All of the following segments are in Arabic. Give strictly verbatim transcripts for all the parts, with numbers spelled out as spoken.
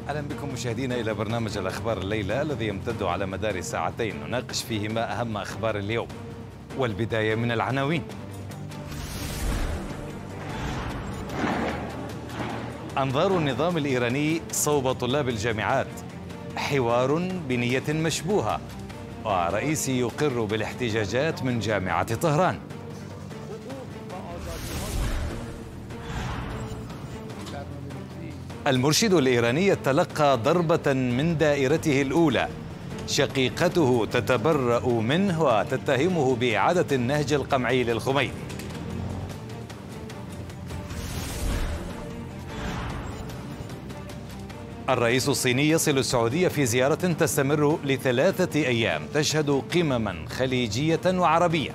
أهلا بكم مشاهدينا إلى برنامج الأخبار الليلة الذي يمتد على مدار ساعتين نناقش فيه ما أهم أخبار اليوم، والبداية من العناوين. أنظار النظام الإيراني صوب طلاب الجامعات، حوار بنية مشبوهة، ورئيسي يقر بالاحتجاجات من جامعة طهران. المرشد الإيراني تلقى ضربة من دائرته الأولى، شقيقته تتبرأ منه وتتهمه بإعادة النهج القمعي للخميني. الرئيس الصيني يصل السعودية في زيارة تستمر لثلاثة أيام تشهد قمما خليجية وعربية.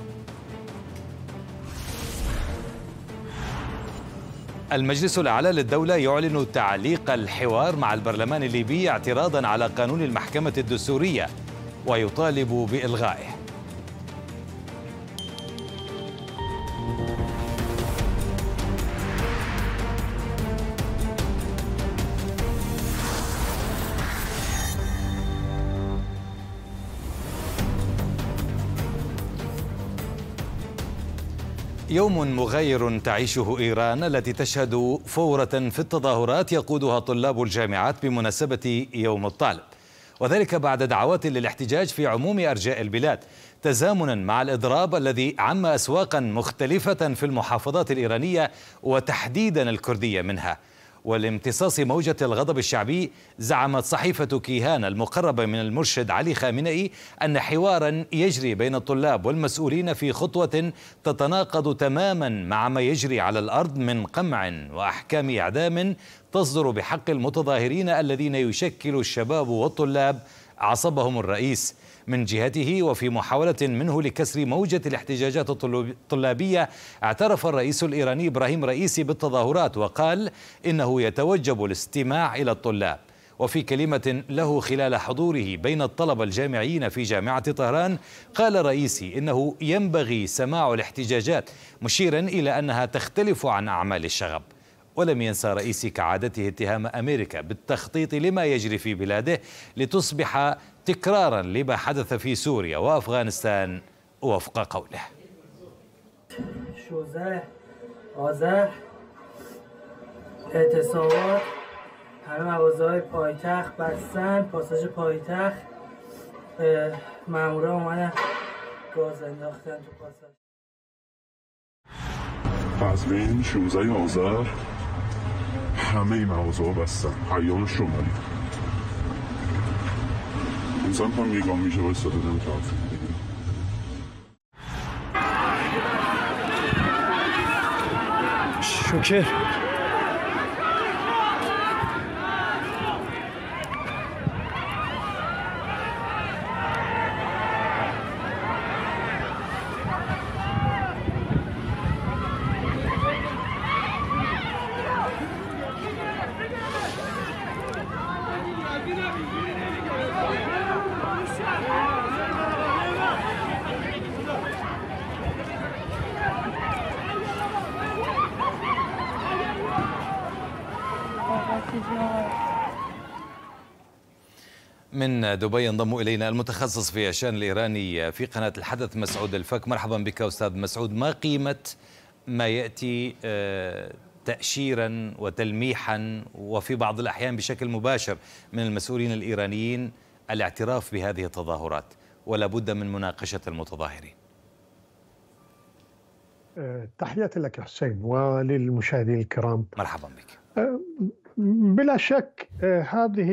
المجلس الأعلى للدولة يعلن تعليق الحوار مع البرلمان الليبي اعتراضا على قانون المحكمة الدستورية ويطالب بإلغائه. يوم مغاير تعيشه إيران التي تشهد فورة في التظاهرات يقودها طلاب الجامعات بمناسبة يوم الطالب، وذلك بعد دعوات للاحتجاج في عموم أرجاء البلاد، تزامنا مع الإضراب الذي عم أسواقا مختلفة في المحافظات الإيرانية وتحديدا الكردية منها. والامتصاص موجة الغضب الشعبي، زعمت صحيفة كيهان المقربة من المرشد علي خامنئي أن حوارا يجري بين الطلاب والمسؤولين في خطوة تتناقض تماما مع ما يجري على الأرض من قمع وأحكام إعدام تصدر بحق المتظاهرين الذين يشكل الشباب والطلاب عصبهم الرئيس. من جهته وفي محاولة منه لكسر موجة الاحتجاجات الطلابية، اعترف الرئيس الإيراني إبراهيم رئيسي بالتظاهرات وقال إنه يتوجب الاستماع إلى الطلاب. وفي كلمة له خلال حضوره بين الطلبة الجامعيين في جامعة طهران، قال رئيسي إنه ينبغي سماع الاحتجاجات، مشيرا إلى أنها تختلف عن أعمال الشغب. ولم ينسى رئيسي كعادته اتهام أمريكا بالتخطيط لما يجري في بلاده لتصبح تكرارا لما حدث في سوريا وأفغانستان وفق قوله. شوزه آذر اعتصامات همه مغازه‌های پایتخت بستن، پاساژ پایتخت مامورا اومدن گاز انداختن تو پاساژ. قزوین شانزده آذر همه مغازه‌ها بستن، حیام شمالی. انسان هم یه گام میشه باید ساده نمیتونم بگیرم. شوکر من دبي ينضم إلينا المتخصص في الشأن الإيراني في قناة الحدث مسعود الفك. مرحبا بك أستاذ مسعود. ما قيمة ما يأتي تأشيرا وتلميحا وفي بعض الأحيان بشكل مباشر من المسؤولين الإيرانيين الاعتراف بهذه التظاهرات ولا بد من مناقشة المتظاهرين؟ تحياتي لك حسين وللمشاهدين الكرام. مرحبا بك. بلا شك هذه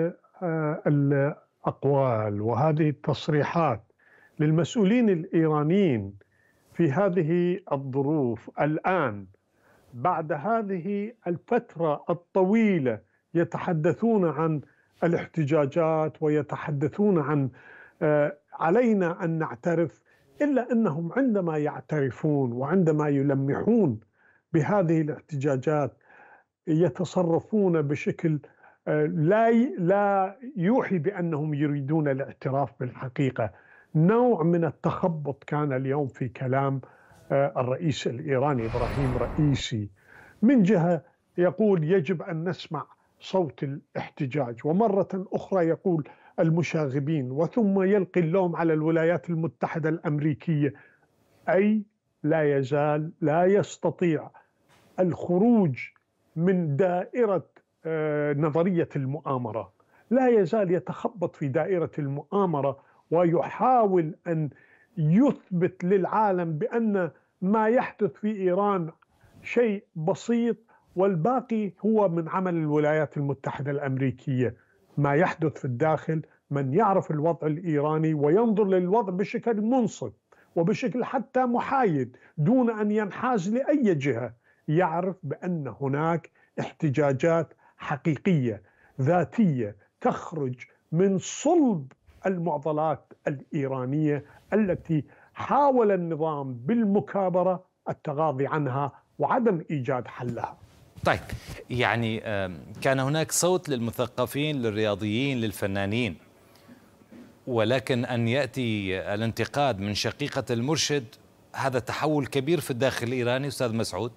الأقوال وهذه التصريحات للمسؤولين الإيرانيين في هذه الظروف الآن بعد هذه الفترة الطويلة يتحدثون عن الاحتجاجات ويتحدثون عن علينا أن نعترف، إلا أنهم عندما يعترفون وعندما يلمحون بهذه الاحتجاجات يتصرفون بشكل لا لا يوحي بأنهم يريدون الاعتراف بالحقيقة. نوع من التخبط كان اليوم في كلام الرئيس الإيراني إبراهيم رئيسي. من جهة يقول يجب أن نسمع صوت الاحتجاج، ومرة أخرى يقول المشاغبين، وثم يلقي اللوم على الولايات المتحدة الأمريكية. أي لا يزال لا يستطيع الخروج من دائرة آه، نظرية المؤامرة، لا يزال يتخبط في دائرة المؤامرة ويحاول أن يثبت للعالم بأن ما يحدث في إيران شيء بسيط والباقي هو من عمل الولايات المتحدة الأمريكية. ما يحدث في الداخل، من يعرف الوضع الإيراني وينظر للوضع بشكل منصف وبشكل حتى محايد دون أن ينحاز لأي جهة، يعرف بأن هناك احتجاجات حقيقية ذاتية تخرج من صلب المعضلات الإيرانية التي حاول النظام بالمكابرة التغاضي عنها وعدم إيجاد حلها. طيب، يعني كان هناك صوت للمثقفين، للرياضيين، للفنانين، ولكن أن يأتي الانتقاد من شقيقة المرشد هذا تحول كبير في الداخل الإيراني أستاذ مسعود.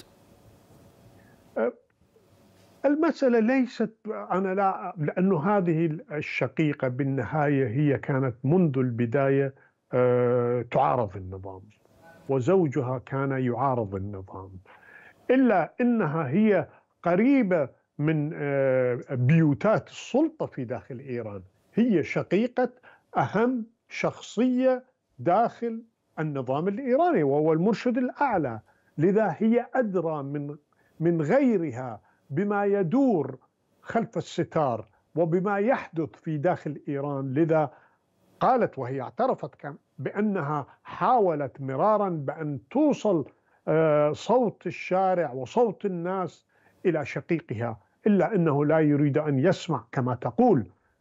المسألة ليست أنا لا لأنه هذه الشقيقة بالنهاية هي كانت منذ البداية تعارض النظام، وزوجها كان يعارض النظام، إلا أنها هي قريبة من بيوتات السلطة في داخل إيران، هي شقيقة أهم شخصية داخل النظام الإيراني وهو المرشد الأعلى، لذا هي أدرى من من غيرها بما يدور خلف الستار وبما يحدث في داخل إيران. لذا قالت وهي اعترفت بأنها حاولت مرارا بأن توصل صوت الشارع وصوت الناس إلى شقيقها، إلا أنه لا يريد أن يسمع كما تقول.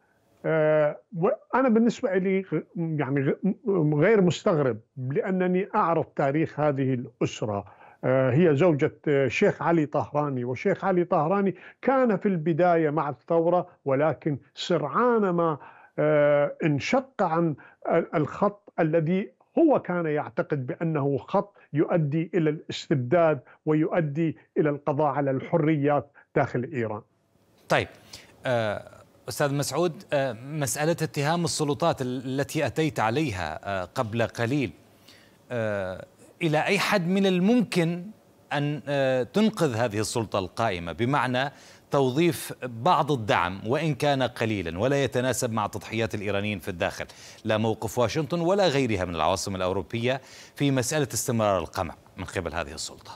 وأنا بالنسبة لي يعني غير مستغرب، لأنني أعرف تاريخ هذه الأسرة. هي زوجة شيخ علي طهراني، وشيخ علي طهراني كان في البداية مع الثورة، ولكن سرعان ما انشق عن الخط الذي هو كان يعتقد بأنه خط يؤدي إلى الاستبداد ويؤدي إلى القضاء على الحريات داخل إيران. طيب أستاذ مسعود، مسألة اتهام السلطات التي أتيت عليها قبل قليل، إلى أي حد من الممكن أن تنقذ هذه السلطة القائمة، بمعنى توظيف بعض الدعم وإن كان قليلا ولا يتناسب مع تضحيات الإيرانيين في الداخل، لا موقف واشنطن ولا غيرها من العواصم الأوروبية في مسألة استمرار القمع من قبل هذه السلطة؟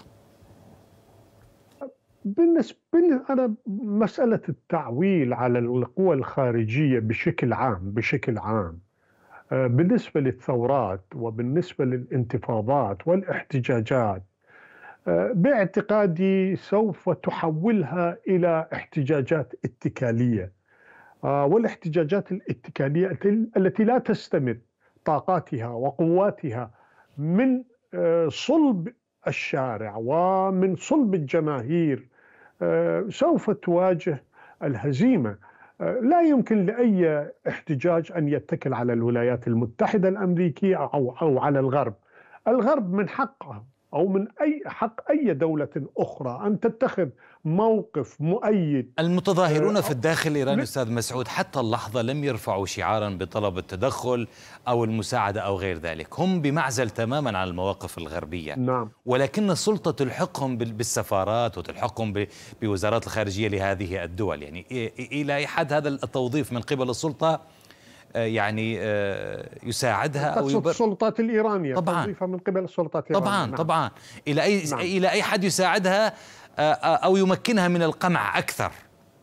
بالنسبة لي أنا مسألة التعويل على القوى الخارجية بشكل عام بشكل عام بالنسبة للثورات وبالنسبة للانتفاضات والاحتجاجات، باعتقادي سوف تحولها إلى احتجاجات اتكالية، والاحتجاجات الاتكالية التي لا تستمد طاقاتها وقواتها من صلب الشارع ومن صلب الجماهير سوف تواجه الهزيمة. لا يمكن لأي احتجاج أن يتكل على الولايات المتحدة الأمريكية أو أو على الغرب. الغرب من حقه أو من أي حق أي دولة أخرى أن تتخذ موقف مؤيد. المتظاهرون في الداخل الإيراني أستاذ مسعود حتى اللحظة لم يرفعوا شعارا بطلب التدخل أو المساعدة أو غير ذلك، هم بمعزل تماما عن المواقف الغربية. نعم. ولكن السلطة تلحقهم بالسفارات وتلحقهم بوزارات الخارجية لهذه الدول، يعني إلى أي حد هذا التوظيف من قبل السلطة يعني يساعدها أو يبر... السلطات الإيرانية طبعا توظيفها من قبل السلطات الإيرانية. طبعا. نعم. طبعا إلى أي نعم. إلى أي حد يساعدها أو يمكنها من القمع أكثر؟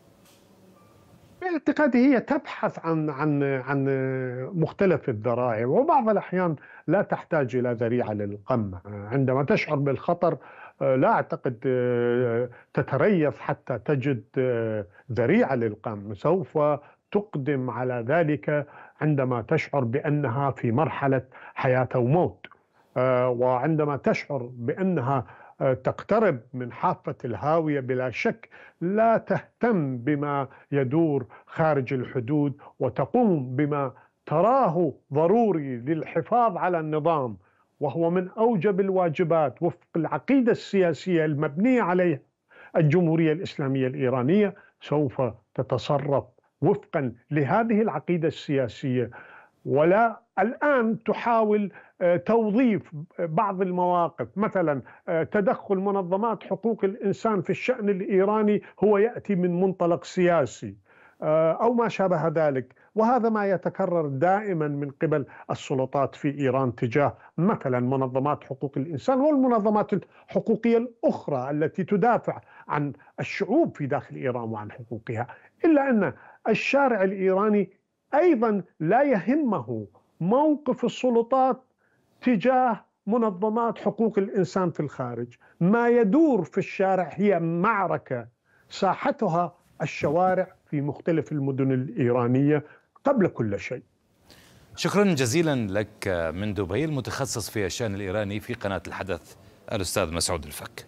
باعتقادي هي تبحث عن عن عن مختلف الذرائع، وبعض الأحيان لا تحتاج إلى ذريعة للقمع. عندما تشعر بالخطر لا أعتقد تتريث حتى تجد ذريعة للقمع، سوف تقدم على ذلك عندما تشعر بأنها في مرحلة حياة أو موت، وعندما تشعر بأنها تقترب من حافة الهاوية بلا شك لا تهتم بما يدور خارج الحدود، وتقوم بما تراه ضروري للحفاظ على النظام، وهو من أوجب الواجبات وفق العقيدة السياسية المبنية عليها الجمهورية الإسلامية الإيرانية، سوف تتصرف وفقا لهذه العقيدة السياسية، ولا الآن تحاول توظيف بعض المواقف، مثلا تدخل منظمات حقوق الإنسان في الشأن الإيراني هو يأتي من منطلق سياسي أو ما شابه ذلك، وهذا ما يتكرر دائما من قبل السلطات في إيران تجاه مثلا منظمات حقوق الإنسان والمنظمات الحقوقية الأخرى التي تدافع عن الشعوب في داخل إيران وعن حقوقها. إلا أن الشارع الإيراني أيضا لا يهمه موقف السلطات تجاه منظمات حقوق الإنسان في الخارج. ما يدور في الشارع هي معركة ساحتها الشوارع في مختلف المدن الإيرانية قبل كل شيء. شكرا جزيلا لك من دبي المتخصص في الشأن الإيراني في قناة الحدث الأستاذ مسعود الفك.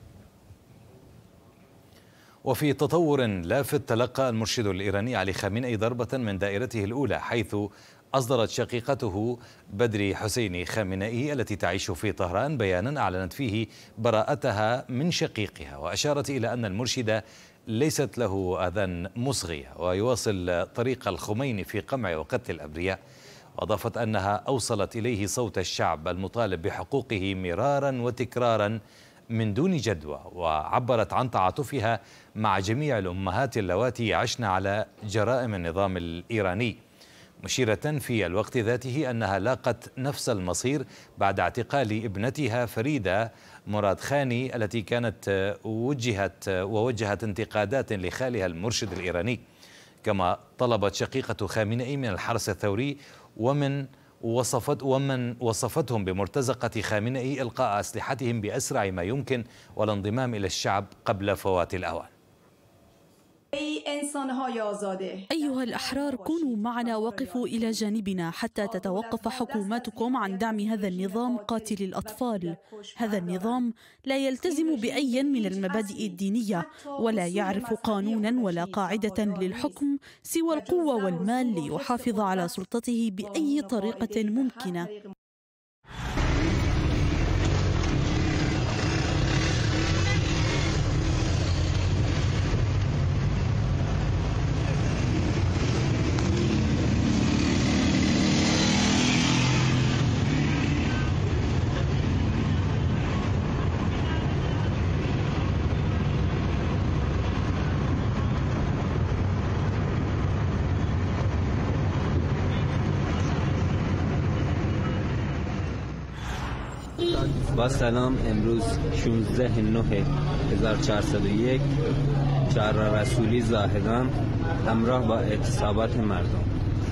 وفي تطور لافت تلقى المرشد الإيراني علي خامنئي ضربة من دائرته الأولى، حيث أصدرت شقيقته بدري حسيني خامنئي التي تعيش في طهران بيانا أعلنت فيه براءتها من شقيقها، وأشارت إلى أن المرشد ليست له آذان مصغية ويواصل طريق الخميني في قمع وقتل الأبرياء، وأضافت أنها أوصلت إليه صوت الشعب المطالب بحقوقه مرارا وتكرارا من دون جدوى، وعبرت عن تعاطفها مع جميع الأمهات اللواتي عشن على جرائم النظام الإيراني، مشيرة في الوقت ذاته أنها لاقت نفس المصير بعد اعتقال ابنتها فريدة مراد خاني التي كانت وجهت ووجهت انتقادات لخالها المرشد الإيراني. كما طلبت شقيقة خامنئي من الحرس الثوري ومن وصفت ومن وصفتهم بمرتزقة خامنئي إلقاء أسلحتهم بأسرع ما يمكن والانضمام إلى الشعب قبل فوات الأوان. أيها الأحرار، كونوا معنا وقفوا إلى جانبنا حتى تتوقف حكوماتكم عن دعم هذا النظام قاتل الأطفال. هذا النظام لا يلتزم بأي من المبادئ الدينية ولا يعرف قانونا ولا قاعدة للحكم سوى القوة والمال ليحافظ على سلطته بأي طريقة ممكنة. با سلام، امروز شانزده نه هزار و چهارصد و یک چهار رسولی زاهدان همراه با اعتصابات مردم.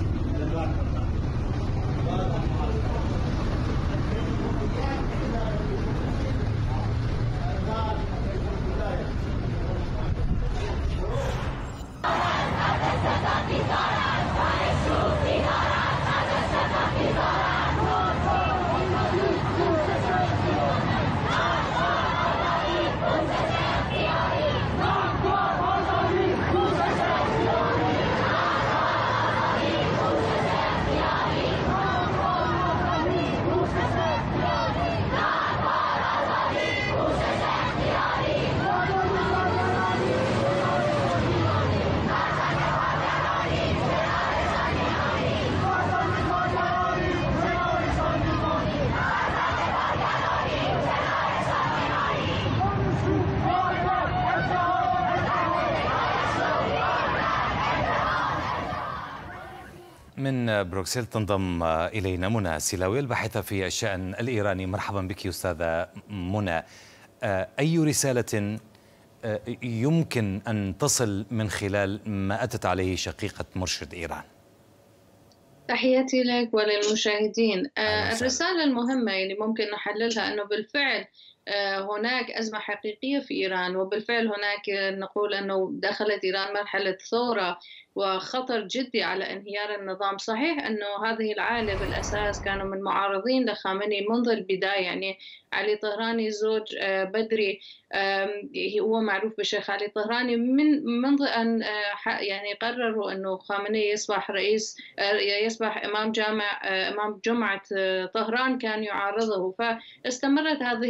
من بروكسل تنضم إلينا منى سلاوي الباحثة في الشأن الإيراني. مرحبا بك أستاذة منى. أي رسالة يمكن أن تصل من خلال ما أتت عليه شقيقة مرشد إيران؟ تحياتي لك وللمشاهدين. الرسالة المهمة اللي ممكن نحللها أنه بالفعل هناك أزمة حقيقية في إيران، وبالفعل هناك نقول أنه دخلت إيران مرحلة ثورة وخطر جدي على انهيار النظام. صحيح أنه هذه العائلة بالأساس كانوا من معارضين لخامنئي منذ البداية، يعني علي طهراني زوج بدري هو معروف بشيخ علي طهراني من منذ أن يعني قرروا أنه خامنئي يصبح رئيس يصبح إمام جامع إمام جمعة طهران كان يعارضه، فاستمرت هذه المعارضة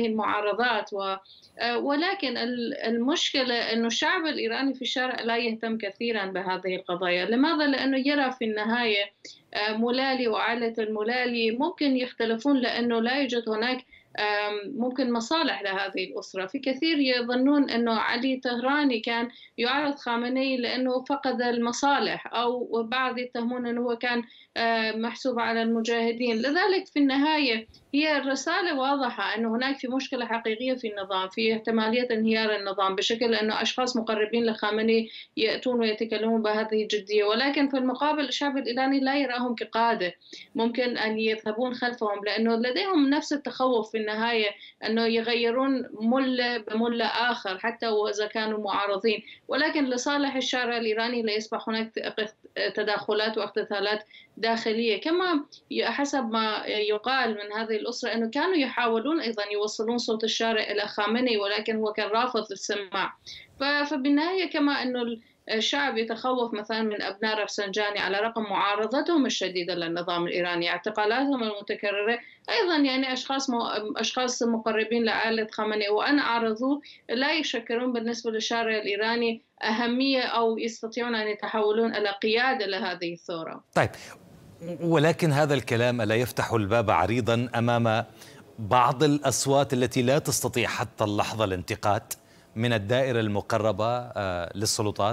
المعارضات و ولكن المشكلة أنه الشعب الإيراني في الشارع لا يهتم كثيرا بهذه القضايا. لماذا؟ لأنه يرى في النهاية مولالي وعائلة المولالي ممكن يختلفون لأنه لا يوجد هناك ممكن مصالح لهذه الأسرة. في كثير يظنون أنه علي طهراني كان يعارض خامنئي لأنه فقد المصالح، أو بعض يتهمون أنه هو كان محسوب على المجاهدين. لذلك في النهاية هي الرسالة واضحة أنه هناك في مشكلة حقيقية في النظام، في احتمالية انهيار النظام بشكل أنه أشخاص مقربين لخامنئي يأتون ويتكلمون بهذه الجدية، ولكن في المقابل الشعب الإيراني لا يراهم كقادة ممكن أن يذهبون خلفهم، لأنه لديهم نفس التخوف في النهاية أنه يغيرون ملة بملة آخر حتى وإذا كانوا معارضين. ولكن لصالح الشارع الإيراني لا يصبح هناك تداخلات واقتتالات داخلية. كما حسب ما يقال من هذه الأسرة أنه كانوا يحاولون أيضا يوصلون صوت الشارع إلى خامنئي، ولكن هو كان رافض للسماع. فبالنهاية كما أنه الشعب يتخوف مثلا من أبناء رفسنجاني على رغم معارضتهم الشديدة للنظام الإيراني، اعتقالاتهم المتكررة، أيضا يعني أشخاص أشخاص مقربين لعائلة خامنئي وأن أعرضوا لا يشكلون بالنسبة للشارع الإيراني أهمية أو يستطيعون أن يتحولون إلى قيادة لهذه الثورة. طيب، ولكن هذا الكلام ألا يفتح الباب عريضا أمام بعض الأصوات التي لا تستطيع حتى اللحظة الانتقاد من الدائرة المقربة للسلطات؟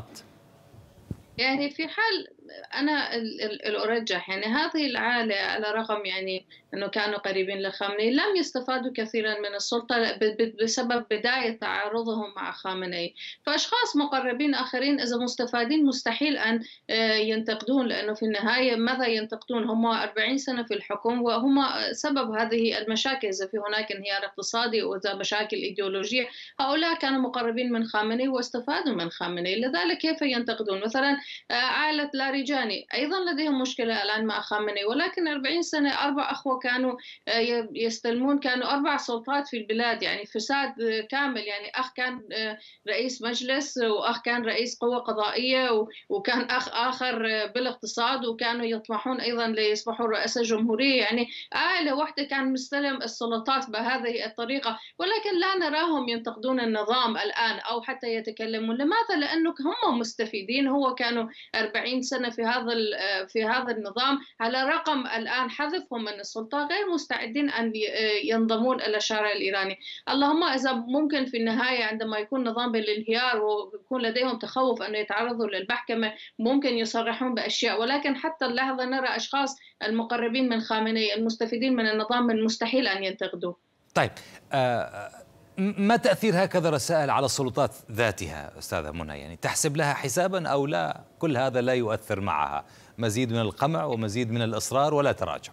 يعني في حال أنا أرجح يعني هذه العائلة على رغم يعني أنه كانوا قريبين لخامنئي لم يستفادوا كثيرا من السلطة بسبب بداية تعارضهم مع خامنئي. فأشخاص مقربين آخرين إذا مستفادين مستحيل أن ينتقدون، لأنه في النهاية ماذا ينتقدون؟ هم أربعين سنة في الحكم وهم سبب هذه المشاكل. إذا في هناك انهيار اقتصادي وإذا مشاكل إيديولوجية، هؤلاء كانوا مقربين من خامنئي واستفادوا من خامنئي، لذلك كيف ينتقدون؟ مثلا عائلة لاریجانی أيضا لديهم مشكلة الآن مع خامنئي، ولكن أربعين سنة أربع أخوة كانوا يستلمون، كانوا أربع سلطات في البلاد، يعني فساد كامل. يعني أخ كان رئيس مجلس، وأخ كان رئيس قوة قضائية، وكان أخ آخر بالاقتصاد، وكانوا يطمحون أيضا ليصبحوا رئاسة جمهورية. يعني عائلة واحدة كان مستلم السلطات بهذه الطريقة، ولكن لا نراهم ينتقدون النظام الآن أو حتى يتكلمون. لماذا؟ لأنه هم مستفيدين. هو كانوا أربعين سنة في هذا في هذا النظام، على رغم الآن حذفهم من السلطة غير مستعدين أن ينضمون إلى الشارع الإيراني. اللهم إذا ممكن في النهاية عندما يكون نظام بالانهيار ويكون لديهم تخوف أن يتعرضوا للمحكمة ممكن يصرحون بأشياء، ولكن حتى اللحظة نرى أشخاص المقربين من خامنئي المستفيدين من النظام من المستحيل أن ينتقدوه. طيب، آه ما تأثير هكذا رسائل على السلطات ذاتها أستاذة منى؟ يعني تحسب لها حسابا أو لا؟ كل هذا لا يؤثر معها، مزيد من القمع ومزيد من الإصرار ولا تراجع.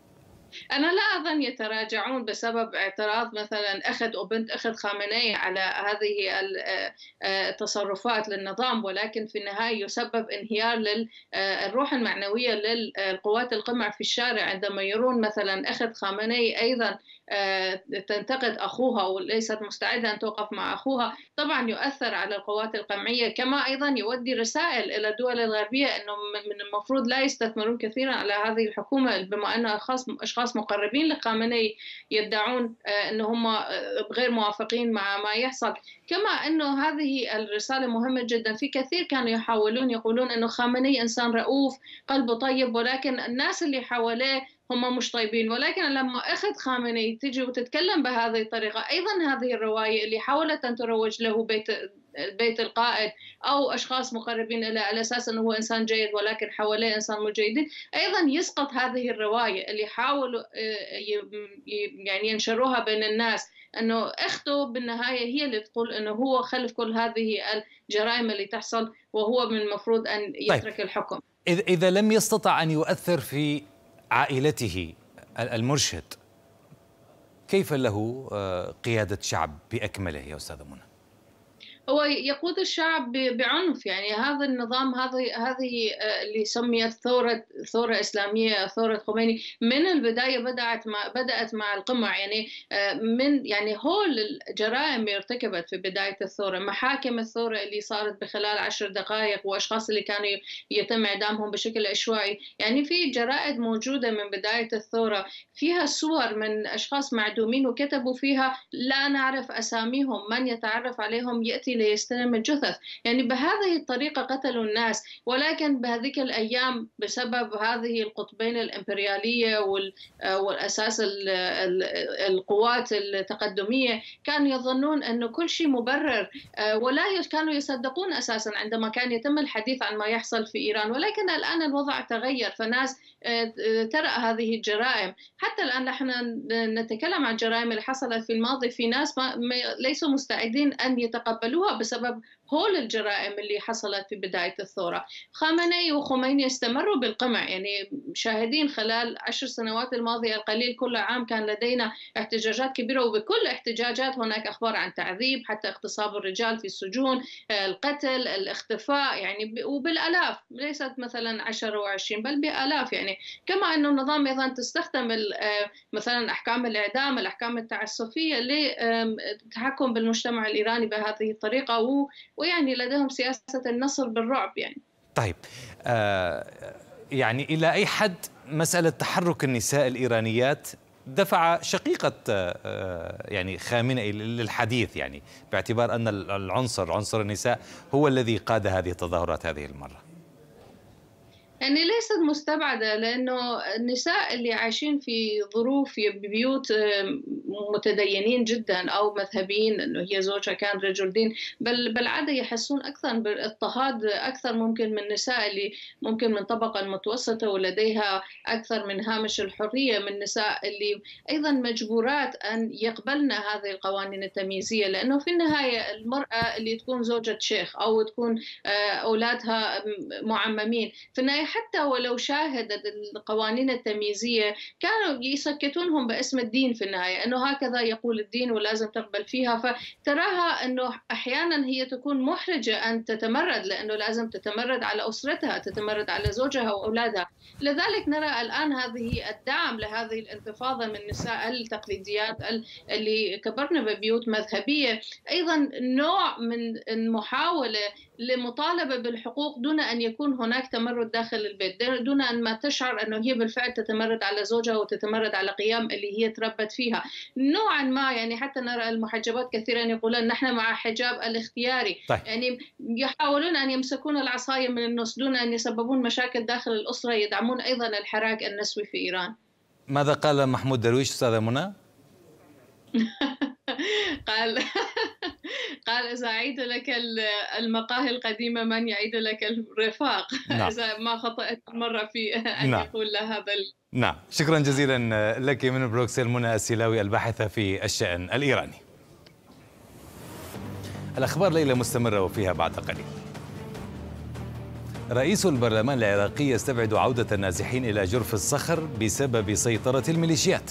أنا لا أظن يتراجعون بسبب اعتراض مثلا أخذ أو بنت أخذ خامنئي على هذه التصرفات للنظام، ولكن في النهاية يسبب انهيار للروح المعنوية للقوات القمع في الشارع عندما يرون مثلا أخذ خامنئي أيضا تنتقد أخوها وليست مستعدة أن توقف مع أخوها. طبعا يؤثر على القوات القمعية، كما أيضا يودي رسائل إلى الدول الغربية أنه من المفروض لا يستثمرون كثيرا على هذه الحكومة، بما أن أشخاص مقربين لخامنئي يدعون أن هم غير موافقين مع ما يحصل. كما أنه هذه الرسالة مهمة جدا. في كثير كانوا يحاولون يقولون أنه خامنئي إنسان رؤوف قلبه طيب، ولكن الناس اللي حواليه هم مش طيبين. ولكن لما أخذ خامنئي تجي وتتكلم بهذه الطريقة، أيضا هذه الرواية اللي حاولت أن تروج له بيت بيت القائد أو أشخاص مقربين إلى على أساس أنه هو إنسان جيد ولكن حواليه إنسان مجيدين، أيضا يسقط هذه الرواية اللي حاولوا يعني ينشروها بين الناس، أنه أخته بالنهاية هي اللي تقول أنه هو خلف كل هذه الجرائم اللي تحصل وهو من المفروض أن يترك طيب. الحكم. إذا لم يستطع أن يؤثر في عائلته المرشد، كيف له قيادة شعب بأكمله يا أستاذة منى؟ هو يقود الشعب بعنف. يعني هذا النظام، هذه هذه اللي سميت ثورة ثورة إسلامية، ثورة خميني، من البداية بدأت مع بدأت مع القمع. يعني من يعني هول الجرائم اللي ارتكبت في بداية الثورة، محاكم الثورة اللي صارت بخلال عشر دقائق، وأشخاص اللي كانوا يتم إعدامهم بشكل عشوائي. يعني في جرائد موجودة من بداية الثورة فيها صور من أشخاص معدومين وكتبوا فيها لا نعرف أساميهم، من يتعرف عليهم يأتي ليستلم الجثث. يعني بهذه الطريقة قتلوا الناس. ولكن بهذيك الأيام بسبب هذه القطبين الإمبريالية والأساس القوات التقدمية كانوا يظنون أنه كل شيء مبرر، ولا كانوا يصدقون أساسا عندما كان يتم الحديث عن ما يحصل في إيران. ولكن الآن الوضع تغير، فناس ترى هذه الجرائم. حتى الآن نحن نتكلم عن الجرائم اللي حصلت في الماضي، في ناس ما ليسوا مستعدين أن يتقبلوها بسبب هول الجرائم اللي حصلت في بداية الثورة. خامنئي وخميني استمروا بالقمع. يعني شاهدين خلال عشر سنوات الماضية القليل كل عام كان لدينا احتجاجات كبيرة، وبكل احتجاجات هناك أخبار عن تعذيب، حتى اغتصاب الرجال في السجون، القتل، الاختفاء، يعني وبالآلاف، ليست مثلا عشرة وعشرين بل بآلاف. يعني كما أن النظام أيضا تستخدم مثلا أحكام الإعدام، الأحكام التعسفية للتحكم بالمجتمع الإيراني بهذه الطريقة، و ويعني لديهم سياسة النصر بالرعب. يعني طيب، آه يعني إلى أي حد مسألة تحرك النساء الإيرانيات دفع شقيقة آه يعني خامنئي للحديث، يعني باعتبار أن العنصر عنصر النساء هو الذي قاد هذه التظاهرات هذه المرة؟ يعني ليست مستبعدة، لأنه النساء اللي عايشين في ظروف ببيوت متدينين جدا أو مذهبيين، أنه هي زوجها كان رجل دين، بل بالعادة يحسون أكثر بالاضطهاد أكثر ممكن من النساء اللي ممكن من طبقة متوسطة ولديها أكثر من هامش الحرية، من النساء اللي أيضا مجبورات أن يقبلن هذه القوانين التمييزية. لأنه في النهاية المرأة اللي تكون زوجة شيخ أو تكون أولادها معممين، في النهاية حتى ولو شاهدت القوانين التمييزية كانوا يسكتونهم باسم الدين في النهاية، أنه هكذا يقول الدين ولازم تقبل فيها. فتراها أنه أحيانا هي تكون محرجة أن تتمرد، لأنه لازم تتمرد على أسرتها، تتمرد على زوجها وأولادها. لذلك نرى الآن هذه الدعم لهذه الانتفاضة من النساء التقليديات اللي كبرنا ببيوت مذهبية، أيضا نوع من المحاولة لمطالبة بالحقوق دون أن يكون هناك تمرد داخل البيت، دون أن ما تشعر أنه هي بالفعل تتمرد على زوجها وتتمرد على قيم اللي هي تربت فيها نوعا ما. يعني حتى نرى المحجبات كثيرا يقولون نحن مع حجاب الاختياري. طيب. يعني يحاولون أن يمسكون العصاية من النص دون أن يسببون مشاكل داخل الأسرة، يدعمون أيضا الحراك النسوي في إيران. ماذا قال محمود درويش أستاذة منى؟ قال قال إذا أعيد لك المقاهي القديمة من يعيد لك الرفاق. نعم. إذا ما خطأت مرة في أن نعم. يقول له هذا ال... نعم. شكرا جزيلا لك من بروكسل منى السلاوي الباحثة في الشأن الإيراني. الأخبار ليلة مستمرة وفيها بعد قليل. رئيس البرلمان العراقي يستبعد عودة النازحين إلى جرف الصخر بسبب سيطرة الميليشيات.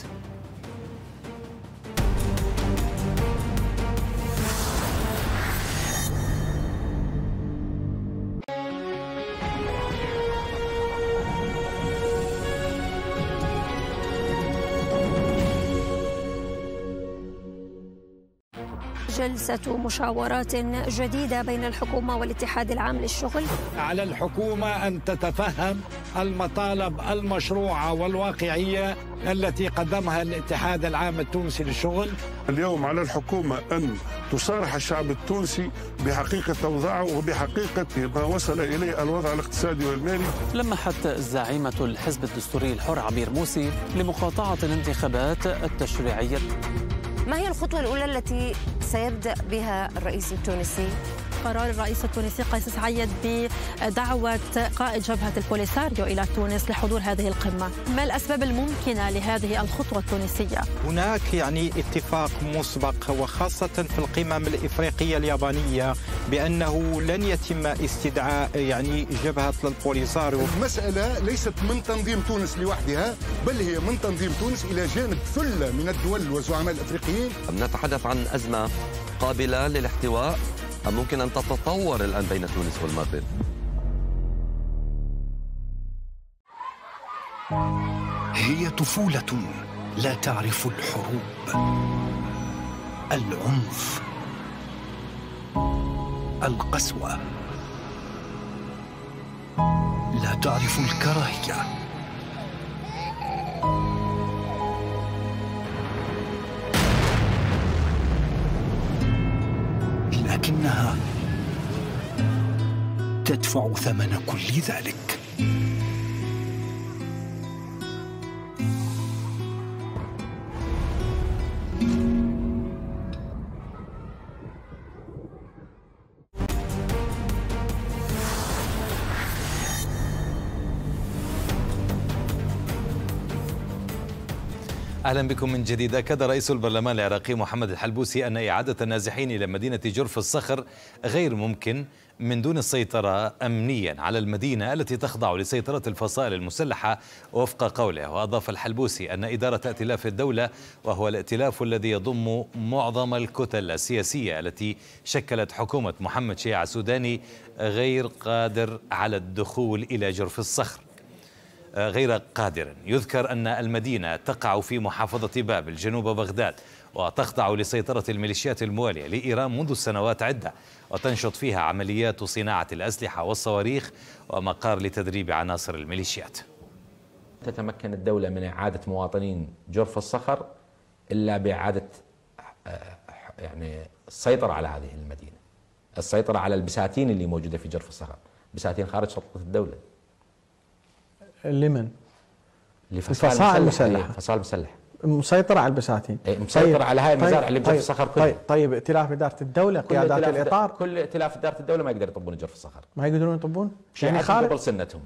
جلسة مشاورات جديدة بين الحكومة والاتحاد العام للشغل. على الحكومة أن تتفهم المطالب المشروعة والواقعية التي قدمها الاتحاد العام التونسي للشغل. اليوم على الحكومة أن تصارح الشعب التونسي بحقيقة أوضاعه وبحقيقة ما وصل إليه الوضع الاقتصادي والمالي. لمحت زعيمة الحزب الدستوري الحر عبير موسي لمقاطعة الانتخابات التشريعية. ما هي الخطوة الأولى التي سيبدأ بها الرئيس التونسي؟ قرار الرئيس التونسي قيس سعيد بدعوة قائد جبهة البوليساريو إلى تونس لحضور هذه القمة. ما الأسباب الممكنة لهذه الخطوة التونسية؟ هناك يعني اتفاق مسبق وخاصة في القمم الإفريقية اليابانية بأنه لن يتم استدعاء يعني جبهة البوليساريو. المسألة ليست من تنظيم تونس لوحدها، بل هي من تنظيم تونس إلى جانب ثلة من الدول والزعماء الأفريقيين. نتحدث عن أزمة قابلة للاحتواء أم ممكن أن تتطور الآن بين تونس والمغرب؟ هي طفولة لا تعرف الحروب، العنف، القسوة، لا تعرف الكراهية. لكنها تدفع ثمن كل ذلك. أهلا بكم من جديد. أكد رئيس البرلمان العراقي محمد الحلبوسي أن إعادة النازحين إلى مدينة جرف الصخر غير ممكن من دون السيطرة أمنيا على المدينة التي تخضع لسيطرة الفصائل المسلحة وفق قوله. وأضاف الحلبوسي أن إدارة ائتلاف الدولة، وهو الائتلاف الذي يضم معظم الكتل السياسية التي شكلت حكومة محمد شيع السوداني، غير قادر على الدخول إلى جرف الصخر غير قادر. يذكر أن المدينة تقع في محافظة بابل جنوب بغداد، وتخضع لسيطرة الميليشيات الموالية لإيران منذ سنوات عدة، وتنشط فيها عمليات صناعة الأسلحة والصواريخ ومقار لتدريب عناصر الميليشيات. تتمكن الدولة من إعادة مواطنين جرف الصخر إلا بإعادة يعني السيطرة على هذه المدينة، السيطرة على البساتين اللي موجودة في جرف الصخر، بساتين خارج سلطة الدولة. لمن؟ لفصائل المسلحة. فصائل المسلحة مسيطرة على البساتين. مسيطرة طيب على هاي المزارع طيب اللي بجرف الصخر كلها. طيب طيب ائتلاف إدارة الدولة، قيادات الإطار، كل ائتلاف إدارة الدولة ما يقدر يطبون جرف الصخر. ما يقدرون يطبون؟ يعني خارج قبل سنتهم.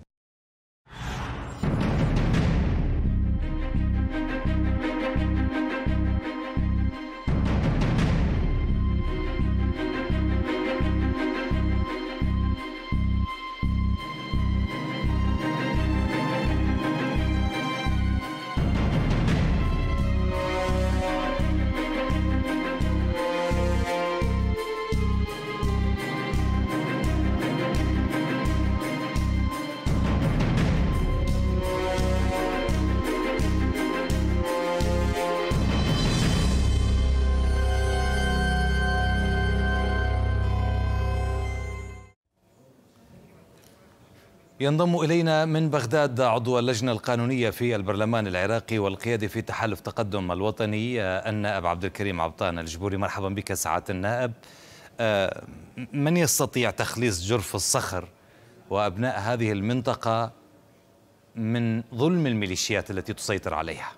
ينضم إلينا من بغداد عضو اللجنة القانونية في البرلمان العراقي والقيادي في تحالف تقدم الوطني النائب عبد الكريم عبطان الجبوري. مرحبا بك سعادة النائب. من يستطيع تخليص جرف الصخر وأبناء هذه المنطقة من ظلم الميليشيات التي تسيطر عليها؟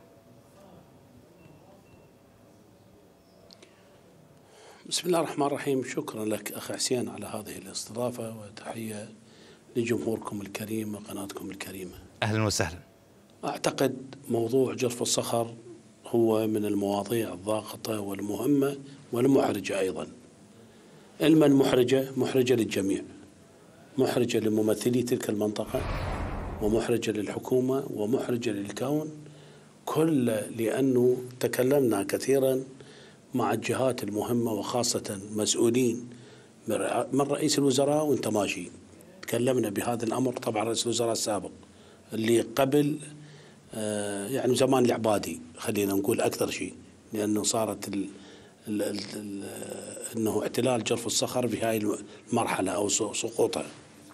بسم الله الرحمن الرحيم. شكرا لك أخي حسين على هذه الاستضافة، وتحية لجمهوركم الكريم وقناتكم الكريمة. أهلا وسهلا. أعتقد موضوع جرف الصخر هو من المواضيع الضاغطة والمهمة والمحرجة أيضا. علما محرجة، محرجة للجميع، محرجة لممثلي تلك المنطقة، ومحرجة للحكومة، ومحرجة للكون كل، لأنه تكلمنا كثيرا مع الجهات المهمة وخاصة مسؤولين من رئيس الوزراء وانت ماشي. تكلمنا بهذا الأمر، طبعا رئيس الوزراء السابق اللي قبل آه يعني زمان العبادي، خلينا نقول أكثر شيء، لأنه صارت ال ال ال ال أنه اعتلال جرف الصخر بهاي المرحلة أو سقوطها.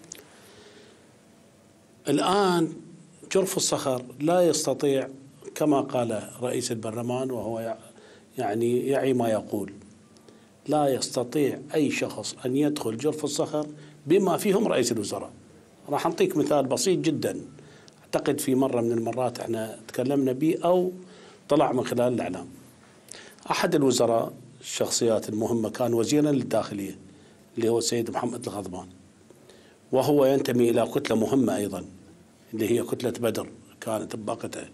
الآن جرف الصخر لا يستطيع، كما قال رئيس البرلمان وهو يعني يعي ما يقول، لا يستطيع أي شخص أن يدخل جرف الصخر بما فيهم رئيس الوزراء. راح أعطيك مثال بسيط جدا، أعتقد في مرة من المرات احنا تكلمنا به أو طلع من خلال الإعلام. أحد الوزراء الشخصيات المهمة كان وزيرا للداخلية اللي هو السيد محمد الغضبان، وهو ينتمي إلى كتلة مهمة أيضا اللي هي كتلة بدر كانت بباقتها،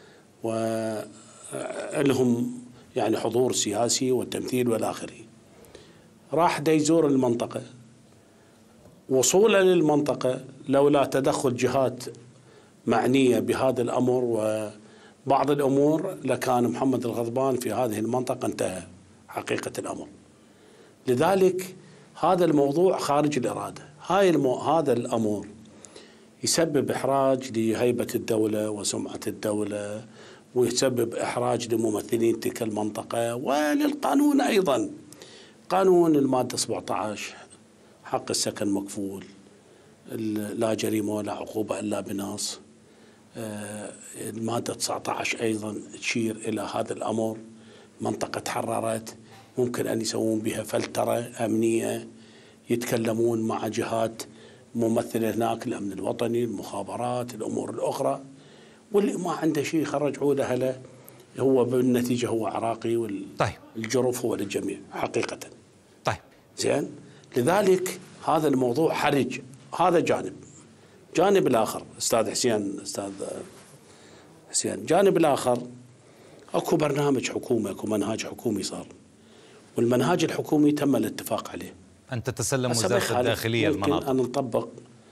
ولهم يعني حضور سياسي والتمثيل والآخره. راح دا يزور المنطقة، وصولا للمنطقة لولا تدخل جهات معنية بهذا الأمر وبعض الأمور لكان محمد الغضبان في هذه المنطقة انتهى حقيقة الأمر. لذلك هذا الموضوع خارج الإرادة. هاي المو... هذا الأمر يسبب إحراج لهيبة الدولة وسمعة الدولة، ويسبب إحراج لممثلين تلك المنطقة وللقانون أيضا. قانون المادة سبعة عشر حق السكن مكفول، لا جريمة ولا عقوبة إلا بنص. المادة تسعة عشر أيضا تشير إلى هذا الأمر. منطقة تحررت ممكن أن يسوون بها فلترة أمنية، يتكلمون مع جهات ممثلة هناك، الأمن الوطني، المخابرات، الأمور الأخرى، واللي ما عنده شيء يخرجوا له له هو بالنتيجة هو عراقي، والجرف طيب. هو للجميع حقيقة. طيب زين، لذلك هذا الموضوع حرج. هذا جانب. جانب الآخر أستاذ حسين أستاذ حسين جانب الآخر، أكو برنامج حكومي، أكو منهاج حكومي صار، والمنهاج الحكومي تم الاتفاق عليه. أن تتسلم وزارة الداخلية المناطق. أن نطبق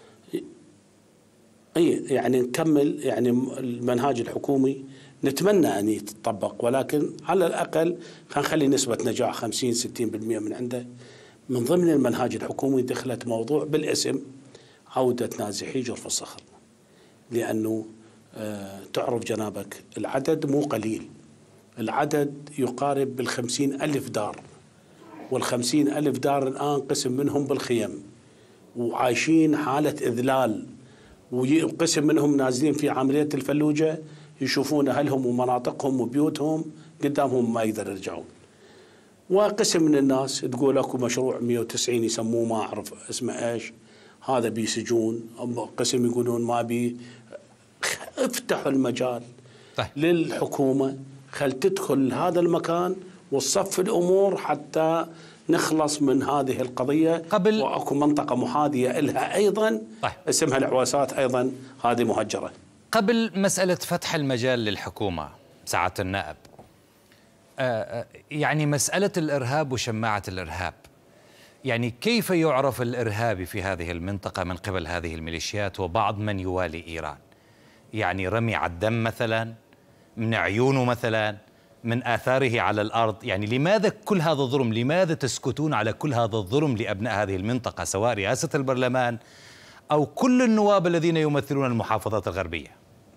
أي يعني نكمل يعني المنهاج الحكومي، نتمنى أن يتطبق، ولكن على الأقل خلينا نخلي نسبة نجاح خمسين ستين بالمئة من عنده. من ضمن المنهاج الحكومي دخلت موضوع بالاسم عودة نازحي جرف الصخر، لأنه آه تعرف جنابك العدد مو قليل، العدد يقارب بالخمسين ألف دار، والخمسين ألف دار الآن قسم منهم بالخيم وعايشين حالة إذلال، وقسم منهم نازلين في عملية الفلوجة يشوفون أهلهم ومناطقهم وبيوتهم قدامهم ما يقدر يرجعون. وقسم من الناس تقول اكو مشروع مئة وتسعين يسموه ما أعرف اسمه إيش، هذا بيسجون، قسم يقولون ما بي. افتحوا المجال طيب. للحكومة، خل تدخل هذا المكان وتصف الأمور حتى نخلص من هذه القضية. قبل وأكو منطقة محاذية لها أيضا طيب. اسمها العواسات أيضا، هذه مهجرة. قبل مسألة فتح المجال للحكومة سعادة النائب، آه يعني مسألة الإرهاب وشماعة الإرهاب، يعني كيف يعرف الإرهابي في هذه المنطقة من قبل هذه الميليشيات وبعض من يوالي إيران؟ يعني رمي على الدم مثلا، من عيونه مثلا، من آثاره على الأرض. يعني لماذا كل هذا الظلم؟ لماذا تسكتون على كل هذا الظلم لأبناء هذه المنطقة، سواء رئاسة البرلمان أو كل النواب الذين يمثلون المحافظات الغربية؟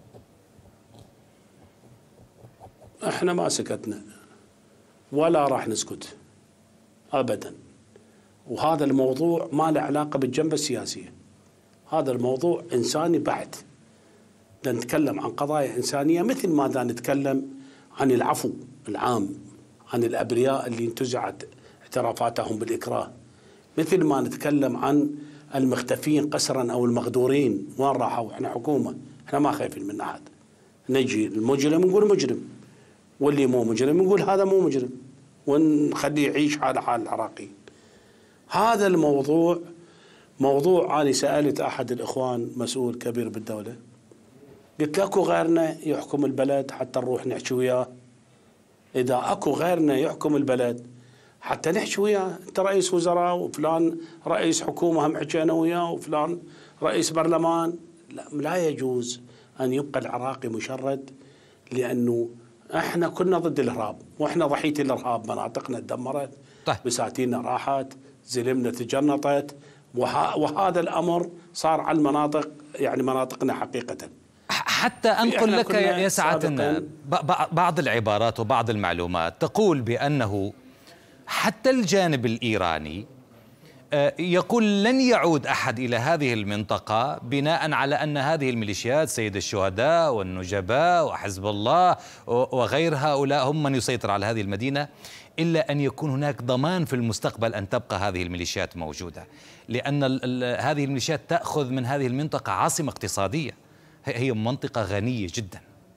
احنا ما سكتنا ولا راح نسكت أبدا، وهذا الموضوع ما له علاقة بالجنبة السياسية، هذا الموضوع إنساني بحت. دا نتكلم عن قضايا إنسانية، مثل ما دا نتكلم عن العفو العام عن الأبرياء اللي انتزعت اعترافاتهم بالإكراه، مثل ما نتكلم عن المختفين قسرا أو المغدورين وين راحوا. احنا حكومة، احنا ما خايفين من أحد. نجي المجرم نقول مجرم، واللي مو مجرم نقول هذا مو مجرم، ونخليه يعيش حال حال العراقيين. هذا الموضوع موضوع أنا سألت أحد الإخوان مسؤول كبير بالدولة، قلت له أكو غيرنا يحكم البلد حتى نروح نحكي وياه؟ إذا أكو غيرنا يحكم البلد حتى نحكي وياه، أنت رئيس وزراء وفلان رئيس حكومة هم حكينا وياه وفلان رئيس برلمان. لا, لا يجوز أن يبقى العراقي مشرد، لأنه احنا كنا ضد الإرهاب، واحنا ضحية الإرهاب، مناطقنا تدمرت طيب. بساتيننا راحت، زلمنا تجنطت، وه... وهذا الأمر صار على المناطق، يعني مناطقنا حقيقة. حتى أنقل لك يا سعادة النائب بعض العبارات وبعض المعلومات تقول بأنه حتى الجانب الإيراني يقول لن يعود أحد إلى هذه المنطقة بناء على أن هذه الميليشيات سيد الشهداء والنجباء وحزب الله وغير هؤلاء هم من يسيطر على هذه المدينة، إلا أن يكون هناك ضمان في المستقبل أن تبقى هذه الميليشيات موجودة، لأن هذه الميليشيات تأخذ من هذه المنطقة عاصمة اقتصادية، هي منطقة غنية جدا.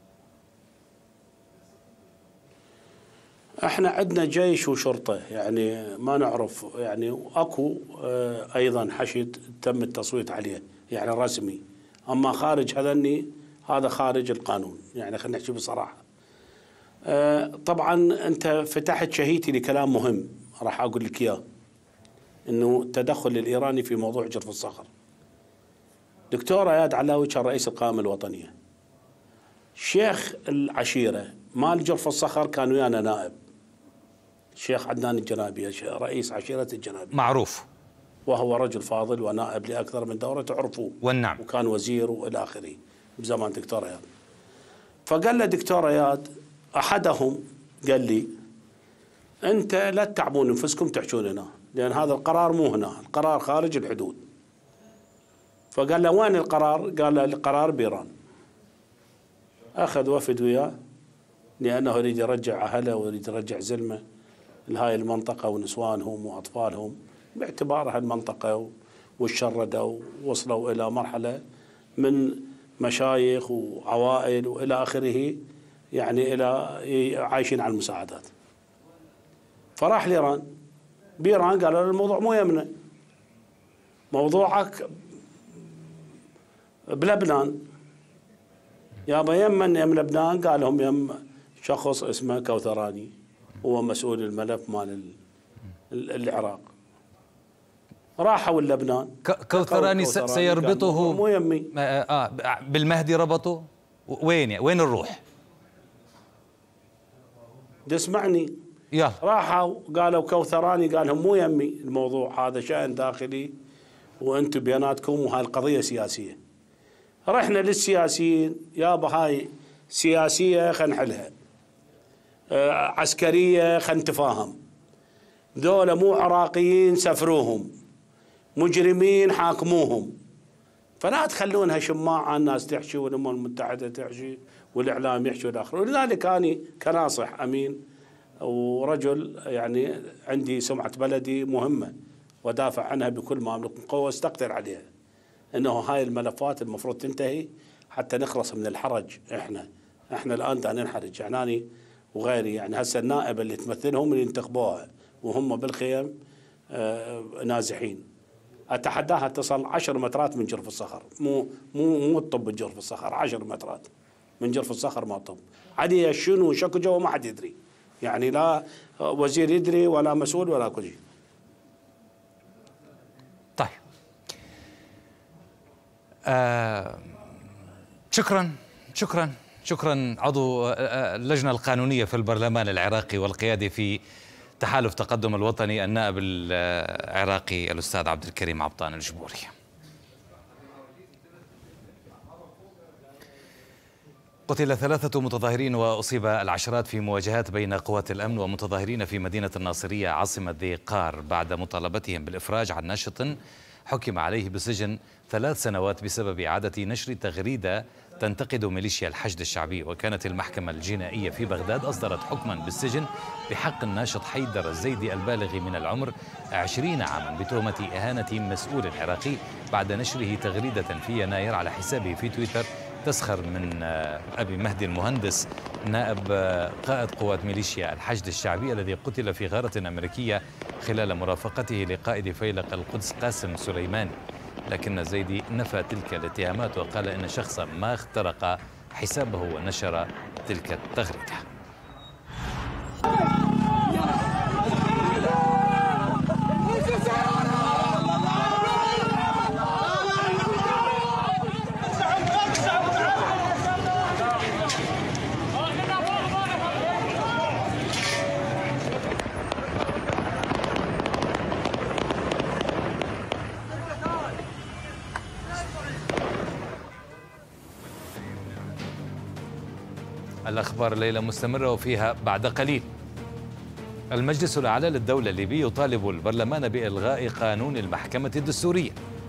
احنا عندنا جيش وشرطة، يعني ما نعرف، يعني اكو ايضا حشد تم التصويت عليه يعني رسمي، اما خارج هذني هذا خارج القانون، يعني خلينا نحكي بصراحة. طبعا انت فتحت شهيتي لكلام مهم راح اقول لك اياه، انه التدخل الايراني في موضوع جرف الصخر. دكتور اياد علاوي كان رئيس القائمة الوطنية، شيخ العشيرة مال جرف الصخر كان ويانا نائب، الشيخ عدنان الجنابي رئيس عشيرة الجنابي معروف وهو رجل فاضل ونائب لأكثر من دورة تعرفوه، والنعم، وكان وزير وإلى آخره بزمان دكتور اياد. فقال له دكتور اياد أحدهم قال لي أنت لا تتعبون أنفسكم تحجون هنا، لأن هذا القرار مو هنا، القرار خارج الحدود. فقال له وين القرار؟ قال له القرار بإيران. أخذ وفد وياه لأنه يريد يرجع أهله ويريد يرجع زلمه لهاي المنطقة ونسوانهم وأطفالهم، باعتبارها المنطقة والشردة ووصلوا إلى مرحلة من مشايخ وعوائل وإلى آخره، يعني إلى عايشين على المساعدات. فراح لإيران، بإيران قالوا له الموضوع مو يمنا، موضوعك بلبنان. يابا يمن يم لبنان؟ قال لهم يم شخص اسمه كوثراني، هو مسؤول الملف مال العراق. راحوا لبنان. كوثراني سيربطه مو يمي. آه بالمهدي ربطه؟ وين وين الروح؟ تسمعني؟ يلا. راحوا قالوا كوثراني، قال لهم مو يمي، الموضوع هذا شأن داخلي وانتم بيناتكم وهاي القضية سياسية. رحنا للسياسيين، يابا هاي سياسية خلينا نحلها، آه عسكرية خلينا نتفاهم، ذولا مو عراقيين سفروهم، مجرمين حاكموهم، فلا تخلونها شماعة الناس تحشي والأمم المتحدة تحشي والإعلام يحشي والآخر. ولذلك أنا كناصح أمين ورجل يعني عندي سمعة بلدي مهمة ودافع عنها بكل ما أملك من قوة واستقدر عليها، انه هاي الملفات المفروض تنتهي حتى نخلص من الحرج. احنا احنا الان دا ننحرج، يعني وغيري، يعني هسه النائب اللي تمثلهم اللي انتخبوها وهم بالخيم آه نازحين، اتحداها تصل عشر مترات من جرف الصخر، مو مو مو الطب جرف الصخر، عشر مترات من جرف الصخر ما طب عليه شنو شكو جوا ما حد يدري، يعني لا وزير يدري ولا مسؤول ولا كل شيء. طيب آه شكرا شكرا شكرا عضو اللجنة القانونية في البرلمان العراقي والقيادي في تحالف تقدم الوطني النائب العراقي الأستاذ عبد الكريم عبطان الجبوري. قتل ثلاثة متظاهرين وأصيب العشرات في مواجهات بين قوات الأمن ومتظاهرين في مدينة الناصرية عاصمة ذي قار بعد مطالبتهم بالإفراج عن ناشط حكم عليه بالسجن ثلاث سنوات بسبب إعادة نشر تغريدة تنتقد ميليشيا الحشد الشعبي. وكانت المحكمة الجنائية في بغداد أصدرت حكما بالسجن بحق الناشط حيدر الزيدي البالغ من العمر عشرين عاما بتهمة إهانة مسؤول عراقي بعد نشره تغريدة في يناير على حسابه في تويتر تسخر من أبي مهدي المهندس نائب قائد قوات ميليشيا الحشد الشعبي الذي قتل في غارة أمريكية خلال مرافقته لقائد فيلق القدس قاسم سليماني. لكن الزيدي نفى تلك الاتهامات وقال إن شخصا ما اخترق حسابه ونشر تلك التغريدة. الأخبار الليلة مستمرة وفيها بعد قليل المجلس الأعلى للدولة الليبي يطالب البرلمان بإلغاء قانون المحكمة الدستورية.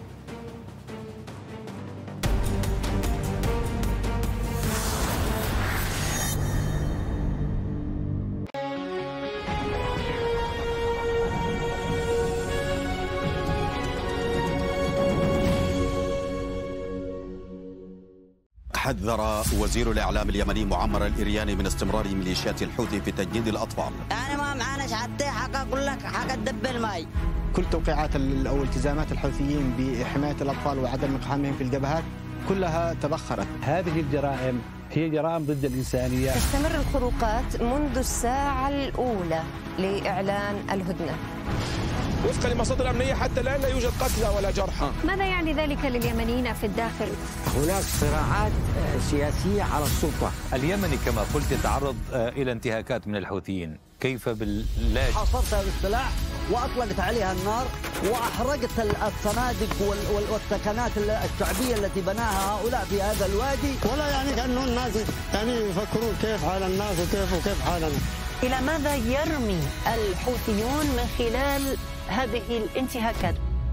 حذر وزير الإعلام اليمني معمر الإرياني من استمرار ميليشيات الحوثي في تجنيد الأطفال. أنا ما معناش حتى حق أقول لك حق تدب الماء. كل توقيعات أو التزامات الحوثيين بحماية الأطفال وعدم إقحامهم في الجبهات كلها تبخرت. هذه الجرائم هي جرائم ضد الإنسانية. تستمر الخروقات منذ الساعة الأولى لإعلان الهدنة. وفقا لمصادر أمنية حتى الآن لا يوجد قتلى ولا جرحى. ماذا يعني ذلك لليمنيين في الداخل؟ هناك صراعات سياسية على السلطة. اليمن كما قلت يتعرض إلى انتهاكات من الحوثيين، كيف باللاجئ؟ حاصرتها بالسلاح وأطلقت عليها النار وأحرقت الصنادق والثكنات الشعبية التي بناها هؤلاء في هذا الوادي. ولا يعني كأنه الناس يعني يفكرون كيف حال الناس وكيف وكيف حالنا. إلى ماذا يرمي الحوثيون من خلال هذه الانتهاكات؟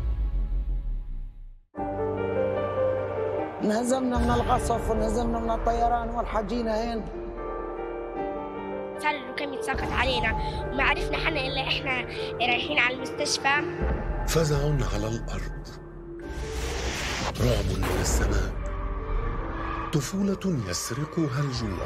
نهزمنا من القصف ونهزمنا من الطيران والحجينا هين. صار له كم يتساقط علينا وما عرفنا حنا إلا إحنا رايحين على المستشفى. فزع على الأرض، رعب من السماء، طفولة يسرقها الجوع،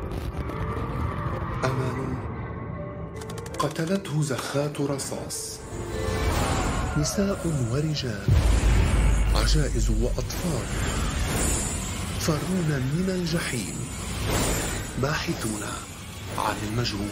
أمان قتلته زخات رصاص، نساء ورجال، عجائز وأطفال فرون من الجحيم، باحثون عن المجهول.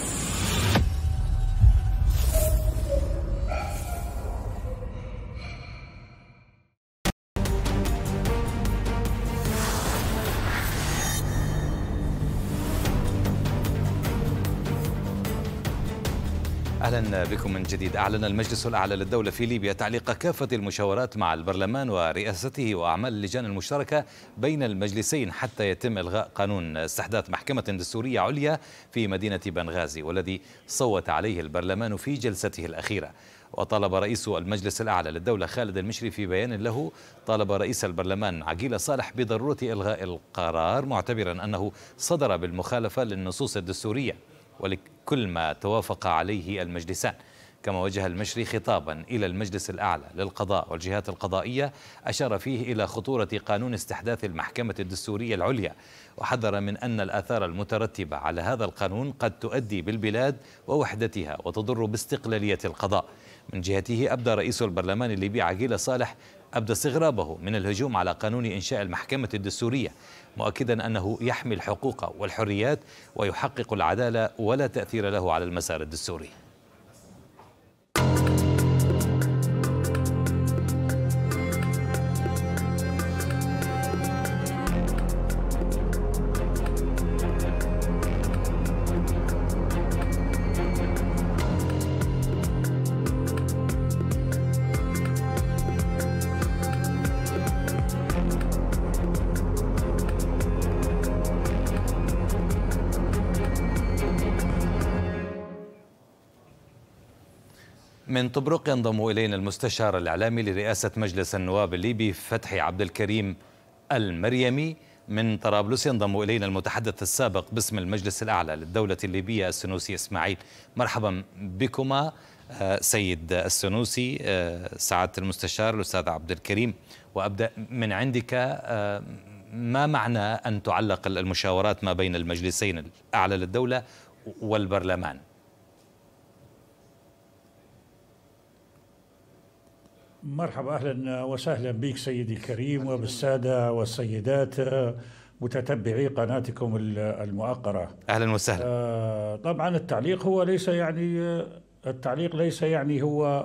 أهلا بكم من جديد. أعلن المجلس الأعلى للدولة في ليبيا تعليق كافة المشاورات مع البرلمان ورئاسته وأعمال اللجان المشتركة بين المجلسين حتى يتم إلغاء قانون استحداث محكمة دستورية عليا في مدينة بنغازي، والذي صوت عليه البرلمان في جلسته الأخيرة. وطالب رئيس المجلس الأعلى للدولة خالد المشري في بيان له، طالب رئيس البرلمان عقيل صالح بضرورة إلغاء القرار، معتبرا أنه صدر بالمخالفة للنصوص الدستورية ولكل ما توافق عليه المجلسان. كما وجه المشري خطابا إلى المجلس الأعلى للقضاء والجهات القضائية أشار فيه إلى خطورة قانون استحداث المحكمة الدستورية العليا، وحذر من أن الآثار المترتبة على هذا القانون قد تؤدي بالبلاد ووحدتها وتضر باستقلالية القضاء. من جهته أبدى رئيس البرلمان الليبي عقيل صالح أبدى استغرابه من الهجوم على قانون إنشاء المحكمة الدستورية، مؤكدا أنه يحمي الحقوق والحريات ويحقق العدالة ولا تأثير له على المسار الدستوري. من طبرق ينضم إلينا المستشار الإعلامي لرئاسة مجلس النواب الليبي فتحي عبد الكريم المريمي. من طرابلس ينضم إلينا المتحدث السابق باسم المجلس الأعلى للدولة الليبية السنوسي إسماعيل. مرحبا بكما سيد السنوسي، سعادة المستشار الأستاذ عبد الكريم. وأبدأ من عندك، ما معنى أن تعلق المشاورات ما بين المجلسين الأعلى للدولة والبرلمان؟ مرحبا، أهلا وسهلا بك سيدي الكريم وبالسادة والسيدات متتبعي قناتكم المؤقرة. أهلا وسهلا. طبعا التعليق هو ليس يعني التعليق ليس يعني هو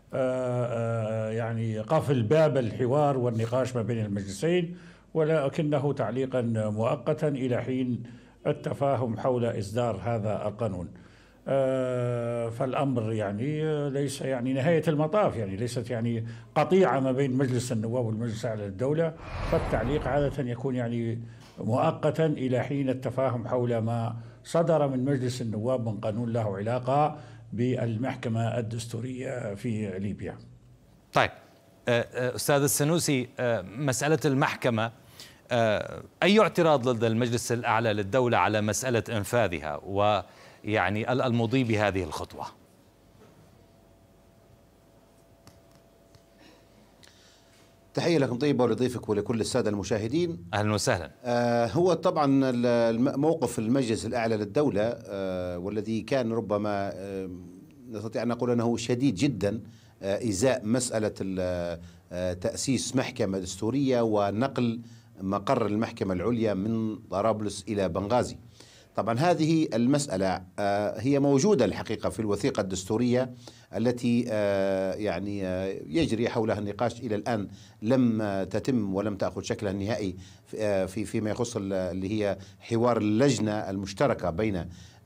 يعني قفل باب الحوار والنقاش ما بين المجلسين، ولكنه تعليقا مؤقتا إلى حين التفاهم حول إصدار هذا القانون. فالأمر يعني ليس يعني نهاية المطاف، يعني ليست يعني قطيعة ما بين مجلس النواب والمجلس الأعلى للدولة، فالتعليق عادة يكون يعني مؤقتا إلى حين التفاهم حول ما صدر من مجلس النواب من قانون له علاقة بالمحكمة الدستورية في ليبيا. طيب أستاذ السنوسي، مسألة المحكمة، أي اعتراض لدى المجلس الأعلى للدولة على مسألة إنفاذها و يعني المضي بهذه الخطوة؟ تحية لكم طيبة ولضيفك ولكل السادة المشاهدين. أهلا وسهلا. آه هو طبعا موقف المجلس الأعلى للدولة آه والذي كان ربما آه نستطيع أن نقول أنه شديد جدا آه إزاء مسألة آه تأسيس محكمة دستورية ونقل مقر المحكمة العليا من طرابلس إلى بنغازي. طبعا هذه المسألة هي موجودة الحقيقة في الوثيقة الدستورية التي يعني يجري حولها النقاش إلى الآن، لم تتم ولم تأخذ شكلها النهائي في فيما يخص اللي هي حوار اللجنة المشتركة بين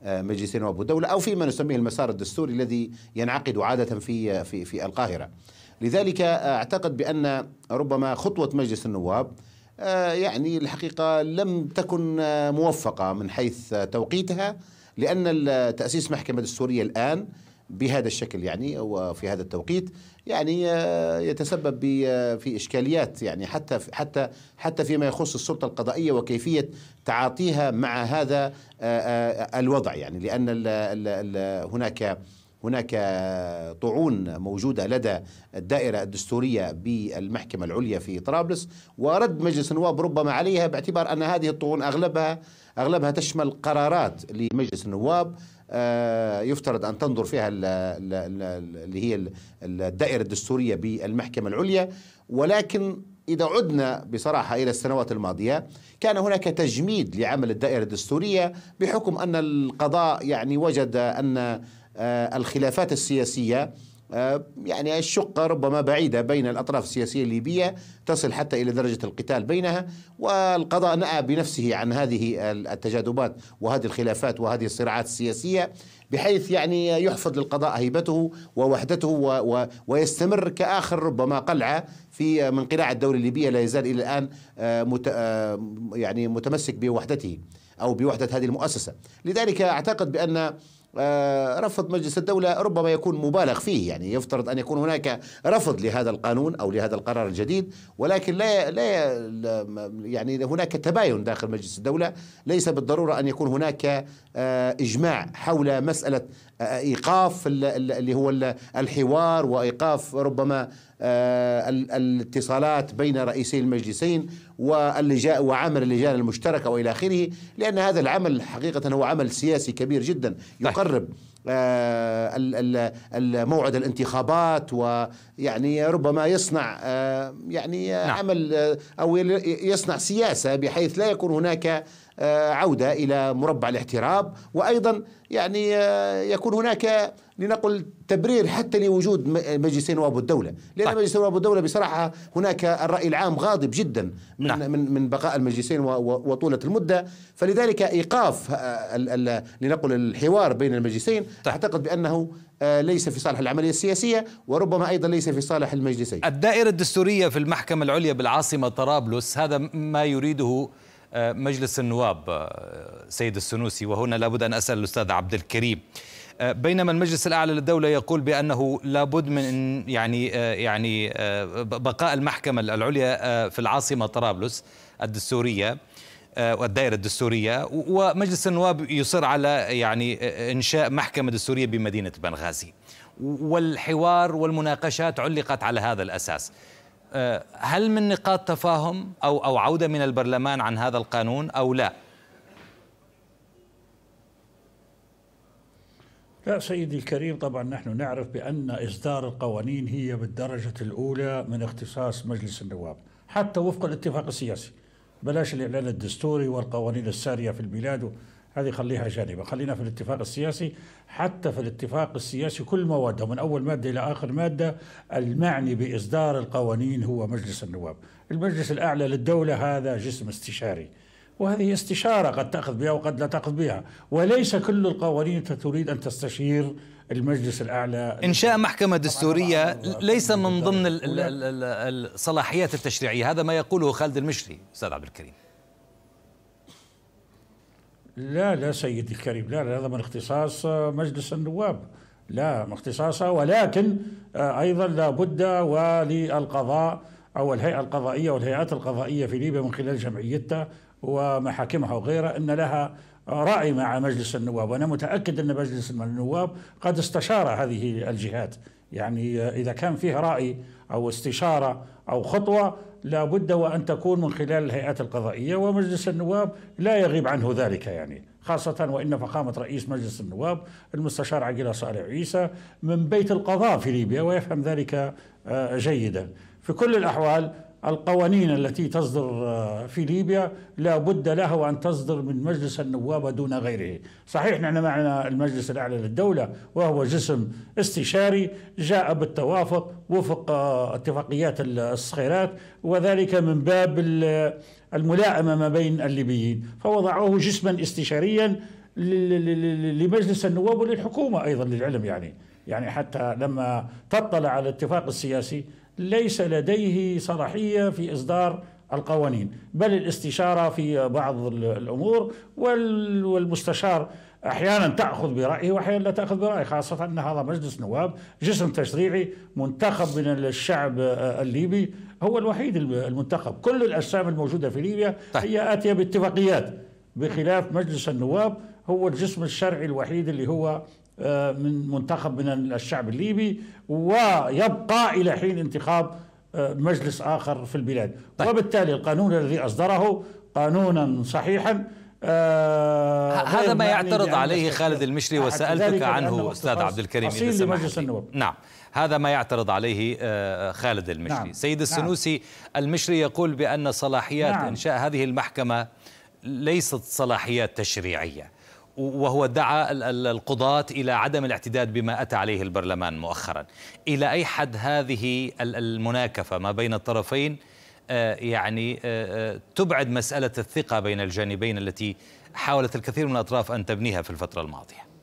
مجلس النواب والدولة، أو فيما نسميه المسار الدستوري الذي ينعقد عادة في في في القاهرة. لذلك أعتقد بأن ربما خطوة مجلس النواب يعني الحقيقة لم تكن موفقة من حيث توقيتها، لأن تأسيس محكمة دستورية الآن بهذا الشكل يعني وفي هذا التوقيت يعني يتسبب في إشكاليات، يعني حتى حتى حتى فيما يخص السلطة القضائية وكيفية تعاطيها مع هذا الوضع، يعني لأن ال ال ال هناك هناك طعون موجودة لدى الدائرة الدستورية بالمحكمة العليا في طرابلس، ورد مجلس النواب ربما عليها باعتبار أن هذه الطعون أغلبها أغلبها تشمل قرارات لمجلس النواب يفترض أن تنظر فيها اللي هي الدائرة الدستورية بالمحكمة العليا. ولكن إذا عدنا بصراحة إلى السنوات الماضية كان هناك تجميد لعمل الدائرة الدستورية بحكم أن القضاء يعني وجد أن الخلافات السياسية يعني الشقة ربما بعيدة بين الأطراف السياسية الليبية تصل حتى إلى درجة القتال بينها، والقضاء نأى بنفسه عن هذه التجاذبات وهذه الخلافات وهذه الصراعات السياسية، بحيث يعني يحفظ للقضاء هيبته ووحدته و و ويستمر كآخر ربما قلعة في من قلاع الدولة الليبية لا يزال إلى الآن مت يعني متمسك بوحدته أو بوحدة هذه المؤسسة. لذلك أعتقد بأن رفض مجلس الدولة ربما يكون مبالغ فيه، يعني يفترض أن يكون هناك رفض لهذا القانون أو لهذا القرار الجديد، ولكن لا لا يعني هناك تباين داخل مجلس الدولة، ليس بالضرورة أن يكون هناك إجماع حول مسألة إيقاف اللي هو الحوار وإيقاف ربما الاتصالات بين رئيسي المجلسين واللجاء وعمل اللجان المشتركة وإلى آخره، لأن هذا العمل حقيقة هو عمل سياسي كبير جدا يقرب موعد الانتخابات، ويعني ربما يصنع يعني عمل أو يصنع سياسة بحيث لا يكون هناك عودة إلى مربع الاحتراب، وأيضا يعني يكون هناك لنقل تبرير حتى لوجود مجلسين نواب الدولة، لأن طيب. مجلس نواب الدولة بصراحة هناك الرأي العام غاضب جدا من نعم. من من بقاء المجلسين وطولة المدة، فلذلك إيقاف لنقل الحوار بين المجلسين طيب. أعتقد بأنه ليس في صالح العملية السياسية، وربما أيضا ليس في صالح المجلسين. الدائرة الدستورية في المحكمة العليا بالعاصمة طرابلس هذا ما يريده مجلس النواب سيد السنوسي، وهنا لابد أن أسأل الأستاذ عبد الكريم، بينما المجلس الأعلى للدولة يقول بأنه لابد من يعني يعني بقاء المحكمة العليا في العاصمة طرابلس الدستورية والدائرة الدستورية، ومجلس النواب يصر على يعني إنشاء محكمة دستورية بمدينة بنغازي، والحوار والمناقشات علقت على هذا الأساس. هل من نقاط تفاهم أو أو عودة من البرلمان عن هذا القانون أو لا؟ لا سيدي الكريم، طبعا نحن نعرف بأن إصدار القوانين هي بالدرجة الأولى من اختصاص مجلس النواب، حتى وفق الاتفاق السياسي. بلاش الإعلان الدستوري والقوانين السارية في البلاد، هذه خليها جانبا، خلينا في الاتفاق السياسي. حتى في الاتفاق السياسي كل مواد من أول مادة إلى آخر مادة المعني بإصدار القوانين هو مجلس النواب. المجلس الأعلى للدولة هذا جسم استشاري، وهذه استشارة قد تأخذ بها وقد لا تأخذ بها، وليس كل القوانين تريد أن تستشير المجلس الأعلى. إنشاء محكمة دستورية ليس من ضمن الصلاحيات التشريعية، هذا ما يقوله خالد المشري. أستاذ عبد الكريم، لا لا سيدي الكريم، لا, لا هذا من اختصاص مجلس النواب، لا من اختصاصه، ولكن أيضا لا بد وللقضاء أو الهيئة القضائية والهيئات القضائية في ليبيا من خلال جمعيتها ومحاكمها وغيرها أن لها رأي مع مجلس النواب، وأنا متأكد أن مجلس النواب قد استشار هذه الجهات، يعني إذا كان فيه رأي أو استشارة أو خطوة لا بد وأن تكون من خلال الهيئات القضائية، ومجلس النواب لا يغيب عنه ذلك، يعني خاصة وإن فخامة رئيس مجلس النواب المستشار عقيلة صالح عيسى من بيت القضاء في ليبيا ويفهم ذلك جيدا. في كل الأحوال القوانين التي تصدر في ليبيا لا بد لها وأن تصدر من مجلس النواب دون غيره. صحيح نحن معنا المجلس الأعلى للدولة وهو جسم استشاري جاء بالتوافق وفق اتفاقيات الصخيرات، وذلك من باب الملائمة ما بين الليبيين، فوضعوه جسما استشاريا لمجلس النواب وللحكومة أيضا للعلم. يعني يعني حتى لما تطلع على الاتفاق السياسي ليس لديه صلاحية في إصدار القوانين، بل الاستشارة في بعض الأمور، والمستشار أحيانا تأخذ برأيه وأحيانا لا تأخذ برأيه، خاصة أن هذا مجلس نواب جسم تشريعي منتخب من الشعب الليبي، هو الوحيد المنتخب. كل الأجسام الموجودة في ليبيا هي آتية باتفاقيات، بخلاف مجلس النواب هو الجسم الشرعي الوحيد اللي هو من منتخب من الشعب الليبي، ويبقى إلى حين انتخاب مجلس آخر في البلاد. طيب. وبالتالي القانون الذي أصدره قانونا صحيحا. آه هذا ما يعترض عليه خالد المشري وسألتك عنه أستاذ عبد الكريم إذا سمحت. نعم، هذا ما يعترض عليه آه خالد المشري. نعم. سيد السنوسي، نعم. المشري يقول بأن صلاحيات نعم. إنشاء هذه المحكمة ليست صلاحيات تشريعية، وهو دعا القضاة إلى عدم الاعتداد بما أتى عليه البرلمان مؤخرا. إلى أي حد هذه المناكفة ما بين الطرفين يعني تبعد مسألة الثقة بين الجانبين التي حاولت الكثير من الأطراف أن تبنيها في الفترة الماضية؟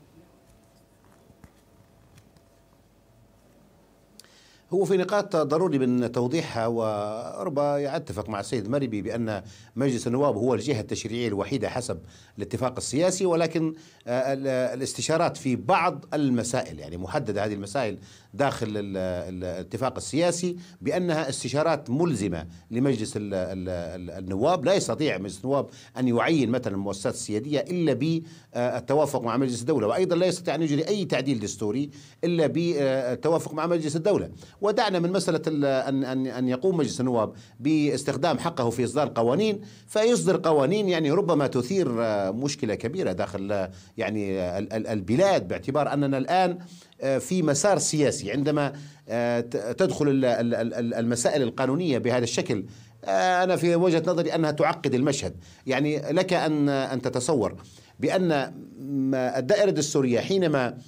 هو في نقاط ضروري من توضيحها، وربما أتفق مع السيد مريبي بأن مجلس النواب هو الجهة التشريعية الوحيدة حسب الاتفاق السياسي، ولكن الاستشارات في بعض المسائل يعني محددة هذه المسائل داخل الاتفاق السياسي بأنها استشارات ملزمة لمجلس النواب. لا يستطيع مجلس النواب أن يعين مثلا المؤسسات السيادية إلا بالتوافق مع مجلس الدولة، وأيضا لا يستطيع أن يجري أي تعديل دستوري إلا بالتوافق مع مجلس الدولة. ودعنا من مسألة أن أن أن يقوم مجلس النواب باستخدام حقه في إصدار قوانين، فيصدر قوانين يعني ربما تثير مشكلة كبيرة داخل يعني البلاد، باعتبار أننا الآن في مسار سياسي. عندما تدخل المسائل القانونية بهذا الشكل، أنا في وجهة نظري أنها تعقد المشهد. يعني لك أن أن تتصور بأن الدائرة الدستورية حينما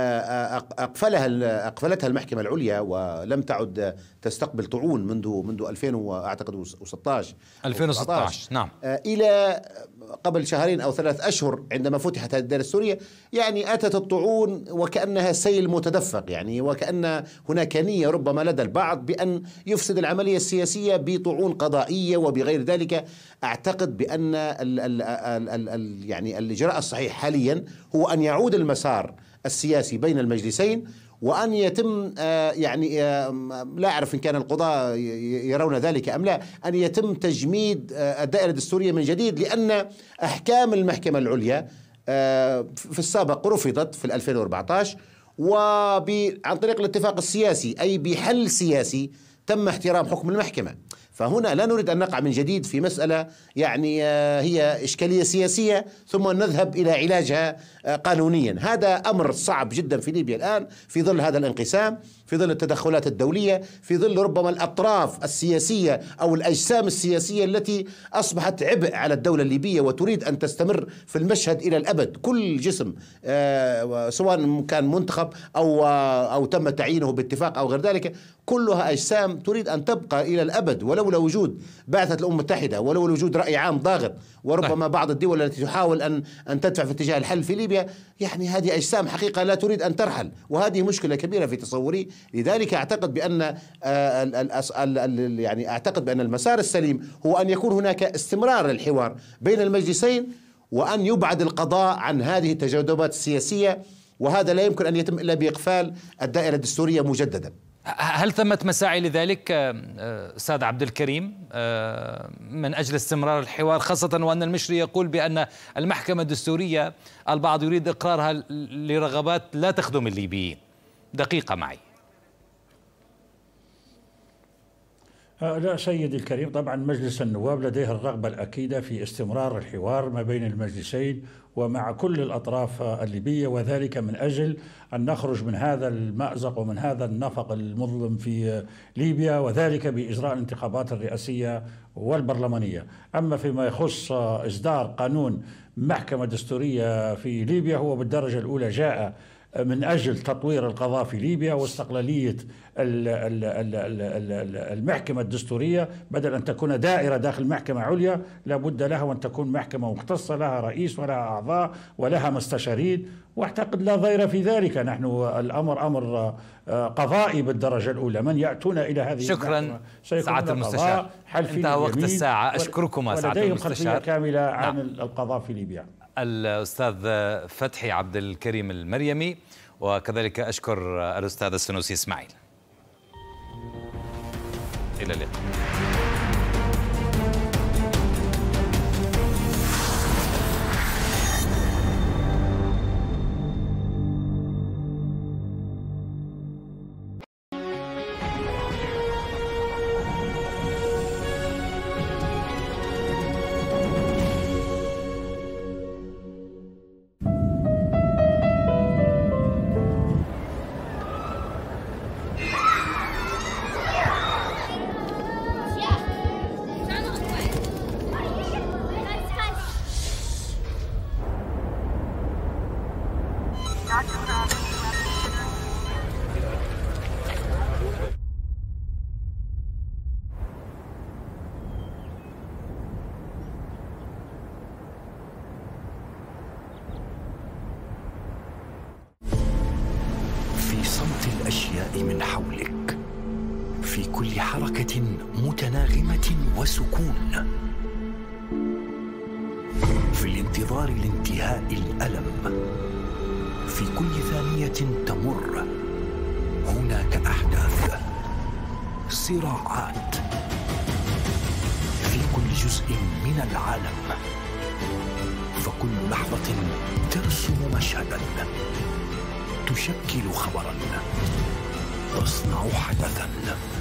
أقفلها أقفلتها المحكمة العليا ولم تعد تستقبل طعون منذ منذ ألفين وأعتقد وستة عشر ألفين وستة عشر نعم، إلى قبل شهرين أو ثلاث أشهر عندما فتحت هذه الدائرة السورية، يعني أتت الطعون وكأنها سيل متدفق، يعني وكأن هناك نية ربما لدى البعض بأن يفسد العملية السياسية بطعون قضائية وبغير ذلك. أعتقد بأن ال ال ال ال يعني الإجراء الصحيح حاليا هو أن يعود المسار السياسي بين المجلسين، وأن يتم يعني لا أعرف إن كان القضاة يرون ذلك أم لا، أن يتم تجميد الدائرة الدستورية من جديد، لأن أحكام المحكمة العليا في السابق رفضت في ألفين وأربعة عشر، وعن طريق الاتفاق السياسي أي بحل سياسي تم احترام حكم المحكمة. فهنا لا نريد أن نقع من جديد في مسألة يعني هي إشكالية سياسية ثم نذهب إلى علاجها قانونيا. هذا أمر صعب جدا في ليبيا الآن في ظل هذا الانقسام، في ظل التدخلات الدولية، في ظل ربما الأطراف السياسية أو الأجسام السياسية التي أصبحت عبء على الدولة الليبية وتريد أن تستمر في المشهد إلى الأبد. كل جسم سواء كان منتخب أو أو تم تعيينه باتفاق أو غير ذلك، كلها أجسام تريد أن تبقى إلى الأبد، ولولا وجود بعثة الأمم المتحدة، ولولا وجود رأي عام ضاغط، وربما بعض الدول التي تحاول أن أن تدفع في اتجاه الحل في ليبيا، يعني هذه أجسام حقيقة لا تريد أن ترحل، وهذه مشكلة كبيرة في تصوري. لذلك أعتقد بأن يعني أعتقد بأن المسار السليم هو أن يكون هناك استمرار للحوار بين المجلسين، وأن يبعد القضاء عن هذه التجاذبات السياسية، وهذا لا يمكن أن يتم إلا بإقفال الدائرة الدستورية مجددا. هل ثمة مساعي لذلك أستاذ عبد الكريم من أجل استمرار الحوار، خاصة وأن المشري يقول بأن المحكمة الدستورية البعض يريد إقرارها لرغبات لا تخدم الليبيين؟ دقيقة معي. لا سيدي الكريم، طبعا مجلس النواب لديه الرغبة الأكيدة في استمرار الحوار ما بين المجلسين ومع كل الأطراف الليبية، وذلك من أجل أن نخرج من هذا المأزق ومن هذا النفق المظلم في ليبيا، وذلك بإجراء الانتخابات الرئاسية والبرلمانية. أما فيما يخص إصدار قانون محكمة دستورية في ليبيا، هو بالدرجة الأولى جاء من أجل تطوير القضاء في ليبيا واستقلالية المحكمة الدستورية، بدل أن تكون دائرة داخل محكمة عليا لابد لها وأن تكون محكمة مختصة لها رئيس ولها أعضاء ولها مستشارين، واعتقد لا ضير في ذلك. نحن الأمر أمر قضائي بالدرجة الأولى، من يأتون إلى هذه شكرا سعادة المستشار، انتهى وقت الساعة. أشكركما سعادة المستشار. ولديهم خلفية كاملة عن نعم. القضاء في ليبيا. الأستاذ فتحي عبد الكريم المريمي، وكذلك أشكر الأستاذ السنوسي إسماعيل. إلى اللقاء. الأشياء من حولك، في كل حركة متناغمة وسكون، في الانتظار لانتهاء الألم، في كل ثانية تمر هناك أحداث، صراعات، في كل جزء من العالم، فكل لحظة ترسم مشهدا، تشكل خبرا، تصنع حدثا.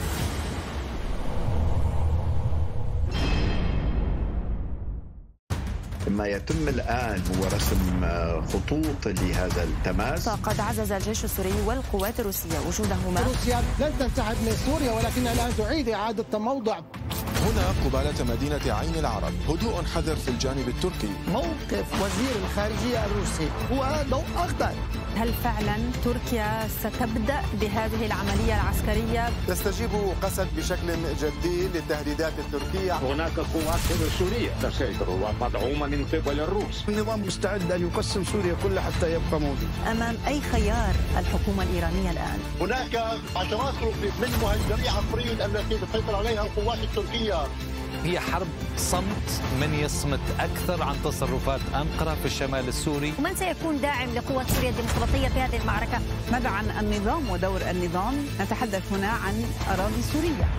ما يتم الآن هو رسم خطوط لهذا التماس. فقد عزز الجيش السوري والقوات الروسية وجودهما. روسيا لن تنسحب من سوريا ولكنها الآن تعيد إعادة تموضع. هنا قبالة مدينة عين العرب، هدوء حذر في الجانب التركي. موقف وزير الخارجية الروسي هو ضوء أخضر. هل فعلا تركيا ستبدأ بهذه العملية العسكرية؟ تستجيب قسد بشكل جدي للتهديدات التركية. هناك قوات سورية تسيطر ومدعومة من قبل الروس. النظام مستعد أن يقسم سوريا كلها حتى يبقى موجود. أمام أي خيار الحكومة الإيرانية الآن؟ هناك عشرات من مهاجمي عفرين التي تسيطر عليها القوات التركية. هي حرب صمت، من يصمت أكثر عن تصرفات أنقرة في الشمال السوري. ومن سيكون داعم لقوات سوريا الديمقراطية في هذه المعركة؟ ماذا عن النظام ودور النظام؟ نتحدث هنا عن أراضي سورية.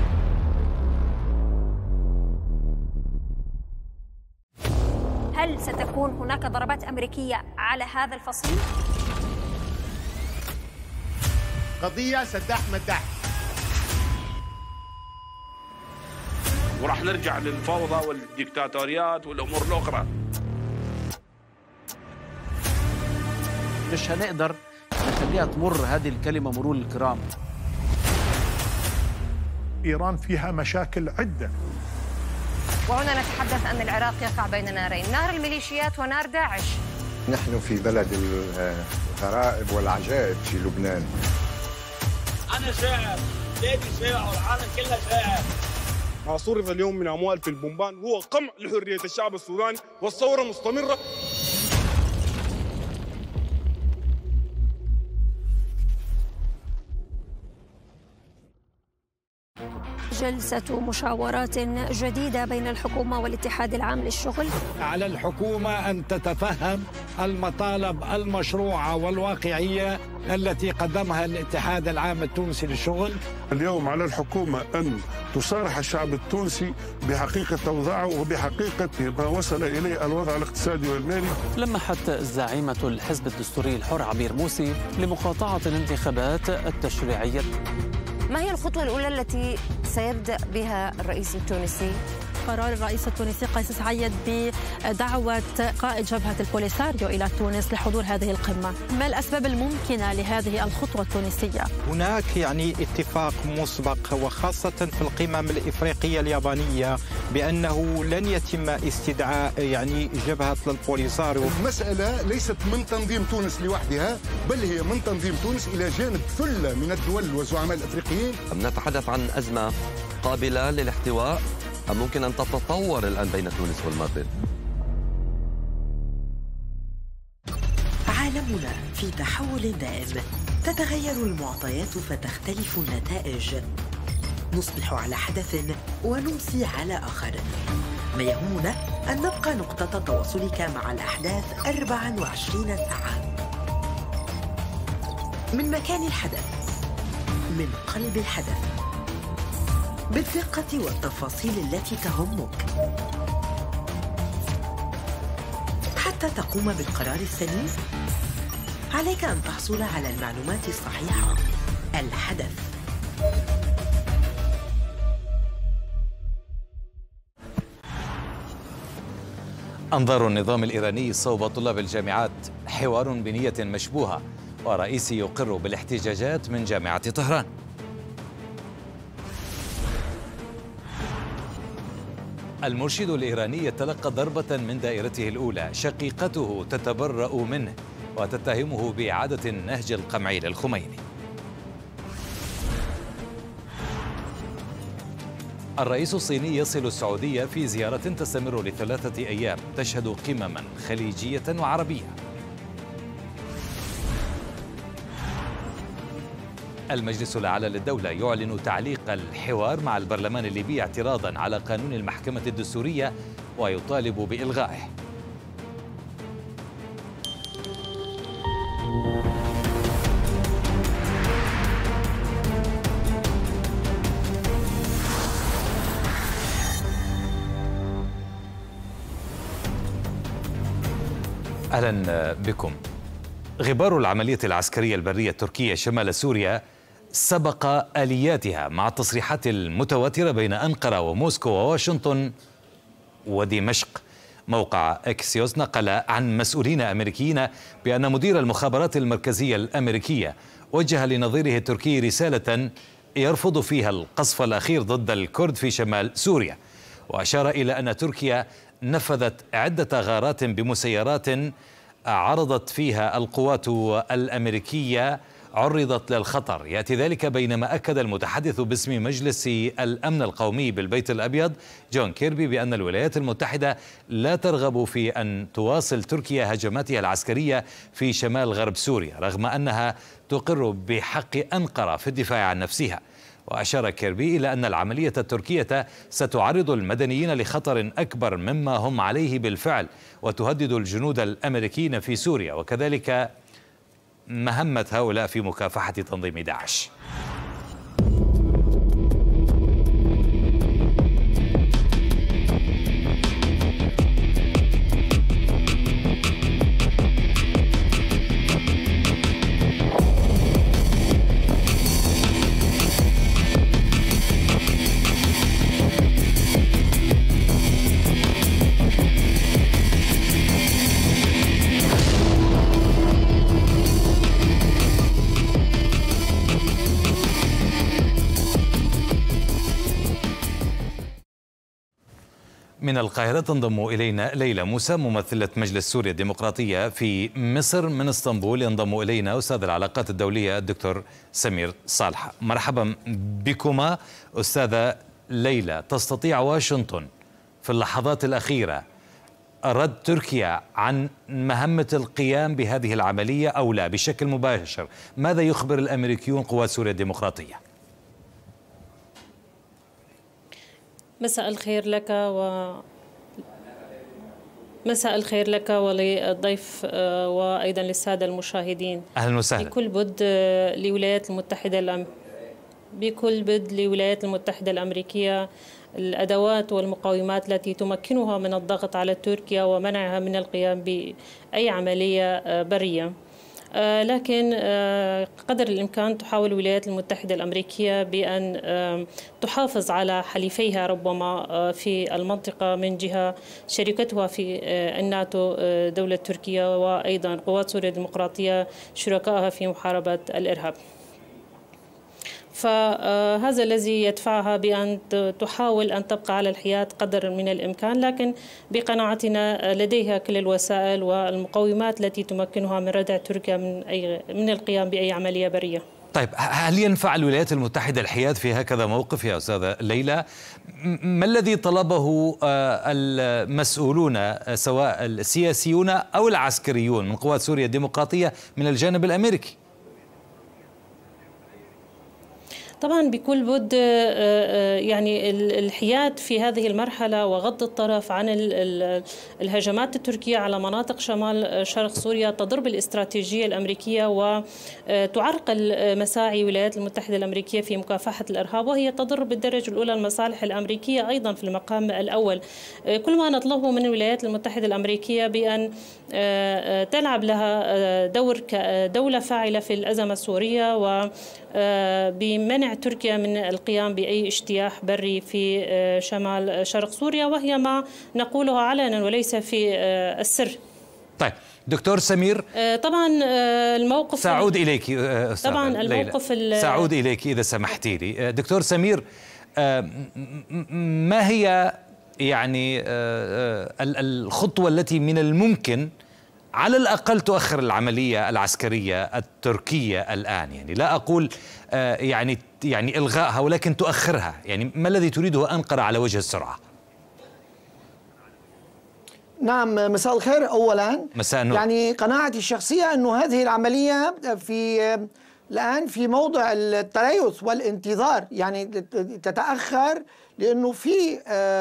هل ستكون هناك ضربات أمريكية على هذا الفصيل؟ قضية سداح مداح، وراح نرجع للفوضى والديكتاتوريات والأمور الأخرى. مش هنقدر نخليها تمر هذه الكلمة مرور الكرام. إيران فيها مشاكل عدة. وهنا نتحدث أن العراق يقع بين نارين، نار الميليشيات ونار داعش. نحن في بلد الغرائب والعجائب في لبنان. أنا شاعر، ليبي شاعر، والعالم كله شاعر. ما صرف اليوم من أموال في البنبان هو قمع لحرية الشعب السوداني، والثورة مستمرة. جلسة مشاورات جديدة بين الحكومة والاتحاد العام للشغل. على الحكومة أن تتفهم المطالب المشروعة والواقعية التي قدمها الاتحاد العام التونسي للشغل. اليوم على الحكومة أن تصارح الشعب التونسي بحقيقة أوضاعه وبحقيقة ما وصل إليه الوضع الاقتصادي والمالي. لمحت زعيمة الحزب الدستوري الحر عبير موسي لمقاطعة الانتخابات التشريعية. ما هي الخطوة الأولى التي سيبدأ بها الرئيس التونسي قرار الرئيس التونسي قيس سعيد بدعوة قائد جبهة البوليساريو إلى تونس لحضور هذه القمة، ما الأسباب الممكنة لهذه الخطوة التونسية؟ هناك يعني اتفاق مسبق وخاصة في القمم الإفريقية اليابانية بأنه لن يتم استدعاء يعني جبهة البوليساريو. المسألة ليست من تنظيم تونس لوحدها، بل هي من تنظيم تونس إلى جانب ثلة من الدول والزعماء الأفريقيين. نتحدث عن أزمة قابلة للاحتواء أم ممكن أن تتطور الآن بين تونس والمغرب؟ عالمنا في تحول دائم، تتغير المعطيات فتختلف النتائج، نصبح على حدث ونمسي على آخر. ما يهمنا أن نبقى نقطة تواصلك مع الأحداث أربع وعشرين ساعة، من مكان الحدث، من قلب الحدث، بالدقة والتفاصيل التي تهمك، حتى تقوم بالقرار السليم. عليك أن تحصل على المعلومات الصحيحة. الحدث. أنظار النظام الإيراني صوب طلاب الجامعات، حوار بنية مشبوهة، ورئيسي يقر بالاحتجاجات من جامعة طهران. المرشد الإيراني يتلقى ضربة من دائرته الأولى، شقيقته تتبرأ منه وتتهمه بإعادة النهج القمعي للخميني. الرئيس الصيني يصل السعودية في زيارة تستمر لثلاثة أيام تشهد قمما خليجية وعربية. المجلس الأعلى للدولة يعلن تعليق الحوار مع البرلمان الليبي اعتراضا على قانون المحكمة الدستورية ويطالب بإلغائه. أهلا بكم. غبار العملية العسكرية البرية التركية شمال سوريا سبق آلياتها مع التصريحات المتواترة بين أنقرة وموسكو وواشنطن ودمشق. موقع إكسيوس نقل عن مسؤولين أمريكيين بأن مدير المخابرات المركزية الأمريكية وجه لنظيره التركي رسالة يرفض فيها القصف الأخير ضد الكرد في شمال سوريا، وأشار إلى أن تركيا نفذت عدة غارات بمسيرات عرضت فيها القوات الأمريكية عرضت للخطر. يأتي ذلك بينما أكد المتحدث باسم مجلس الأمن القومي بالبيت الأبيض جون كيربي بأن الولايات المتحدة لا ترغب في أن تواصل تركيا هجماتها العسكرية في شمال غرب سوريا، رغم أنها تقر بحق أنقرة في الدفاع عن نفسها. وأشار كيربي إلى أن العملية التركية ستعرض المدنيين لخطر أكبر مما هم عليه بالفعل، وتهدد الجنود الأمريكيين في سوريا وكذلك مهمة هؤلاء في مكافحة تنظيم داعش. من القاهرة تنضم إلينا ليلى موسى ممثلة مجلس سوريا الديمقراطية في مصر. من اسطنبول ينضم إلينا أستاذ العلاقات الدولية الدكتور سمير صالحة. مرحبا بكما. أستاذة ليلى، تستطيع واشنطن في اللحظات الأخيرة رد تركيا عن مهمة القيام بهذه العملية أو لا بشكل مباشر؟ ماذا يخبر الأمريكيون قوات سوريا الديمقراطية؟ مساء الخير لك و مساء الخير لك وللضيف وأيضا للسادة المشاهدين. أهلا وسهلا. بكل بد للولايات المتحدة الأم... بكل بد للولايات المتحدة الأمريكية الأدوات والمقاومات التي تمكنها من الضغط على تركيا ومنعها من القيام بأي عملية برية. لكن قدر الإمكان تحاول الولايات المتحدة الأمريكية بأن تحافظ على حليفيها ربما في المنطقة، من جهة شركتها في الناتو دولة تركيا، وأيضا قوات سوريا الديمقراطية شركائها في محاربة الإرهاب. فهذا الذي يدفعها بأن تحاول أن تبقى على الحياد قدر من الإمكان، لكن بقناعتنا لديها كل الوسائل والمقومات التي تمكنها من ردع تركيا من أي من القيام بأي عملية برية. طيب، هل ينفع الولايات المتحدة الحياد في هكذا موقف يا أستاذة ليلى؟ ما الذي طلبه المسؤولون سواء السياسيون أو العسكريون من قوات سوريا الديمقراطية من الجانب الأمريكي؟ طبعا بكل بد يعني الحياد في هذه المرحلة وغض الطرف عن الهجمات التركية على مناطق شمال شرق سوريا تضرب الاستراتيجية الأمريكية وتعرقل مساعي الولايات المتحدة الأمريكية في مكافحة الإرهاب، وهي تضر بالدرجة الأولى المصالح الأمريكية أيضا في المقام الأول. كل ما نطلبه من الولايات المتحدة الأمريكية بأن تلعب لها دور كدولة فاعلة في الأزمة السورية وبمنع تركيا من القيام بأي اجتياح بري في شمال شرق سوريا، وهي ما نقوله علنا وليس في السر. طيب دكتور سمير، طبعا الموقف سأعود إليك طبعا الموقف سأعود إليك إذا سمحتي لي. دكتور سمير، ما هي يعني الخطوة التي من الممكن على الأقل تؤخر العملية العسكرية التركية الآن؟ يعني لا أقول يعني يعني إلغائها، ولكن تؤخرها. يعني ما الذي تريده أنقرة على وجه السرعة؟ نعم، مساء الخير. أولا مساء النور. يعني قناعتي الشخصية أنه هذه العملية في الآن في موضع التريث والانتظار، يعني تتأخر لأنه في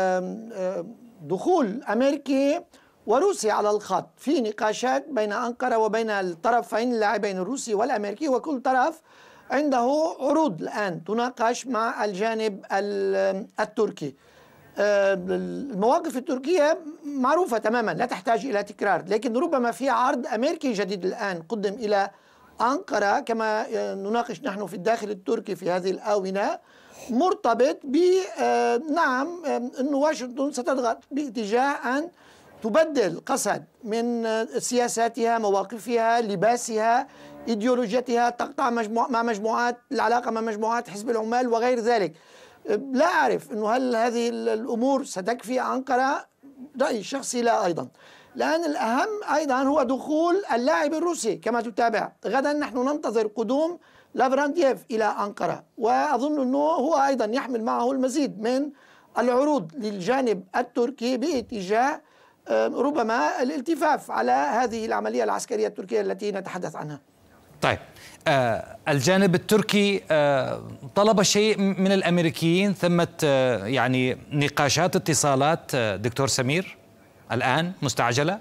دخول أمريكي وروسيا على الخط، في نقاشات بين أنقرة وبين الطرفين اللاعبين الروسي والأمريكي، وكل طرف عنده عروض الآن تناقش مع الجانب التركي. المواقف التركية معروفة تماما لا تحتاج إلى تكرار، لكن ربما في عرض أمريكي جديد الآن قدم إلى أنقرة كما نناقش نحن في الداخل التركي في هذه الآونة، مرتبط ب نعم أن واشنطن ستضغط باتجاه أن تبدل قسد من سياساتها، مواقفها، لباسها، إيديولوجيتها، تقطع مجموع مع مجموعات العلاقة مع مجموعات حزب العمال وغير ذلك. لا أعرف أنه هل هذه الأمور ستكفي أنقرة، رأيي الشخصي لا. أيضا الآن الأهم أيضا هو دخول اللاعب الروسي كما تتابع. غدا نحن ننتظر قدوم لافرانتييف إلى أنقرة، وأظن أنه هو أيضا يحمل معه المزيد من العروض للجانب التركي باتجاه ربما الالتفاف على هذه العملية العسكرية التركية التي نتحدث عنها. طيب، آه الجانب التركي آه طلب شيء من الأمريكيين، ثمة آه يعني نقاشات، اتصالات آه دكتور سمير الآن مستعجلة؟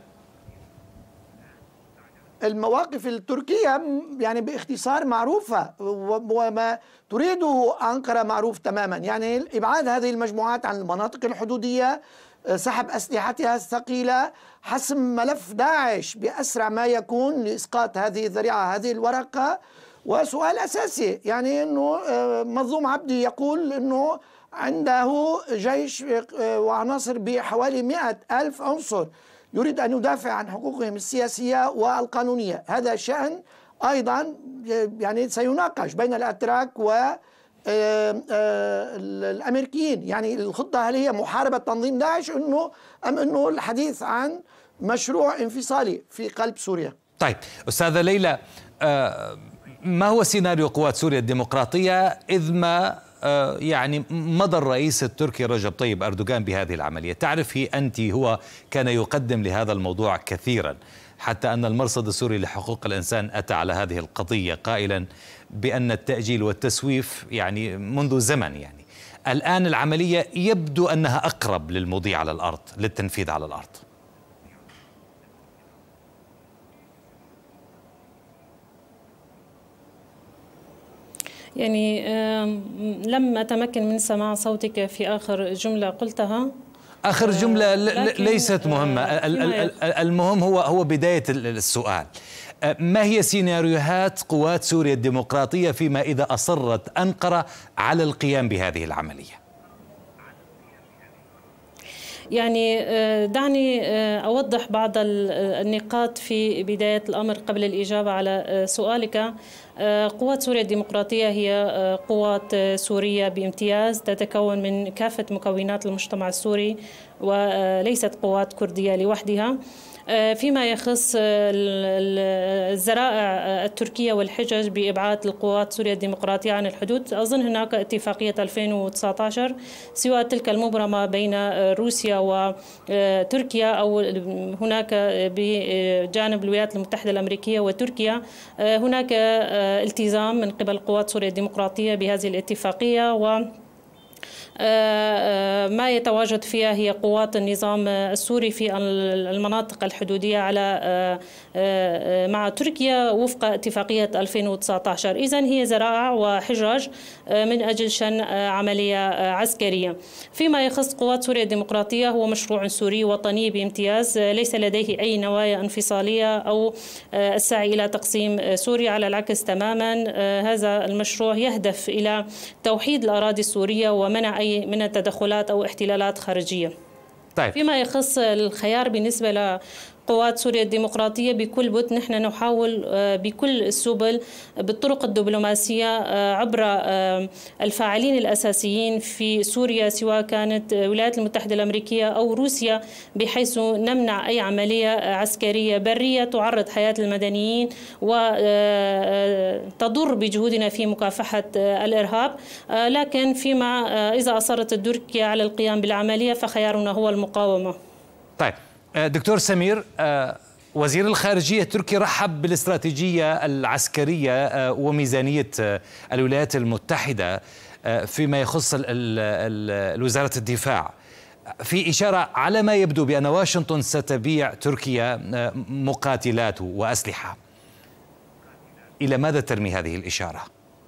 المواقف التركية يعني باختصار معروفة، وما تريده أنقرة معروف تماما، يعني إبعاد هذه المجموعات عن المناطق الحدودية، سحب أسلحتها الثقيلة، حسم ملف داعش بأسرع ما يكون لإسقاط هذه الذريعة، هذه الورقة. وسؤال أساسي يعني أنه منظوم عبدي يقول أنه عنده جيش وعناصر بحوالي مئة ألف عنصر يريد أن يدافع عن حقوقهم السياسية والقانونية. هذا شأن أيضا يعني سيناقش بين الأتراك و الأمريكيين. يعني الخطة هل هي محاربة تنظيم داعش أنه أم أنه الحديث عن مشروع انفصالي في قلب سوريا؟ طيب أستاذة ليلى، ما هو سيناريو قوات سوريا الديمقراطية إذ ما يعني مضى الرئيس التركي رجب طيب أردوغان بهذه العملية؟ تعرفي أنت هو كان يقدم لهذا الموضوع كثيرا، حتى أن المرصد السوري لحقوق الإنسان أتى على هذه القضية قائلا بأن التأجيل والتسويف يعني منذ زمن. يعني الآن العملية يبدو أنها أقرب للمضي على الأرض، للتنفيذ على الأرض. يعني لم أتمكن من سماع صوتك في آخر جملة قلتها. آخر جملة ليست مهمة، المهم هو هو بداية السؤال. ما هي سيناريوهات قوات سوريا الديمقراطية فيما إذا أصرت أنقرة على القيام بهذه العملية؟ يعني دعني أوضح بعض النقاط في بداية الأمر قبل الإجابة على سؤالك. قوات سوريا الديمقراطية هي قوات سورية بامتياز تتكون من كافة مكونات المجتمع السوري وليست قوات كردية لوحدها. فيما يخص الذرائع التركية والحجج بإبعاد القوات سوريا الديمقراطية عن الحدود، أظن هناك اتفاقية ألفين وتسعة عشر سواء تلك المبرمة بين روسيا وتركيا أو هناك بجانب الولايات المتحدة الأمريكية وتركيا، هناك التزام من قبل قوات سوريا الديمقراطية بهذه الاتفاقية، و ما يتواجد فيها هي قوات النظام السوري في المناطق الحدودية على مع تركيا وفق اتفاقية ألفين وتسعة عشر. إذن هي ذرائع وحجج من أجل شن عملية عسكرية. فيما يخص قوات سوريا الديمقراطية هو مشروع سوري وطني بامتياز، ليس لديه أي نوايا انفصالية أو السعي إلى تقسيم سوريا، على العكس تماما. هذا المشروع يهدف إلى توحيد الأراضي السورية ومنع أي من التدخلات أو احتلالات خارجية. طيب. فيما يخص الخيار بالنسبة ل قوات سوريا الديمقراطية، بكل بد نحن نحاول بكل السبل بالطرق الدبلوماسية عبر الفاعلين الأساسيين في سوريا سواء كانت الولايات المتحدة الأمريكية أو روسيا، بحيث نمنع أي عملية عسكرية برية تعرض حياة المدنيين وتضر بجهودنا في مكافحة الإرهاب. لكن فيما إذا أصرت تركيا على القيام بالعملية فخيارنا هو المقاومة. طيب دكتور سمير، وزير الخارجية التركي رحب بالاستراتيجية العسكرية وميزانية الولايات المتحدة فيما يخص وزارة الدفاع، في إشارة على ما يبدو بأن واشنطن ستبيع تركيا مقاتلات وأسلحة. إلى ماذا ترمي هذه الإشارة؟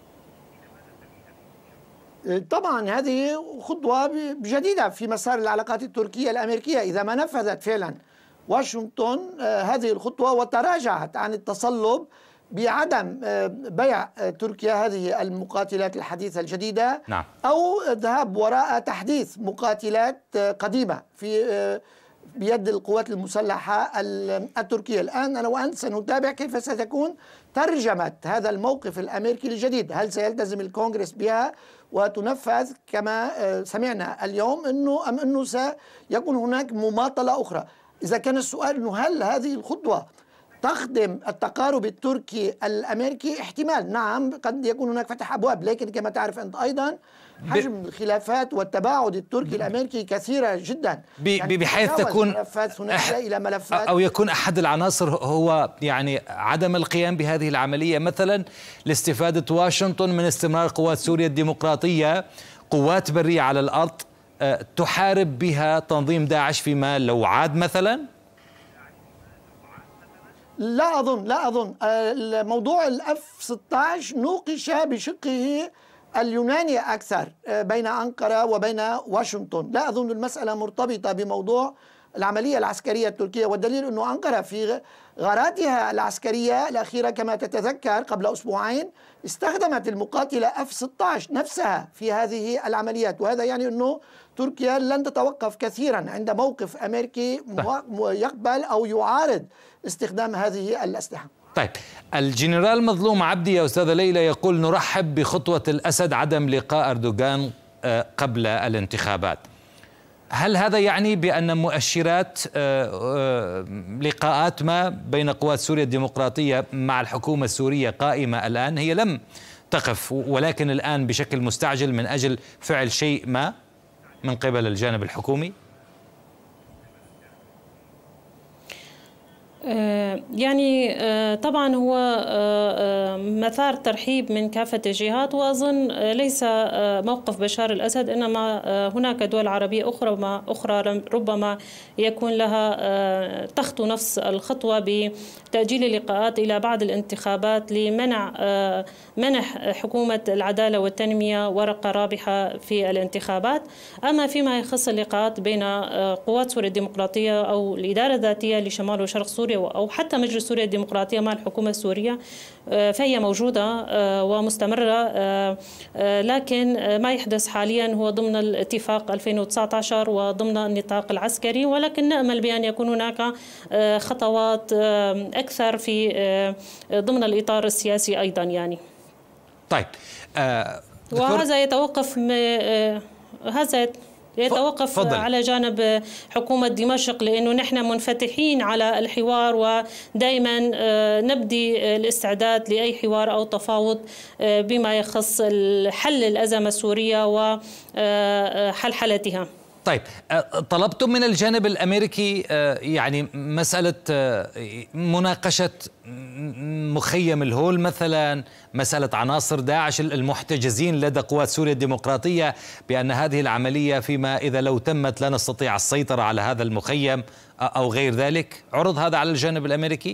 طبعا هذه خطوة جديدة في مسار العلاقات التركية الأمريكية. إذا ما نفذت فعلا واشنطن هذه الخطوة وتراجعت عن التصلب بعدم بيع تركيا هذه المقاتلات الحديثة الجديدة، نعم. أو الذهاب وراء تحديث مقاتلات قديمة في بيد القوات المسلحة التركية. الآن أنا وأنت سنتابع كيف ستكون ترجمة هذا الموقف الأمريكي الجديد. هل سيلتزم الكونغرس بها وتنفذ كما سمعنا اليوم أنه أم أنه سيكون هناك مماطلة أخرى؟ إذا كان السؤال أنه هل هذه الخطوة تخدم التقارب التركي الأمريكي، احتمال نعم، قد يكون هناك فتح أبواب، لكن كما تعرف أنت أيضا حجم الخلافات والتباعد التركي الأمريكي كثيرة جدا، يعني بحيث تكون ملفات هناك إلى ملفات، أو يكون أحد العناصر هو يعني عدم القيام بهذه العملية، مثلا لاستفادة واشنطن من استمرار قوات سوريا الديمقراطية قوات برية على الأرض تحارب بها تنظيم داعش فيما لو عاد مثلا؟ لا أظن لا أظن الموضوع الأف ستة عشر نوقش بشقه اليوناني أكثر بين أنقرة وبين واشنطن. لا أظن المسألة مرتبطة بموضوع العملية العسكرية التركية، والدليل أنه أنقرة في غاراتها العسكرية الأخيرة كما تتذكر قبل أسبوعين استخدمت المقاتلة أف ستة عشر نفسها في هذه العمليات، وهذا يعني أنه تركيا لن تتوقف كثيرا عند موقف أمريكي يقبل أو يعارض استخدام هذه الأسلحة. طيب، الجنرال مظلوم عبدي يا أستاذة ليلى يقول نرحب بخطوة الأسد عدم لقاء أردوغان قبل الانتخابات. هل هذا يعني بأن مؤشرات لقاءات ما بين قوات سوريا الديمقراطية مع الحكومة السورية قائمة الآن؟ هي لم تقف، ولكن الآن بشكل مستعجل من أجل فعل شيء ما من قبل الجانب الحكومي؟ يعني طبعا هو مثار ترحيب من كافة الجهات، وأظن ليس موقف بشار الأسد، إنما هناك دول عربية أخرى ما أخرى ربما يكون لها تخطو نفس الخطوة بتأجيل اللقاءات إلى بعد الانتخابات لمنع منح حكومة العدالة والتنمية ورقة رابحة في الانتخابات. أما فيما يخص اللقاءات بين قوات سوريا الديمقراطية أو الإدارة الذاتية لشمال وشرق سوريا، سوريا أو حتى مجلس سوريا الديمقراطية مع الحكومة السورية فهي موجودة ومستمرة، لكن ما يحدث حاليا هو ضمن الاتفاق ألفين وتسعة عشر وضمن النطاق العسكري، ولكن نأمل بأن يكون هناك خطوات أكثر في ضمن الإطار السياسي أيضا يعني. طيب آه وهذا يتوقف هذا يتوقف فضل. على جانب حكومة دمشق، لأنه نحن منفتحين على الحوار ودائما نبدي الاستعداد لأي حوار أو تفاوض بما يخص حل الأزمة السورية وحلحلتها. طيب طلبتم من الجانب الأمريكي يعني مسألة مناقشة مخيم الهول مثلا، مسألة عناصر داعش المحتجزين لدى قوات سوريا الديمقراطية، بأن هذه العملية فيما إذا لو تمت لا نستطيع السيطرة على هذا المخيم أو غير ذلك؟ عرض هذا على الجانب الأمريكي؟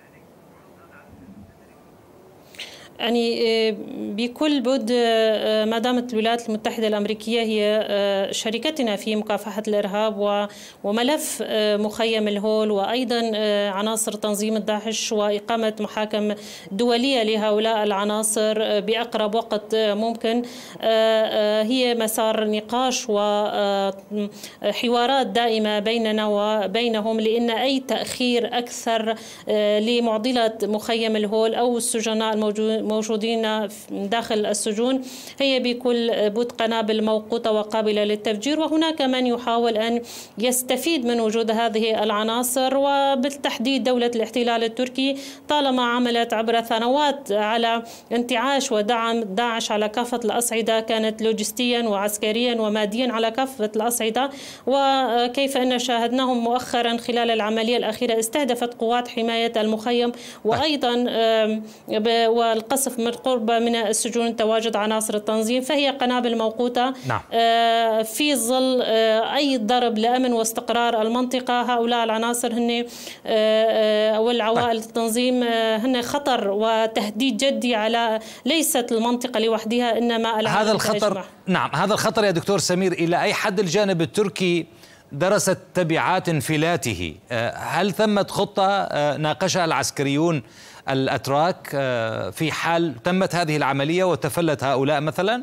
يعني بكل بد ما دامت الولايات المتحدة الأمريكية هي شريكتنا في مكافحة الإرهاب وملف مخيم الهول وأيضا عناصر تنظيم داعش وإقامة محاكم دولية لهؤلاء العناصر بأقرب وقت ممكن، هي مسار نقاش وحوارات دائمة بيننا وبينهم، لأن أي تأخير أكثر لمعضلة مخيم الهول أو السجناء الموجودين موجودين داخل السجون هي بكل بد قنابل موقوتة وقابلة للتفجير، وهناك من يحاول أن يستفيد من وجود هذه العناصر، وبالتحديد دولة الاحتلال التركي طالما عملت عبر سنوات على انتعاش ودعم داعش على كافة الأصعدة، كانت لوجستيا وعسكريا وماديا على كافة الأصعدة، وكيف أن شاهدناهم مؤخرا خلال العملية الأخيرة استهدفت قوات حماية المخيم وأيضا والقصف من قرب من السجون تواجد عناصر التنظيم، فهي قنابل موقوتة. نعم. في ظل أي ضرب لأمن واستقرار المنطقة هؤلاء العناصر هن والعوائل التنظيم هن خطر وتهديد جدي على ليست المنطقة لوحدها إنما العالم. هذا الخطر. نعم هذا الخطر يا دكتور سمير إلى أي حد الجانب التركي درست تبعات انفلاته؟ هل ثمت خطة ناقشها العسكريون الأتراك في حال تمت هذه العملية وتفلت هؤلاء مثلا؟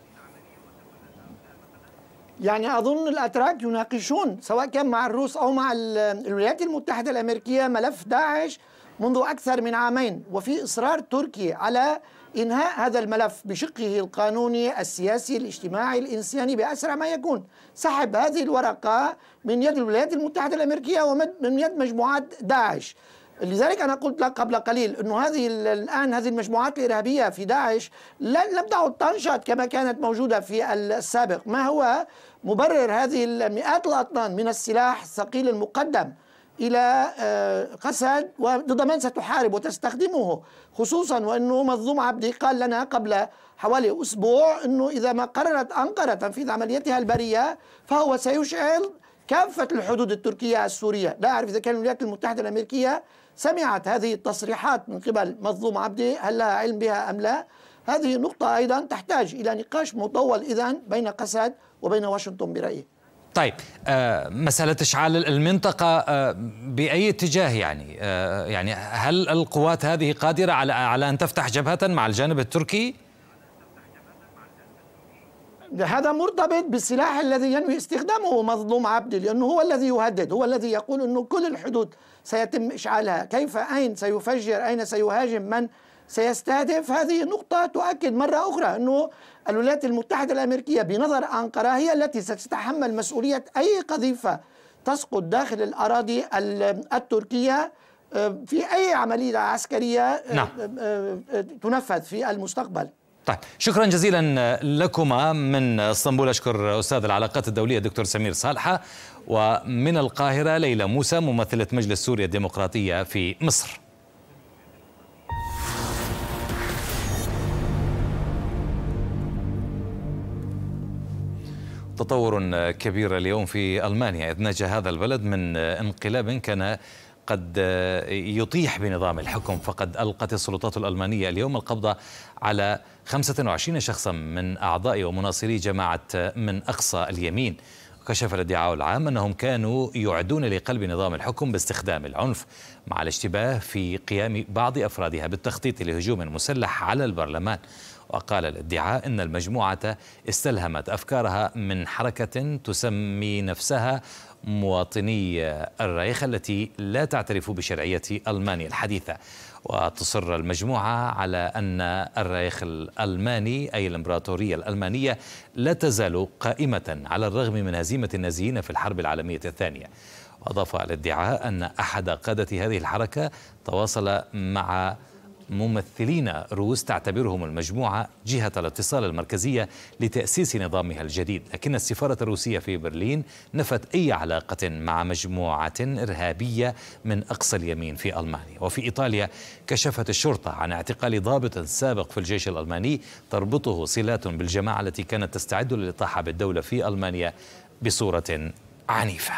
يعني أظن الأتراك يناقشون سواء كان مع الروس أو مع الولايات المتحدة الأمريكية ملف داعش منذ أكثر من عامين، وفي إصرار تركي على إنهاء هذا الملف بشقه القانوني السياسي الاجتماعي الإنساني بأسرع ما يكون، سحب هذه الورقة من يد الولايات المتحدة الأمريكية ومن يد مجموعات داعش. لذلك أنا قلت لك قبل قليل أنه هذه الآن هذه المجموعات الإرهابية في داعش لم تعد تنشط كما كانت موجودة في السابق. ما هو مبرر هذه المئات الأطنان من السلاح الثقيل المقدم إلى قسد وضد من ستحارب وتستخدمه، خصوصا وأنه منظوم عبدي قال لنا قبل حوالي أسبوع أنه إذا ما قررت أنقرة تنفيذ عمليتها البرية فهو سيشعل كافة الحدود التركية السورية. لا أعرف إذا كان الولايات المتحدة الأمريكية سمعت هذه التصريحات من قبل منظوم عبدي، هل لها علم بها أم لا؟ هذه نقطة أيضا تحتاج إلى نقاش مطول إذن بين قسد وبين واشنطن برأيي. طيب آه مسألة إشعال المنطقة آه بأي اتجاه يعني آه يعني هل القوات هذه قادرة على على أن تفتح جبهة مع الجانب التركي؟ هذا مرتبط بالسلاح الذي ينوي استخدامه مظلوم عبدي، لأنه هو الذي يهدد، هو الذي يقول أنه كل الحدود سيتم إشعالها، كيف أين سيفجر، أين سيهاجم، من سيستهدف. هذه نقطة تؤكد مرة أخرى أنه الولايات المتحدة الأمريكية بنظر أنقرة هي التي ستتحمل مسؤولية أي قذيفة تسقط داخل الأراضي التركية في أي عملية عسكرية نعم. تنفذ في المستقبل. طيب شكرا جزيلا لكما من اسطنبول. أشكر أستاذ العلاقات الدولية دكتور سمير صالحة، ومن القاهرة ليلى موسى ممثلة مجلس سوريا الديمقراطية في مصر. تطور كبير اليوم في ألمانيا إذ نجا هذا البلد من انقلاب كان قد يطيح بنظام الحكم، فقد ألقت السلطات الألمانية اليوم القبض على خمسة وعشرين شخصا من أعضاء ومناصري جماعة من أقصى اليمين. كشف الادعاء العام أنهم كانوا يعدون لقلب نظام الحكم باستخدام العنف، مع الاشتباه في قيام بعض أفرادها بالتخطيط لهجوم مسلح على البرلمان. وقال الادعاء أن المجموعة استلهمت أفكارها من حركة تسمي نفسها مواطني الريخ التي لا تعترف بشرعية ألمانيا الحديثة. وتصر المجموعة على أن الريخ الألماني أي الإمبراطورية الألمانية لا تزال قائمة على الرغم من هزيمة النازيين في الحرب العالمية الثانية. وأضاف الادعاء أن أحد قادة هذه الحركة تواصل مع ممثلين روس تعتبرهم المجموعة جهة الاتصال المركزية لتأسيس نظامها الجديد، لكن السفارة الروسية في برلين نفت أي علاقة مع مجموعة إرهابية من أقصى اليمين في ألمانيا. وفي إيطاليا كشفت الشرطة عن اعتقال ضابط سابق في الجيش الألماني تربطه صلات بالجماعة التي كانت تستعد للإطاحة بالدولة في ألمانيا بصورة عنيفة.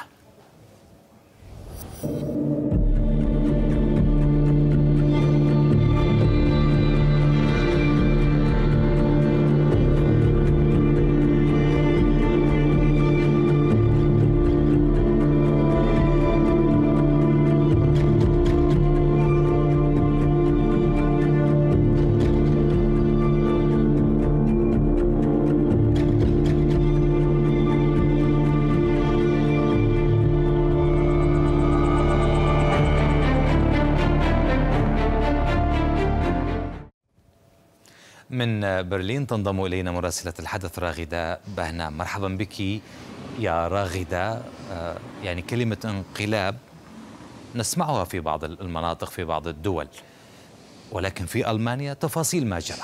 من برلين تنضم إلينا مراسلة الحدث راغدة بهنام. مرحبا بك يا راغدة. يعني كلمة انقلاب نسمعها في بعض المناطق في بعض الدول، ولكن في ألمانيا تفاصيل ما جرى.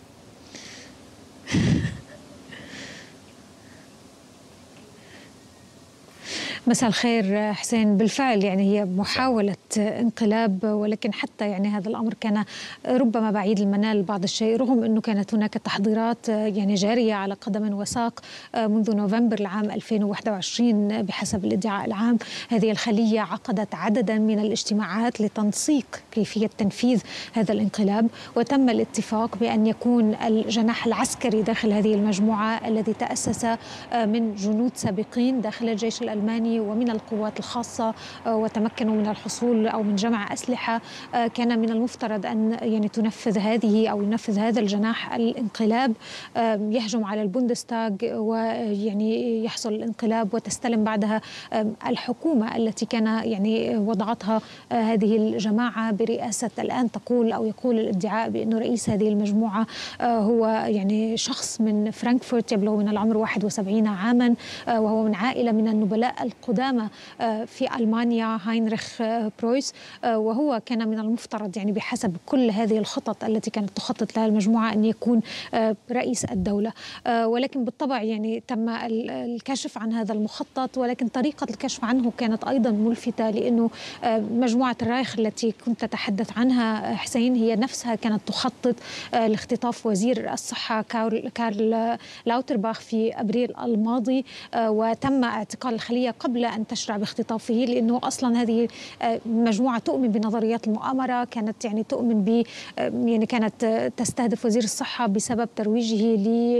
مساء الخير حسين. بالفعل يعني هي محاولة انقلاب، ولكن حتى يعني هذا الأمر كان ربما بعيد المنال بعض الشيء، رغم أنه كانت هناك تحضيرات يعني جارية على قدم وساق منذ نوفمبر العام ألفين وواحد وعشرين بحسب الادعاء العام. هذه الخلية عقدت عددا من الاجتماعات لتنسيق كيفية تنفيذ هذا الانقلاب، وتم الاتفاق بأن يكون الجناح العسكري داخل هذه المجموعة الذي تأسس من جنود سابقين داخل الجيش الألماني ومن القوات الخاصة وتمكنوا من الحصول أو من جمع أسلحة. كان من المفترض أن يعني تنفذ هذه أو ينفذ هذا الجناح الانقلاب، يهجم على البوندستاغ ويعني يحصل الانقلاب وتستلم بعدها الحكومة التي كان يعني وضعتها هذه الجماعة برئاسة الآن تقول أو يقول الادعاء بأنه رئيس هذه المجموعة هو يعني شخص من فرانكفورت يبلغ من العمر واحد وسبعين عاما، وهو من عائلة من النبلاء القدامى في ألمانيا، هاينريخ برويس، وهو كان من المفترض يعني بحسب كل هذه الخطط التي كانت تخطط لها المجموعة أن يكون رئيس الدولة. ولكن بالطبع يعني تم الكشف عن هذا المخطط، ولكن طريقة الكشف عنه كانت أيضا ملفتة، لأنه مجموعة الرايخ التي كنت تتحدث عنها حسين هي نفسها كانت تخطط لاختطاف وزير الصحة كارل لاوترباخ في أبريل الماضي، وتم اعتقال الخلية قبل أن تشرع باختطافه، لأنه أصلا هذه مجموعة تؤمن بنظريات المؤامرة، كانت يعني تؤمن ب يعني كانت تستهدف وزير الصحة بسبب ترويجه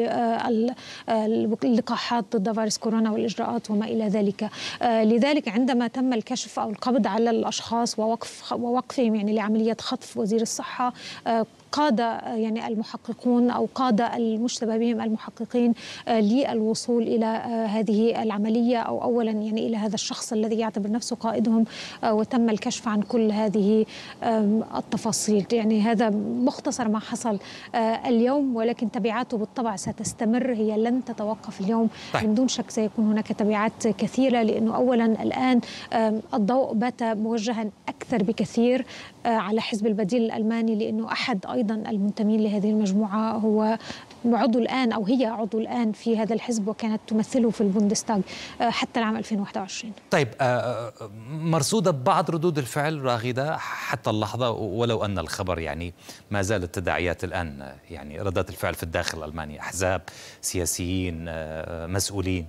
للقاحات ضد فيروس كورونا والإجراءات وما إلى ذلك. لذلك عندما تم الكشف أو القبض على الأشخاص ووقف ووقفهم يعني لعملية خطف وزير الصحة، قاد يعني المحققون أو قاد المشتبه بهم المحققين للوصول إلى هذه العملية، أو أولا يعني إلى هذا الشخص الذي يعتبر نفسه قائدهم، وتم الكشف عن كل هذه التفاصيل. يعني هذا مختصر ما حصل اليوم، ولكن تبعاته بالطبع ستستمر، هي لن تتوقف اليوم. من دون شك سيكون هناك تبعات كثيرة، لأنه أولا الآن الضوء بات موجها أكثر بكثير على حزب البديل الألماني، لأنه أحد أيضا المنتمين لهذه المجموعة هو عضو الآن أو هي عضو الآن في هذا الحزب، وكانت تمثله في البوندستاغ حتى العام ألفين وواحد وعشرين. طيب، مرصودة بعض ردود الفعل راغدة حتى اللحظة، ولو أن الخبر يعني ما زالت التداعيات الآن، يعني ردات الفعل في الداخل الألماني، أحزاب، سياسيين، مسؤولين.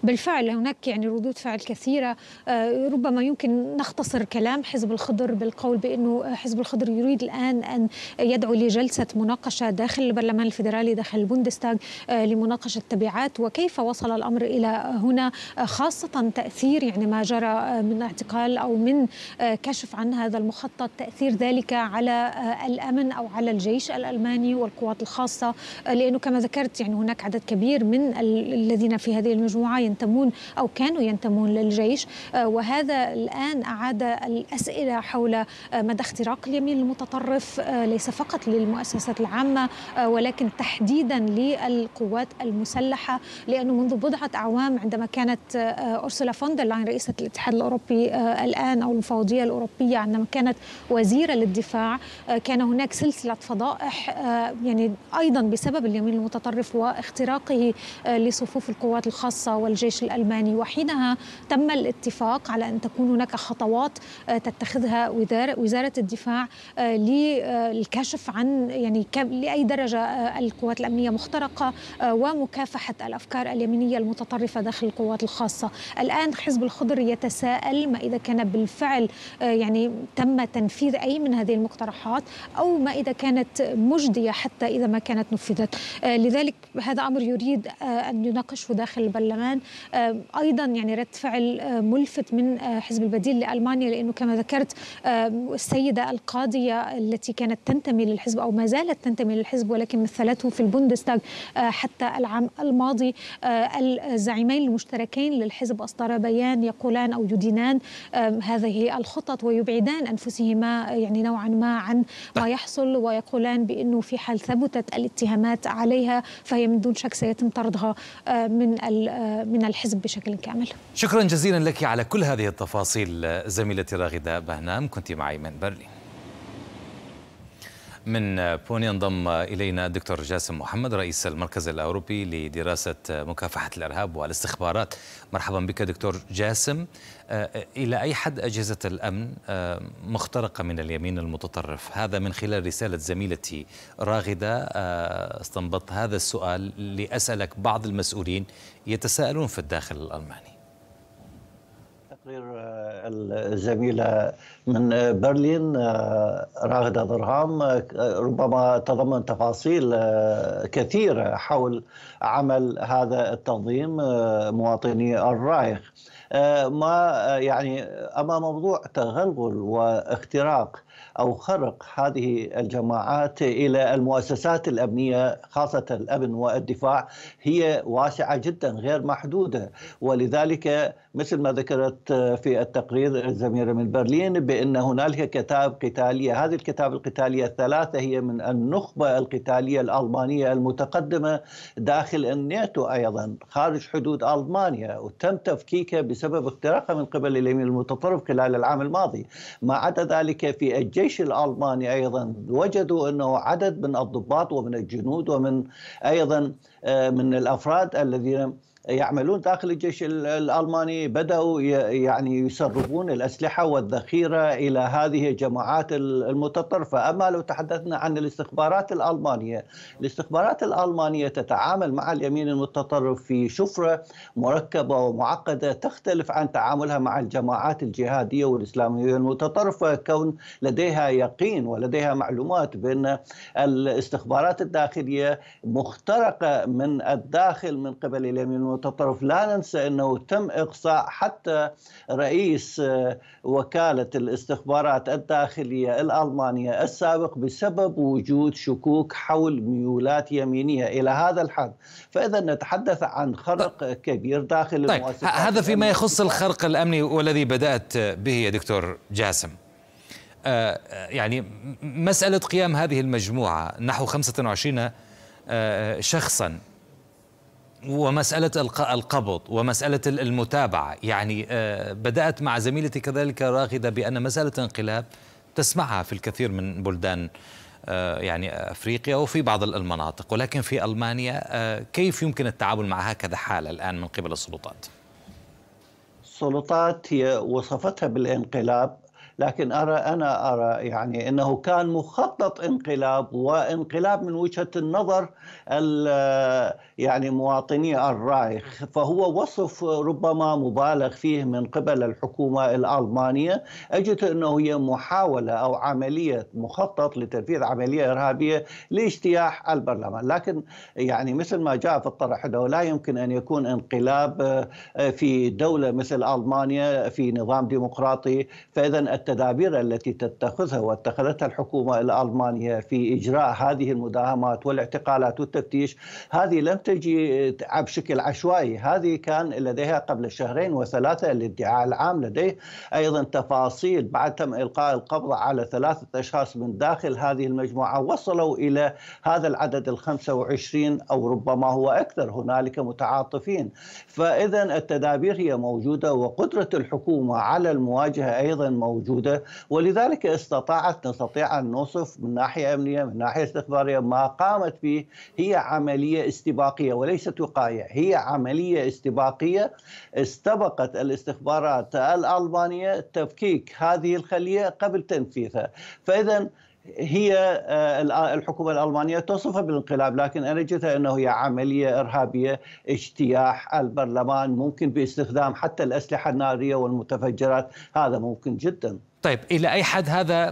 بالفعل هناك يعني ردود فعل كثيرة. ربما يمكن نختصر كلام حزب الخضر بالقول بأنه حزب الخضر يريد الآن أن يدعو لجلسة مناقشة داخل البرلمان الفيدرالي داخل البوندستاغ لمناقشة التبعات وكيف وصل الأمر إلى هنا، خاصة تأثير يعني ما جرى من اعتقال أو من كشف عن هذا المخطط، تأثير ذلك على الأمن أو على الجيش الألماني والقوات الخاصة، لأنه كما ذكرت يعني هناك عدد كبير من الذين في هذه المجموعة ينتمون أو كانوا ينتمون للجيش، وهذا الآن أعاد الأسئلة حول مدى اختراق اليمين المتطرف ليس فقط للمؤسسات العامة ولكن تحديدا للقوات المسلحة، لأنه منذ بضعة أعوام عندما كانت أورسولا فون دير لاين رئيسة الاتحاد الأوروبي الآن أو المفوضية الأوروبية عندما كانت وزيرة للدفاع كان هناك سلسلة فضائح يعني أيضا بسبب اليمين المتطرف واختراقه لصفوف القوات الخاصة والجيش الألماني، وحينها تم الاتفاق على أن تكون هناك خطوات تتخذها وزارة الدفاع للكشف عن يعني لأي درجة القوات الأمنية مخترقة ومكافحة الأفكار اليمينية المتطرفة داخل القوات الخاصة. الآن حزب الخضر يتساءل ما إذا كان بالفعل يعني تم تنفيذ أي من هذه المقترحات أو ما إذا كانت مجدية حتى إذا ما كانت نفذت. لذلك هذا أمر يريد أن يناقشه داخل البرلمان. أيضا يعني رد فعل ملفت من حزب البديل لألمانيا، لأنه كما ذكرت السيدة القاضية التي كانت تنتمي للحزب أو ما زالت تنتمي للحزب ولكن مثلته في البوندستاغ حتى العام الماضي، الزعيمين المشتركين للحزب أصدر بيان يقولان أو يدينان هذه الخطط ويبعدان أنفسهما يعني نوعا ما عن ما يحصل، ويقولان بأنه في حال ثبتت الاتهامات عليها فهي من دون شك سيتم طردها من من الحزب بشكل كامل. شكرا جزيلا لك على كل هذه التفاصيل زميلتي راغدة بهنام، كنت معي من برلين. من بون ينضم إلينا الدكتور جاسم محمد رئيس المركز الأوروبي لدراسة مكافحة الإرهاب والاستخبارات. مرحبا بك دكتور جاسم. إلى أي حد أجهزة الأمن مخترقة من اليمين المتطرف؟ هذا من خلال رسالة زميلتي راغدة استنبط هذا السؤال لأسألك بعض المسؤولين يتساءلون في الداخل الألماني. تقرير الزميلة من برلين راغدة ضرهام ربما تضمن تفاصيل كثيرة حول عمل هذا التنظيم مواطني الرايخ. ما يعني أما موضوع تغلغل واختراق أو خرق هذه الجماعات إلى المؤسسات الأمنية خاصة الأمن والدفاع هي واسعة جدا غير محدودة، ولذلك مثل ما ذكرت في التقرير الزميلة من برلين بأن هنالك كتائب قتالية. هذه الكتائب القتالية الثلاثة هي من النخبة القتالية الألمانية المتقدمة داخل الناتو أيضا خارج حدود ألمانيا، وتم تفكيكها بسبب اختراقها من قبل اليمين المتطرف خلال العام الماضي. ما عدا ذلك في الجيش الألماني أيضا وجدوا أنه عدد من الضباط ومن الجنود ومن أيضا من الأفراد الذين يعملون داخل الجيش الألماني بدأوا يعني يسربون الأسلحة والذخيرة إلى هذه الجماعات المتطرفة. أما لو تحدثنا عن الاستخبارات الألمانية، الاستخبارات الألمانية تتعامل مع اليمين المتطرف في شفرة مركبة ومعقدة تختلف عن تعاملها مع الجماعات الجهادية والإسلامية المتطرفة، كون لديها يقين ولديها معلومات بأن الاستخبارات الداخلية مخترقة من الداخل من قبل اليمين المتطرف. لا ننسى أنه تم إقصاء حتى رئيس وكالة الاستخبارات الداخلية الألمانية السابق بسبب وجود شكوك حول ميولات يمينية إلى هذا الحد. فإذا نتحدث عن خرق كبير داخل طيب المؤسسات. هذا فيما يخص الخرق الأمني والذي بدأت به يا دكتور جاسم. آه يعني مسألة قيام هذه المجموعة نحو خمسة وعشرين آه شخصا ومسألة القبض ومسألة المتابعة، يعني بدأت مع زميلتي كذلك راغدة بأن مسألة انقلاب تسمعها في الكثير من بلدان يعني أفريقيا وفي بعض المناطق، ولكن في ألمانيا كيف يمكن التعامل مع هكذا حالة الآن من قبل السلطات؟ السلطات هي وصفتها بالانقلاب لكن أرى أنا أرى يعني أنه كان مخطط انقلاب، وانقلاب من وجهة النظر يعني مواطني الرايخ، فهو وصف ربما مبالغ فيه من قبل الحكومة الألمانية. أجد أنه هي محاولة أو عملية مخطط لتنفيذ عملية إرهابية لاجتياح البرلمان، لكن يعني مثل ما جاء في الطرح أنه لا يمكن أن يكون انقلاب في دولة مثل ألمانيا في نظام ديمقراطي. فإذا التدابير التي تتخذها واتخذتها الحكومة الألمانية في إجراء هذه المداهمات والاعتقالات والتفتيش هذه لم تجي بشكل عشوائي، هذه كان لديها قبل شهرين وثلاثة الادعاء العام لديه أيضا تفاصيل بعد تم إلقاء القبض على ثلاثة أشخاص من داخل هذه المجموعة وصلوا إلى هذا العدد الخمسة وعشرين أو ربما هو أكثر، هنالك متعاطفين. فإذا التدابير هي موجودة وقدرة الحكومة على المواجهة أيضا موجودة، ولذلك استطاعت نستطيع أن نوصف من ناحية أمنية من ناحية استخبارية ما قامت به هي عملية استباقية وليست وقائية، هي عملية استباقية استبقت الاستخبارات الألمانية تفكيك هذه الخلية قبل تنفيذها. فإذا هي الحكومة الألمانية توصفها بالانقلاب، لكن أنا أجدها أنه هي عملية إرهابية اجتياح البرلمان، ممكن باستخدام حتى الأسلحة النارية والمتفجرات، هذا ممكن جدا. طيب إلى أي حد هذا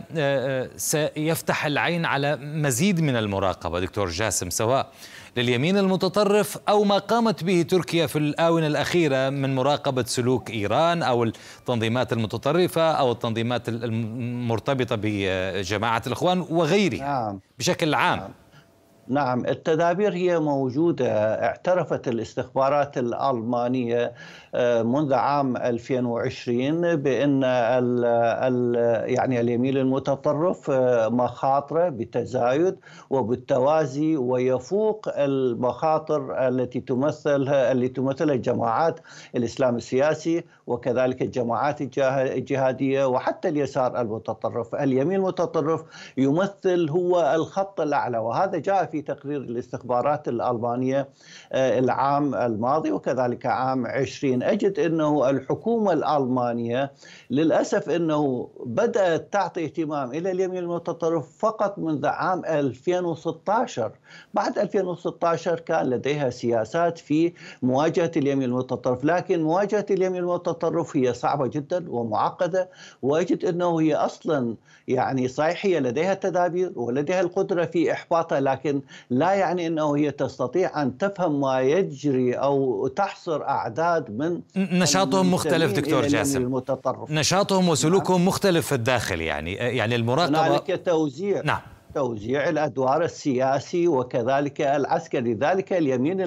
سيفتح العين على مزيد من المراقبة دكتور جاسم، سواء لليمين المتطرف أو ما قامت به تركيا في الآونة الأخيرة من مراقبة سلوك إيران أو التنظيمات المتطرفة أو التنظيمات المرتبطة بجماعة الإخوان وغيرها؟ نعم. بشكل عام. نعم. نعم، التدابير هي موجودة. اعترفت الاستخبارات الألمانية منذ عام ألفين وعشرين بأن ال ال يعني اليمين المتطرف مخاطره بتزايد وبالتوازي ويفوق المخاطر التي تمثلها اللي تمثلها الجماعات الإسلام السياسي وكذلك الجماعات الجهادية وحتى اليسار المتطرف. اليمين المتطرف يمثل هو الخط الأعلى، وهذا جاء في تقرير الاستخبارات الألمانية العام الماضي وكذلك عام عشرين. أجد أنه الحكومة الألمانية للأسف أنه بدأت تعطي اهتمام إلى اليمين المتطرف فقط منذ عام ألفين وستة عشر. بعد ألفين وستة عشر كان لديها سياسات في مواجهة اليمين المتطرف، لكن مواجهة اليمين المتطرف هي صعبة جدا ومعقدة، وأجد أنه هي أصلا يعني صحيح هي لديها تدابير ولديها القدرة في إحباطها، لكن لا يعني أنه هي تستطيع أن تفهم ما يجري أو تحصر أعداد من نشاطهم مختلف دكتور جاسم، نشاطهم وسلوكهم مختلف في الداخل، يعني يعني المراقبة هنالك توزيع. نعم. توزيع الأدوار السياسي وكذلك العسكري. ذلك اليمين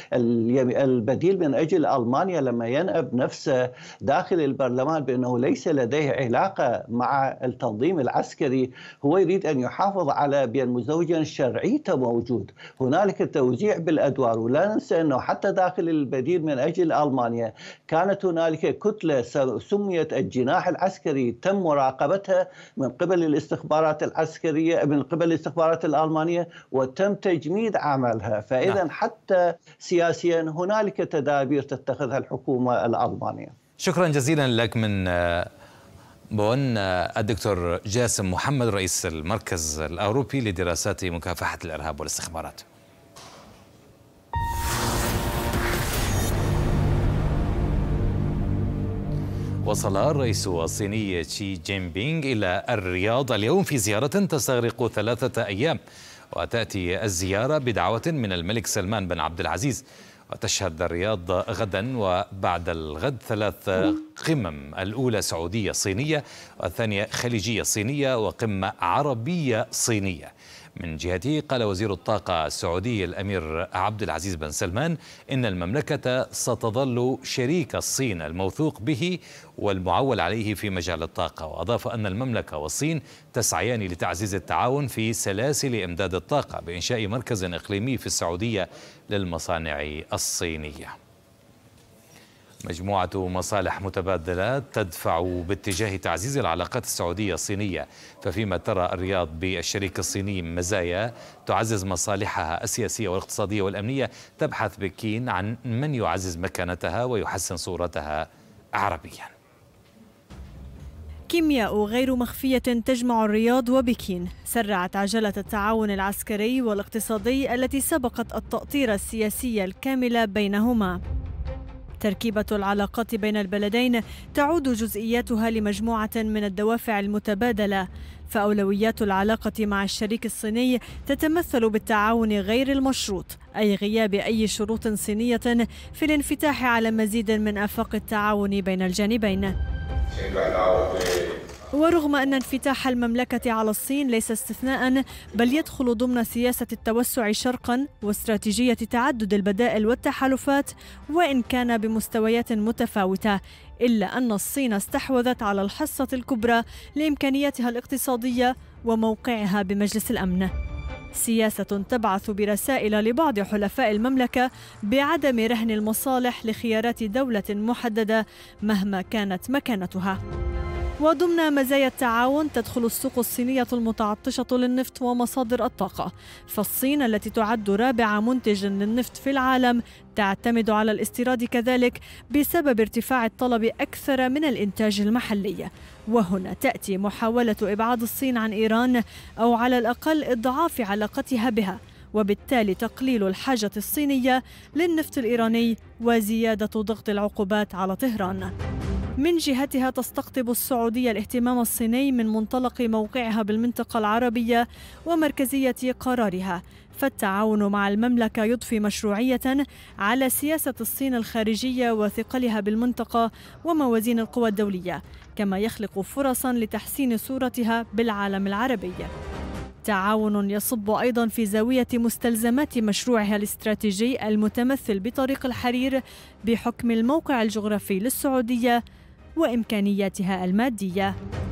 البديل من أجل ألمانيا لما ينأب نفسه داخل البرلمان بأنه ليس لديه علاقة مع التنظيم العسكري، هو يريد أن يحافظ على بأن مزدوجا شرعيته موجود. هنالك توزيع بالأدوار، ولا ننسى أنه حتى داخل البديل من أجل ألمانيا كانت هنالك كتلة سميت الجناح العسكري تم مراقبتها من قبل الاستخبارات العسكرية من قبل الاستخبارات الألمانية وتم تجميد عملها. فإذا نعم. حتى سياسيا هنالك تدابير تتخذها الحكومة الألمانية. شكرا جزيلا لك من بون الدكتور جاسم محمد رئيس المركز الأوروبي لدراسات مكافحة الإرهاب والاستخبارات. وصل الرئيس الصيني شي جين بينغ إلى الرياض اليوم في زيارة تستغرق ثلاثة أيام، وتأتي الزيارة بدعوة من الملك سلمان بن عبد العزيز. وتشهد الرياض غدا وبعد الغد ثلاث قمم، الأولى سعودية صينية والثانية خليجية صينية وقمة عربية صينية. من جهته قال وزير الطاقة السعودي الأمير عبد العزيز بن سلمان إن المملكة ستظل شريك الصين الموثوق به والمعول عليه في مجال الطاقة. وأضاف أن المملكة والصين تسعيان لتعزيز التعاون في سلاسل إمداد الطاقة بإنشاء مركز إقليمي في السعودية للمصانع الصينية. مجموعة مصالح متبادلة تدفع باتجاه تعزيز العلاقات السعودية الصينية، ففيما ترى الرياض بالشريك الصيني مزايا تعزز مصالحها السياسية والاقتصادية والأمنية، تبحث بكين عن من يعزز مكانتها ويحسن صورتها عربيا. كيمياء غير مخفية تجمع الرياض وبكين سرعت عجلة التعاون العسكري والاقتصادي التي سبقت التأطير السياسي الكامل بينهما. تركيبة العلاقات بين البلدين تعود جزئياتها لمجموعة من الدوافع المتبادلة، فأولويات العلاقة مع الشريك الصيني تتمثل بالتعاون غير المشروط، أي غياب أي شروط صينية في الانفتاح على مزيد من آفاق التعاون بين الجانبين. ورغم أن انفتاح المملكة على الصين ليس استثناء، بل يدخل ضمن سياسة التوسع شرقا واستراتيجية تعدد البدائل والتحالفات، وإن كان بمستويات متفاوتة، إلا أن الصين استحوذت على الحصة الكبرى لإمكانياتها الاقتصادية وموقعها بمجلس الأمن. سياسة تبعث برسائل لبعض حلفاء المملكة بعدم رهن المصالح لخيارات دولة محددة مهما كانت مكانتها. وضمن مزايا التعاون تدخل السوق الصينية المتعطشة للنفط ومصادر الطاقة، فالصين التي تعد رابع منتج للنفط في العالم تعتمد على الاستيراد كذلك بسبب ارتفاع الطلب أكثر من الإنتاج المحلي. وهنا تأتي محاولة إبعاد الصين عن إيران أو على الأقل إضعاف علاقتها بها، وبالتالي تقليل الحاجة الصينية للنفط الإيراني وزيادة ضغط العقوبات على طهران. من جهتها تستقطب السعودية الاهتمام الصيني من منطلق موقعها بالمنطقة العربية ومركزية قرارها، فالتعاون مع المملكة يضفي مشروعية على سياسة الصين الخارجية وثقلها بالمنطقة وموازين القوى الدولية، كما يخلق فرصا لتحسين صورتها بالعالم العربي. تعاون يصب أيضا في زاوية مستلزمات مشروعها الاستراتيجي المتمثل بطريق الحرير بحكم الموقع الجغرافي للسعودية وإمكانياتها المادية.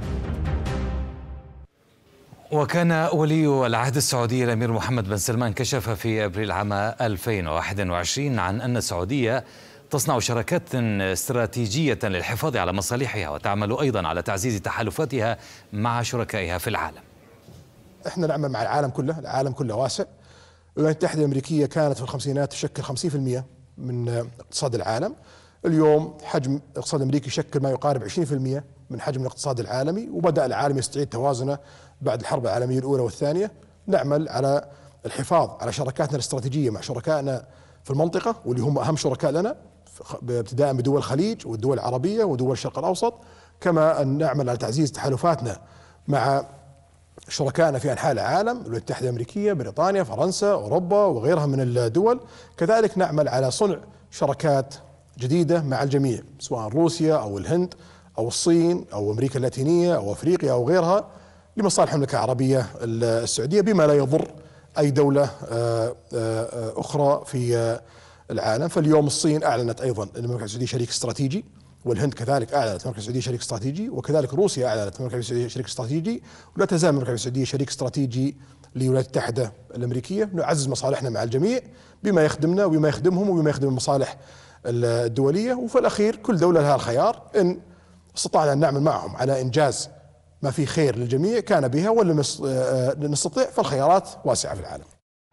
وكان ولي العهد السعودي الأمير محمد بن سلمان كشف في أبريل عام ألفين وواحد وعشرين عن أن السعودية تصنع شراكات استراتيجية للحفاظ على مصالحها وتعمل أيضا على تعزيز تحالفاتها مع شركائها في العالم. احنا نعمل مع العالم كله، العالم كله واسع. الولايات المتحدة الأمريكية كانت في الخمسينات تشكل خمسين بالمئة من اقتصاد العالم. اليوم حجم الاقتصاد الأمريكي يشكل ما يقارب عشرين بالمئة من حجم الاقتصاد العالمي، وبدأ العالم يستعيد توازنه بعد الحرب العالمية الأولى والثانية. نعمل على الحفاظ على شراكاتنا الاستراتيجية مع شركائنا في المنطقة، واللي هم أهم شركاء لنا ابتداء بدول الخليج والدول العربية ودول الشرق الأوسط، كما أن نعمل على تعزيز تحالفاتنا مع شركائنا في أنحاء العالم، الولايات المتحدة الأمريكية، بريطانيا، فرنسا، أوروبا وغيرها من الدول. كذلك نعمل على صنع شراكات جديدة مع الجميع، سواء روسيا أو الهند أو الصين أو أمريكا اللاتينية أو أفريقيا أو غيرها، لمصالح المملكة العربية السعودية بما لا يضر أي دولة أخرى في العالم. فاليوم الصين أعلنت أيضا أن المملكة السعودية شريك استراتيجي، والهند كذلك أعلنت المملكة السعودية شريك استراتيجي، وكذلك روسيا أعلنت المملكة السعودية شريك استراتيجي، ولا تزال المملكة السعودية شريك استراتيجي للولايات المتحدة الأمريكية. نعزز مصالحنا مع الجميع بما يخدمنا وبما يخدمهم وبما يخدم المصالح الدولية. وفي الأخير كل دولة لها الخيار، إن استطعنا أن نعمل معهم على إنجاز ما فيه خير للجميع كان بها، ولم نستطيع فالخيارات واسعة في العالم.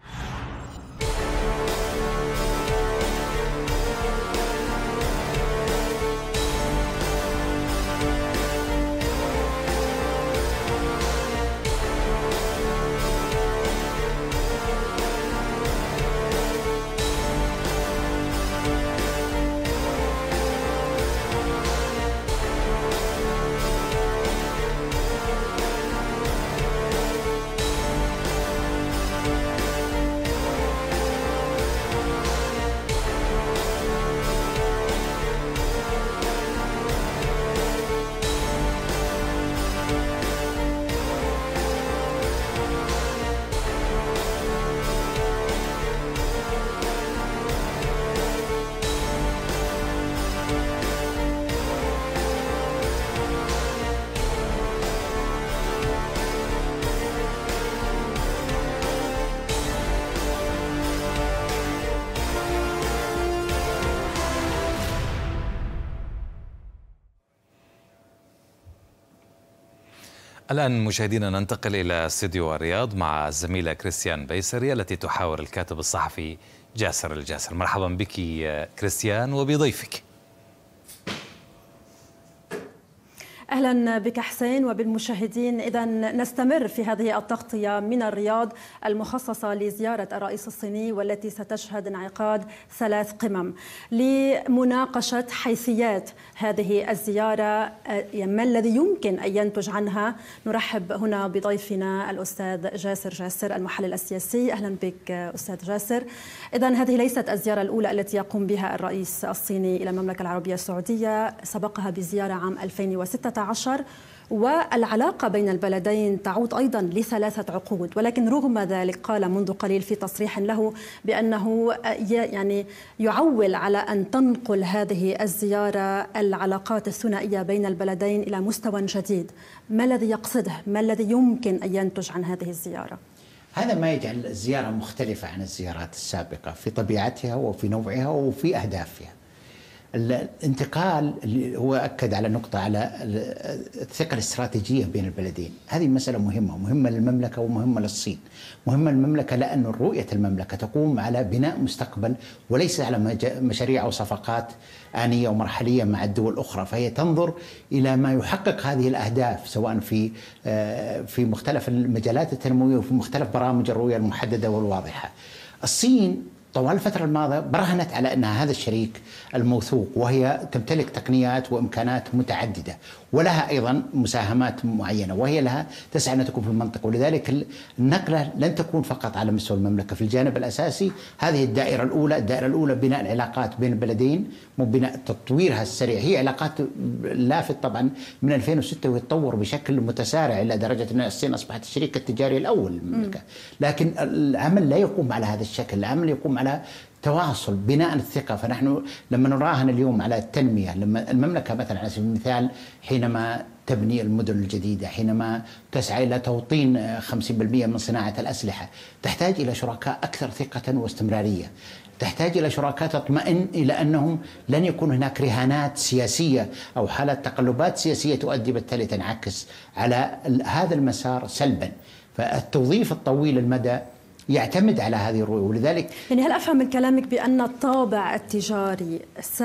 الآن مشاهدينا ننتقل إلى استديو الرياض مع الزميلة كريستيان بيسري التي تحاور الكاتب الصحفي جاسر الجاسر. مرحبا بك كريستيان وبضيفك. أهلا أهلا بك حسين وبالمشاهدين. إذا نستمر في هذه التغطية من الرياض المخصصة لزيارة الرئيس الصيني والتي ستشهد انعقاد ثلاث قمم لمناقشة حيثيات هذه الزيارة، ما الذي يمكن أن ينتج عنها. نرحب هنا بضيفنا الأستاذ جاسر جاسر المحلل السياسي. أهلا بك أستاذ جاسر. إذا هذه ليست الزيارة الأولى التي يقوم بها الرئيس الصيني إلى المملكة العربية السعودية، سبقها بزيارة عام ألفين وستة عشر، والعلاقة بين البلدين تعود أيضا لثلاثة عقود. ولكن رغم ذلك قال منذ قليل في تصريح له بأنه يعني يعول على أن تنقل هذه الزيارة العلاقات الثنائية بين البلدين إلى مستوى جديد. ما الذي يقصده؟ ما الذي يمكن أن ينتج عن هذه الزيارة؟ هذا ما يجعل الزيارة مختلفة عن الزيارات السابقة في طبيعتها وفي نوعها وفي أهدافها. الانتقال اللي هو أكد على نقطة على الثقة الاستراتيجية بين البلدين. هذه مسألة مهمة، مهمة للمملكة ومهمة للصين. مهمة للمملكة لأن رؤية المملكة تقوم على بناء مستقبل وليس على مشاريع أو صفقات آنية ومرحلية مع الدول الأخرى، فهي تنظر إلى ما يحقق هذه الأهداف سواء في في مختلف المجالات التنموية وفي مختلف برامج الرؤية المحددة والواضحة. الصين طوال الفترة الماضية برهنت على أن هذا الشريك الموثوق، وهي تمتلك تقنيات وإمكانات متعددة ولها أيضا مساهمات معينة، وهي لها تسعى أن تكون في المنطقة. ولذلك النقلة لن تكون فقط على مستوى المملكة. في الجانب الأساسي هذه الدائرة الأولى، الدائرة الأولى بناء العلاقات بين البلدين، مو بناء تطويرها السريع. هي علاقات لافت طبعا من ألفين وستة ويتطور بشكل متسارع إلى درجة أن الصين أصبحت الشريك التجاري الأول للمملكة. لكن العمل لا يقوم على هذا الشكل، العمل يقوم على تواصل، بناء الثقة. فنحن لما نراهن اليوم على التنمية، لما المملكة مثلا على سبيل المثال حينما تبني المدن الجديدة، حينما تسعى إلى توطين خمسين بالمئة من صناعة الأسلحة، تحتاج إلى شركاء أكثر ثقة واستمرارية، تحتاج إلى شركاء تطمئن إلى أنهم لن يكون هناك رهانات سياسية أو حالة تقلبات سياسية تؤدي بالتالي تنعكس على هذا المسار سلبا. فالتوظيف الطويل المدى يعتمد على هذه الرؤية. ولذلك يعني هل أفهم من كلامك بأن الطابع التجاري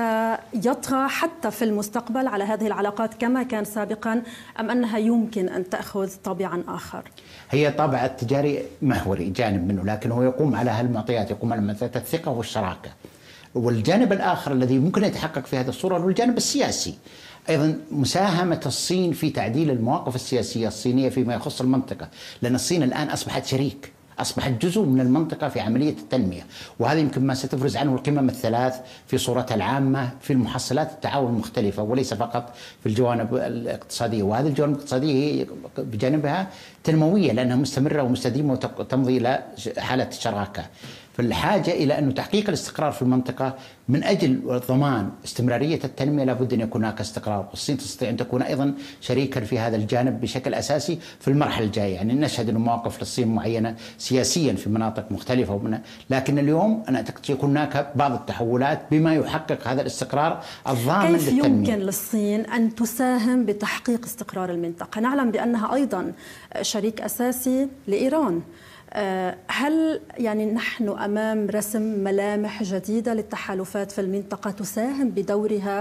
سيطغى حتى في المستقبل على هذه العلاقات كما كان سابقا، أم أنها يمكن أن تأخذ طابعا آخر؟ هي طابع التجاري محوري جانب منه، لكن هو يقوم على هالمعطيات، يقوم على مسألة الثقة والشراكة. والجانب الآخر الذي ممكن يتحقق في هذه الصورة هو الجانب السياسي. أيضا مساهمة الصين في تعديل المواقف السياسية الصينية فيما يخص المنطقة، لأن الصين الآن أصبحت شريك، أصبحت جزء من المنطقة في عملية التنمية، وهذا يمكن ما ستفرز عنه القمم الثلاث في صورتها العامة في المحصلات التعاون المختلفة وليس فقط في الجوانب الاقتصادية. وهذه الجوانب الاقتصادية هي بجانبها تنموية لأنها مستمرة ومستديمة وتمضي إلى حالة الشراكة. فالحاجة إلى أن تحقيق الاستقرار في المنطقة من أجل ضمان استمرارية التنمية لابد أن يكون هناك استقرار، والصين تستطيع أن تكون أيضا شريكا في هذا الجانب بشكل أساسي في المرحلة الجاية. يعني نشهد أن مواقف للصين معينة سياسيا في مناطق مختلفة ومن... لكن اليوم أنا أعتقد يكون هناك بعض التحولات بما يحقق هذا الاستقرار الضامن كيف للتنمية. يمكن للصين أن تساهم بتحقيق استقرار المنطقة؟ نعلم بأنها أيضا شريك أساسي لإيران. هل يعني نحن أمام رسم ملامح جديدة للتحالفات في المنطقة تساهم بدورها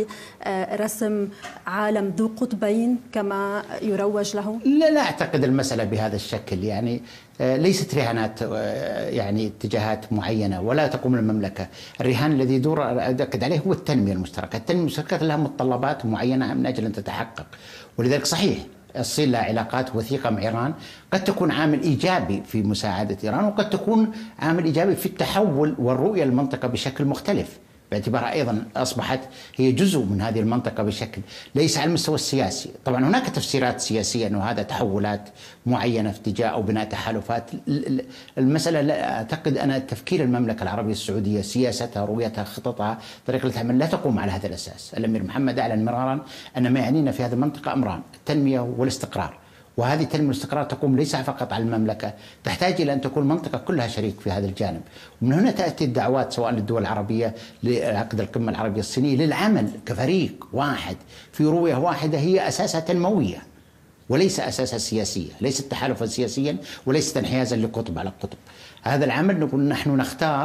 برسم عالم ذو قطبين كما يروج له؟ لا لا أعتقد المسألة بهذا الشكل. يعني ليست رهانات يعني اتجاهات معينة ولا تقوم المملكة. الرهان الذي يدور أؤكد عليه هو التنمية المشتركة. التنمية المشتركة لها متطلبات معينة من أجل أن تتحقق، ولذلك صحيح الصين لها علاقات وثيقة مع إيران، قد تكون عامل إيجابي في مساعدة إيران وقد تكون عامل إيجابي في التحول والرؤية للمنطقة بشكل مختلف، باعتبارها أيضا أصبحت هي جزء من هذه المنطقة بشكل ليس على المستوى السياسي. طبعا هناك تفسيرات سياسية أنه هذا تحولات معينة في اتجاه أو بناء تحالفات. المسألة لا أعتقد أن تفكير المملكة العربية السعودية، سياستها، رؤيتها، خططها، طريقة العمل لا تقوم على هذا الأساس. الأمير محمد أعلن مرارا أن ما يعنينا في هذه المنطقة أمران: التنمية والاستقرار. وهذه التنمية والاستقرار تقوم ليس فقط على المملكة، تحتاج إلى أن تكون المنطقة كلها شريك في هذا الجانب. ومن هنا تأتي الدعوات سواء للدول العربية لعقد القمة العربية الصينية للعمل كفريق واحد في رؤية واحدة هي أساسها تنموية وليس أساسها سياسية، ليست تحالفا سياسيا وليست انحيازا لقطب على قطب. هذا العمل نقول نحن نختار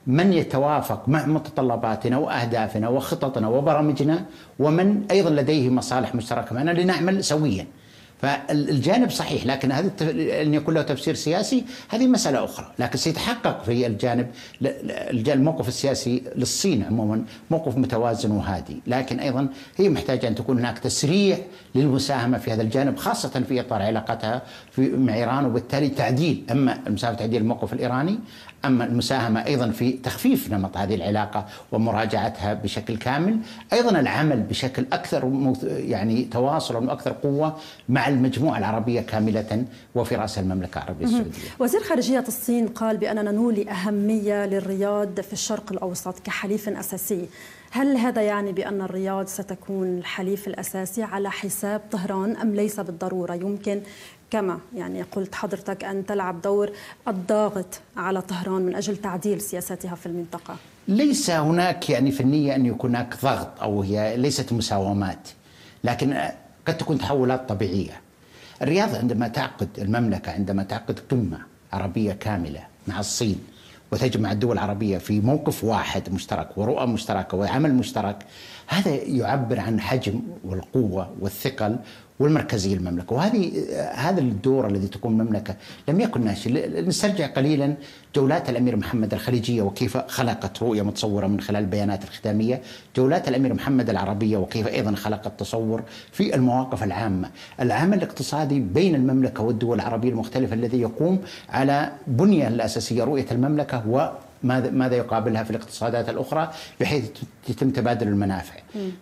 من يتوافق مع متطلباتنا وأهدافنا وخططنا وبرامجنا، ومن أيضا لديه مصالح مشتركة معنا لنعمل سويا. فالجانب صحيح، لكن هذا أن يكون له تفسير سياسي هذه مسألة أخرى، لكن سيتحقق في الجانب الموقف السياسي للصين عموما موقف متوازن وهادي، لكن أيضا هي محتاجة أن تكون هناك تسريع للمساهمة في هذا الجانب، خاصة في إطار علاقتها في مع إيران، وبالتالي تعديل أما المساهمة تعديل الموقف الإيراني، أما المساهمة أيضا في تخفيف نمط هذه العلاقة ومراجعتها بشكل كامل، أيضا العمل بشكل أكثر يعني تواصلا وأكثر قوة مع المجموعة العربية كاملة وفي رأس المملكة العربية السعودية. وزير خارجية الصين قال بأننا نولي أهمية للرياض في الشرق الأوسط كحليف أساسي. هل هذا يعني بأن الرياض ستكون الحليف الأساسي على حساب طهران أم ليس بالضرورة؟ يمكن كما يعني قلت حضرتك أن تلعب دور الضاغط على طهران من أجل تعديل سياساتها في المنطقة. ليس هناك يعني في النية أن يكون هناك ضغط، أو هي ليست مساومات، لكن قد تكون تحولات طبيعية. الرياض عندما تعقد المملكة عندما تعقد قمة عربية كاملة مع الصين وتجمع الدول العربية في موقف واحد مشترك ورؤى مشتركة وعمل مشترك، هذا يعبر عن حجم والقوة والثقل والمركزية المملكة. وهذه هذا الدور الذي تكون المملكة لم يكن ناشئ. نسترجع قليلا جولات الأمير محمد الخليجية وكيف خلقت رؤية متصورة من خلال البيانات الختامية، جولات الأمير محمد العربية وكيف أيضا خلقت تصور في المواقف العامة. العمل الاقتصادي بين المملكة والدول العربية المختلفة الذي يقوم على بنية الأساسية رؤية المملكة و ماذا ماذا يقابلها في الاقتصادات الأخرى بحيث يتم تبادل المنافع.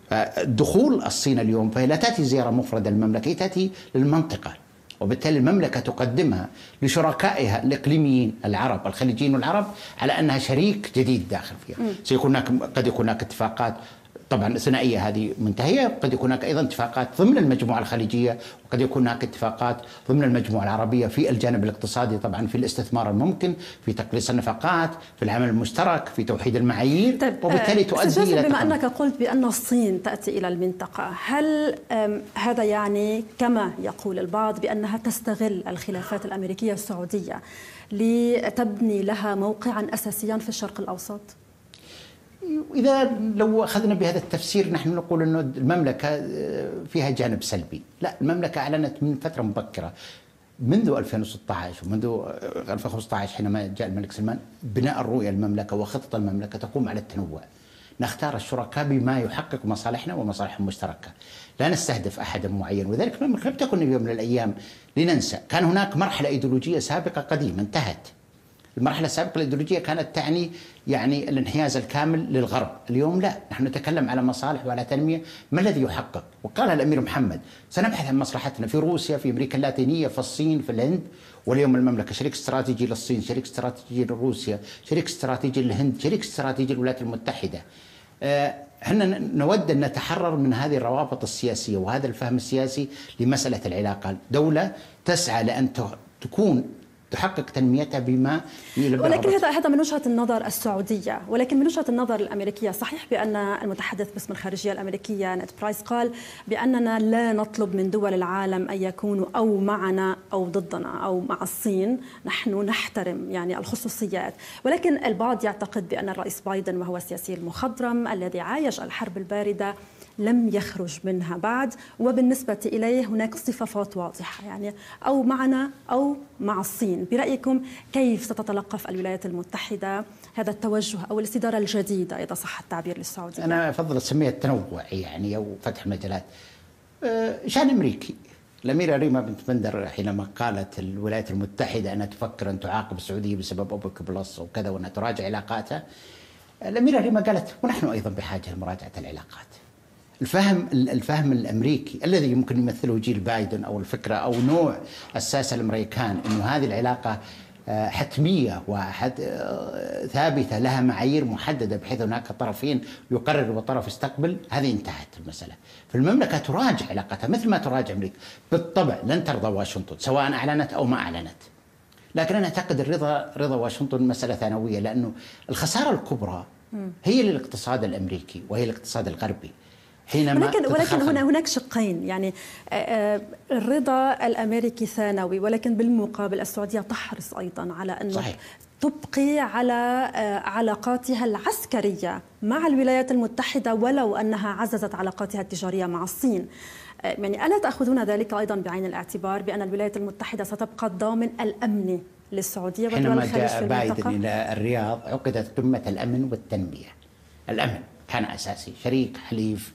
دخول الصين اليوم فهي لا تأتي زيارة مفردة للمملكة، هي تأتي للمنطقة، وبالتالي المملكة تقدمها لشركائها الإقليميين العرب الخليجيين والعرب على أنها شريك جديد داخل فيها. سيكون هناك قد يكون هناك اتفاقات طبعا الثنائية هذه منتهية، قد يكون هناك أيضا اتفاقات ضمن المجموعة الخليجية، وقد يكون هناك اتفاقات ضمن المجموعة العربية في الجانب الاقتصادي، طبعا في الاستثمار الممكن، في تقليص النفقات، في العمل المشترك، في توحيد المعايير، طيب وبالتالي تؤدي إلى بما أنك قلت بأن الصين تأتي إلى المنطقة، هل هذا يعني كما يقول البعض بأنها تستغل الخلافات الأمريكية السعودية لتبني لها موقعا أساسيا في الشرق الأوسط؟ إذا لو أخذنا بهذا التفسير نحن نقول أنه المملكة فيها جانب سلبي. لا، المملكة أعلنت من فترة مبكرة منذ ألفين وستة عشر ومنذ ألفين وخمسة عشر حينما جاء الملك سلمان بناء الرؤية المملكة وخطط المملكة تقوم على التنوع. نختار الشركاء بما يحقق مصالحنا ومصالحهم المشتركة، لا نستهدف أحدا معين. وذلك لم تكن يوم من الأيام لننسى، كان هناك مرحلة إيديولوجية سابقة قديمة انتهت. المرحلة السابقة الإيديولوجية كانت تعني يعني الانحياز الكامل للغرب. اليوم لا، نحن نتكلم على مصالح وعلى تنمية. ما الذي يحقق؟ وقال الأمير محمد سنبحث عن مصلحتنا في روسيا، في أمريكا اللاتينية، في الصين، في الهند. واليوم المملكة شريك استراتيجي للصين، شريك استراتيجي لروسيا، شريك استراتيجي للهند، شريك استراتيجي للولايات المتحدة. احنا نود أن نتحرر من هذه الروابط السياسية وهذا الفهم السياسي لمسألة العلاقة. دولة تسعى لأن تكون تحقق تنميتها بما ولكن هذا هذا من وجهة النظر السعودية، ولكن من وجهة النظر الأمريكية صحيح بأن المتحدث باسم الخارجية الأمريكية نيد برايس قال بأننا لا نطلب من دول العالم أن يكونوا أو معنا أو ضدنا أو مع الصين، نحن نحترم يعني الخصوصيات. ولكن البعض يعتقد بأن الرئيس بايدن وهو السياسي المخضرم الذي عايش الحرب الباردة لم يخرج منها بعد، وبالنسبة إليه هناك صفات واضحة يعني أو معنا أو مع الصين. برأيكم كيف ستتلقف الولايات المتحدة هذا التوجه أو الاستدارة الجديدة إذا صح التعبير للسعودية؟ أنا أفضل أسميها التنوع يعني أو فتح المجالات. شأن أمريكي. الأميرة ريما بنت بندر حينما قالت الولايات المتحدة أنها تفكر أن تعاقب السعودية بسبب أوبك بلس وكذا وأنها تراجع علاقاتها، الأميرة ريما قالت ونحن أيضا بحاجة لمراجعة العلاقات. الفهم الفهم الامريكي الذي يمكن يمثله جيل بايدن او الفكره او نوع الساسه الامريكان انه هذه العلاقه حتميه وثابته لها معايير محدده بحيث هناك طرفين يقرر وطرف يستقبل، هذه انتهت المساله. فالمملكه تراجع علاقتها مثل ما تراجع امريكا. بالطبع لن ترضى واشنطن سواء اعلنت او ما اعلنت. لكن انا اعتقد الرضا رضا واشنطن مساله ثانويه، لانه الخساره الكبرى هي للاقتصاد الامريكي وهي الاقتصاد الغربي. ولكن ولكن هنا هناك شقين يعني الرضا الامريكي ثانوي، ولكن بالمقابل السعوديه تحرص ايضا على انه صحيح. تبقي على علاقاتها العسكرية مع الولايات المتحدة ولو أنها عززت علاقاتها التجارية مع الصين. يعني ألا تأخذون ذلك أيضا بعين الاعتبار بأن الولايات المتحدة ستبقى الضامن الأمني للسعودية والدول الخليج في المنطقة؟ حينما جاء بايدن إلى الرياض عقدت قمة الأمن والتنمية. الأمن كان أساسي، شريك حليف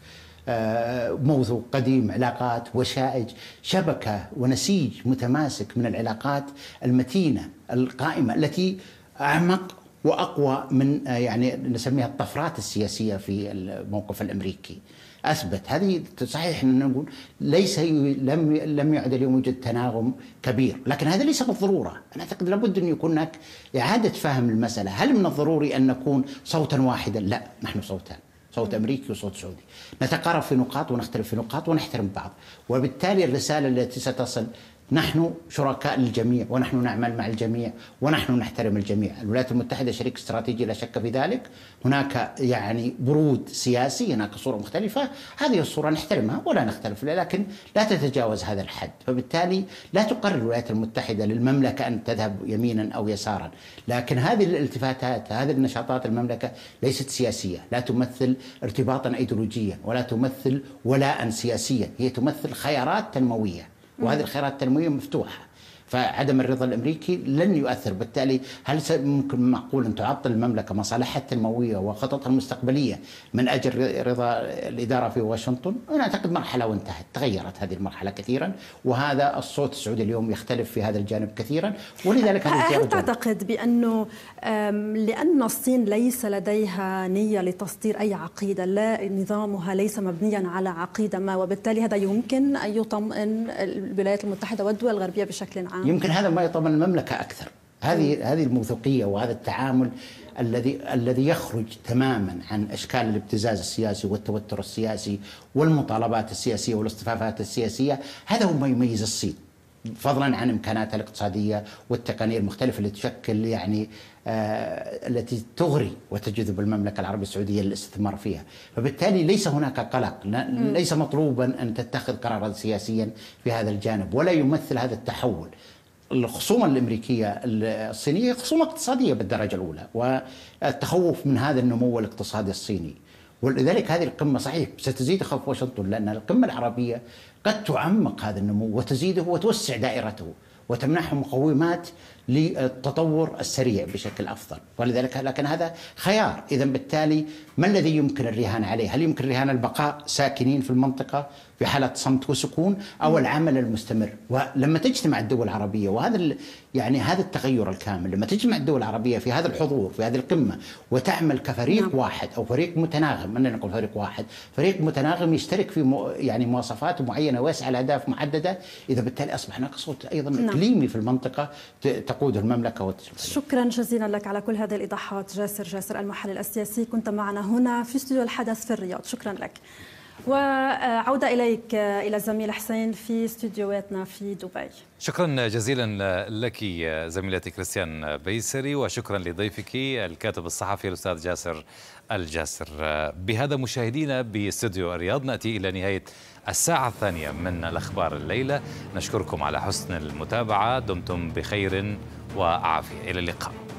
موثوق قديم، علاقات وشائج، شبكة ونسيج متماسك من العلاقات المتينة القائمة التي أعمق وأقوى من يعني نسميها الطفرات السياسية في الموقف الأمريكي. أثبت هذه صحيح أن نقول ليس لم لم يعد اليوم يوجد تناغم كبير، لكن هذا ليس بالضرورة. أنا أعتقد لابد أن يكون هناك إعادة فهم المسألة. هل من الضروري أن نكون صوتا واحدا؟ لا، نحن صوتان، صوت أمريكي وصوت سعودي، نتقارب في نقاط ونختلف في نقاط ونحترم بعض، وبالتالي الرسالة التي ستصل نحن شركاء للجميع ونحن نعمل مع الجميع ونحن نحترم الجميع. الولايات المتحدة شريك استراتيجي لا شك في ذلك. هناك يعني برود سياسي، هناك صورة مختلفة، هذه الصورة نحترمها ولا نختلف، لكن لا تتجاوز هذا الحد. فبالتالي لا تقرر الولايات المتحدة للمملكة أن تذهب يمينا أو يسارا، لكن هذه الالتفاتات، هذه النشاطات المملكة ليست سياسية، لا تمثل ارتباطا أيديولوجيا ولا تمثل ولاء سياسيا، هي تمثل خيارات تنموية، وهذه الخيارات التنموية مفتوحة. فعدم الرضا الأمريكي لن يؤثر. بالتالي هل ممكن معقول أن تعطل المملكة مصالحها التنموية وخططها المستقبلية من أجل رضا الإدارة في واشنطن؟ أنا أعتقد مرحلة وانتهت، تغيرت هذه المرحلة كثيرا، وهذا الصوت السعودي اليوم يختلف في هذا الجانب كثيرا، ولذلك هل تعتقد بأنه لأن الصين ليس لديها نية لتصدير أي عقيدة، لا نظامها ليس مبنيا على عقيدة ما، وبالتالي هذا يمكن أن يطمئن الولايات المتحدة والدول الغربية بشكل عام؟ يمكن هذا ما يطمئن المملكة أكثر. هذه هذه الموثوقية وهذا التعامل الذي الذي يخرج تماما عن أشكال الابتزاز السياسي والتوتر السياسي والمطالبات السياسية والاصطفافات السياسية، هذا هو ما يميز الصين، فضلا عن إمكاناتها الاقتصادية والتقنية المختلفة اللي تشكل يعني آه التي تغري وتجذب المملكة العربية السعودية للاستثمار فيها. فبالتالي ليس هناك قلق، ليس مطلوبا أن تتخذ قرارا سياسيا في هذا الجانب، ولا يمثل هذا التحول. الخصومة الأمريكية الصينية خصومة اقتصادية بالدرجة الأولى، والتخوف من هذا النمو الاقتصادي الصيني، ولذلك هذه القمة صحيح ستزيد خوف واشنطن، لأن القمة العربية قد تعمق هذا النمو وتزيده وتوسع دائرته وتمنحهم مقومات للتطور السريع بشكل أفضل، ولذلك لكن هذا خيار. إذن بالتالي ما الذي يمكن الرهان عليه؟ هل يمكن الرهان البقاء ساكنين في المنطقة في حالة صمت وسكون، أو العمل المستمر؟ ولما تجتمع الدول العربية، وهذا يعني هذا التغير الكامل، لما تجمع الدول العربية في هذا الحضور في هذه القمة وتعمل كفريق نعم. واحد أو فريق متناغم، من نقول فريق واحد، فريق متناغم يشترك في مو يعني مواصفات معينة ويسعى لأهداف محددة، إذا بالتالي أصبح هناك صوت أيضا نعم. إقليمي في المنطقة تقود المملكة وتشرف. شكرا جزيلا لك على كل هذه الإيضاحات جاسر جاسر المحلل السياسي، كنت معنا هنا في استوديو الحدث في الرياض. شكرا لك. وعودة إليك إلى الزميل حسين في استوديوهاتنا في دبي. شكرا جزيلا لك زميلتي كريستيان بيسري، وشكرا لضيفك الكاتب الصحفي الأستاذ جاسر الجاسر. بهذا مشاهدينا باستوديو الرياض نأتي إلى نهاية الساعة الثانية من الأخبار الليلة. نشكركم على حسن المتابعة، دمتم بخير وعافية، إلى اللقاء.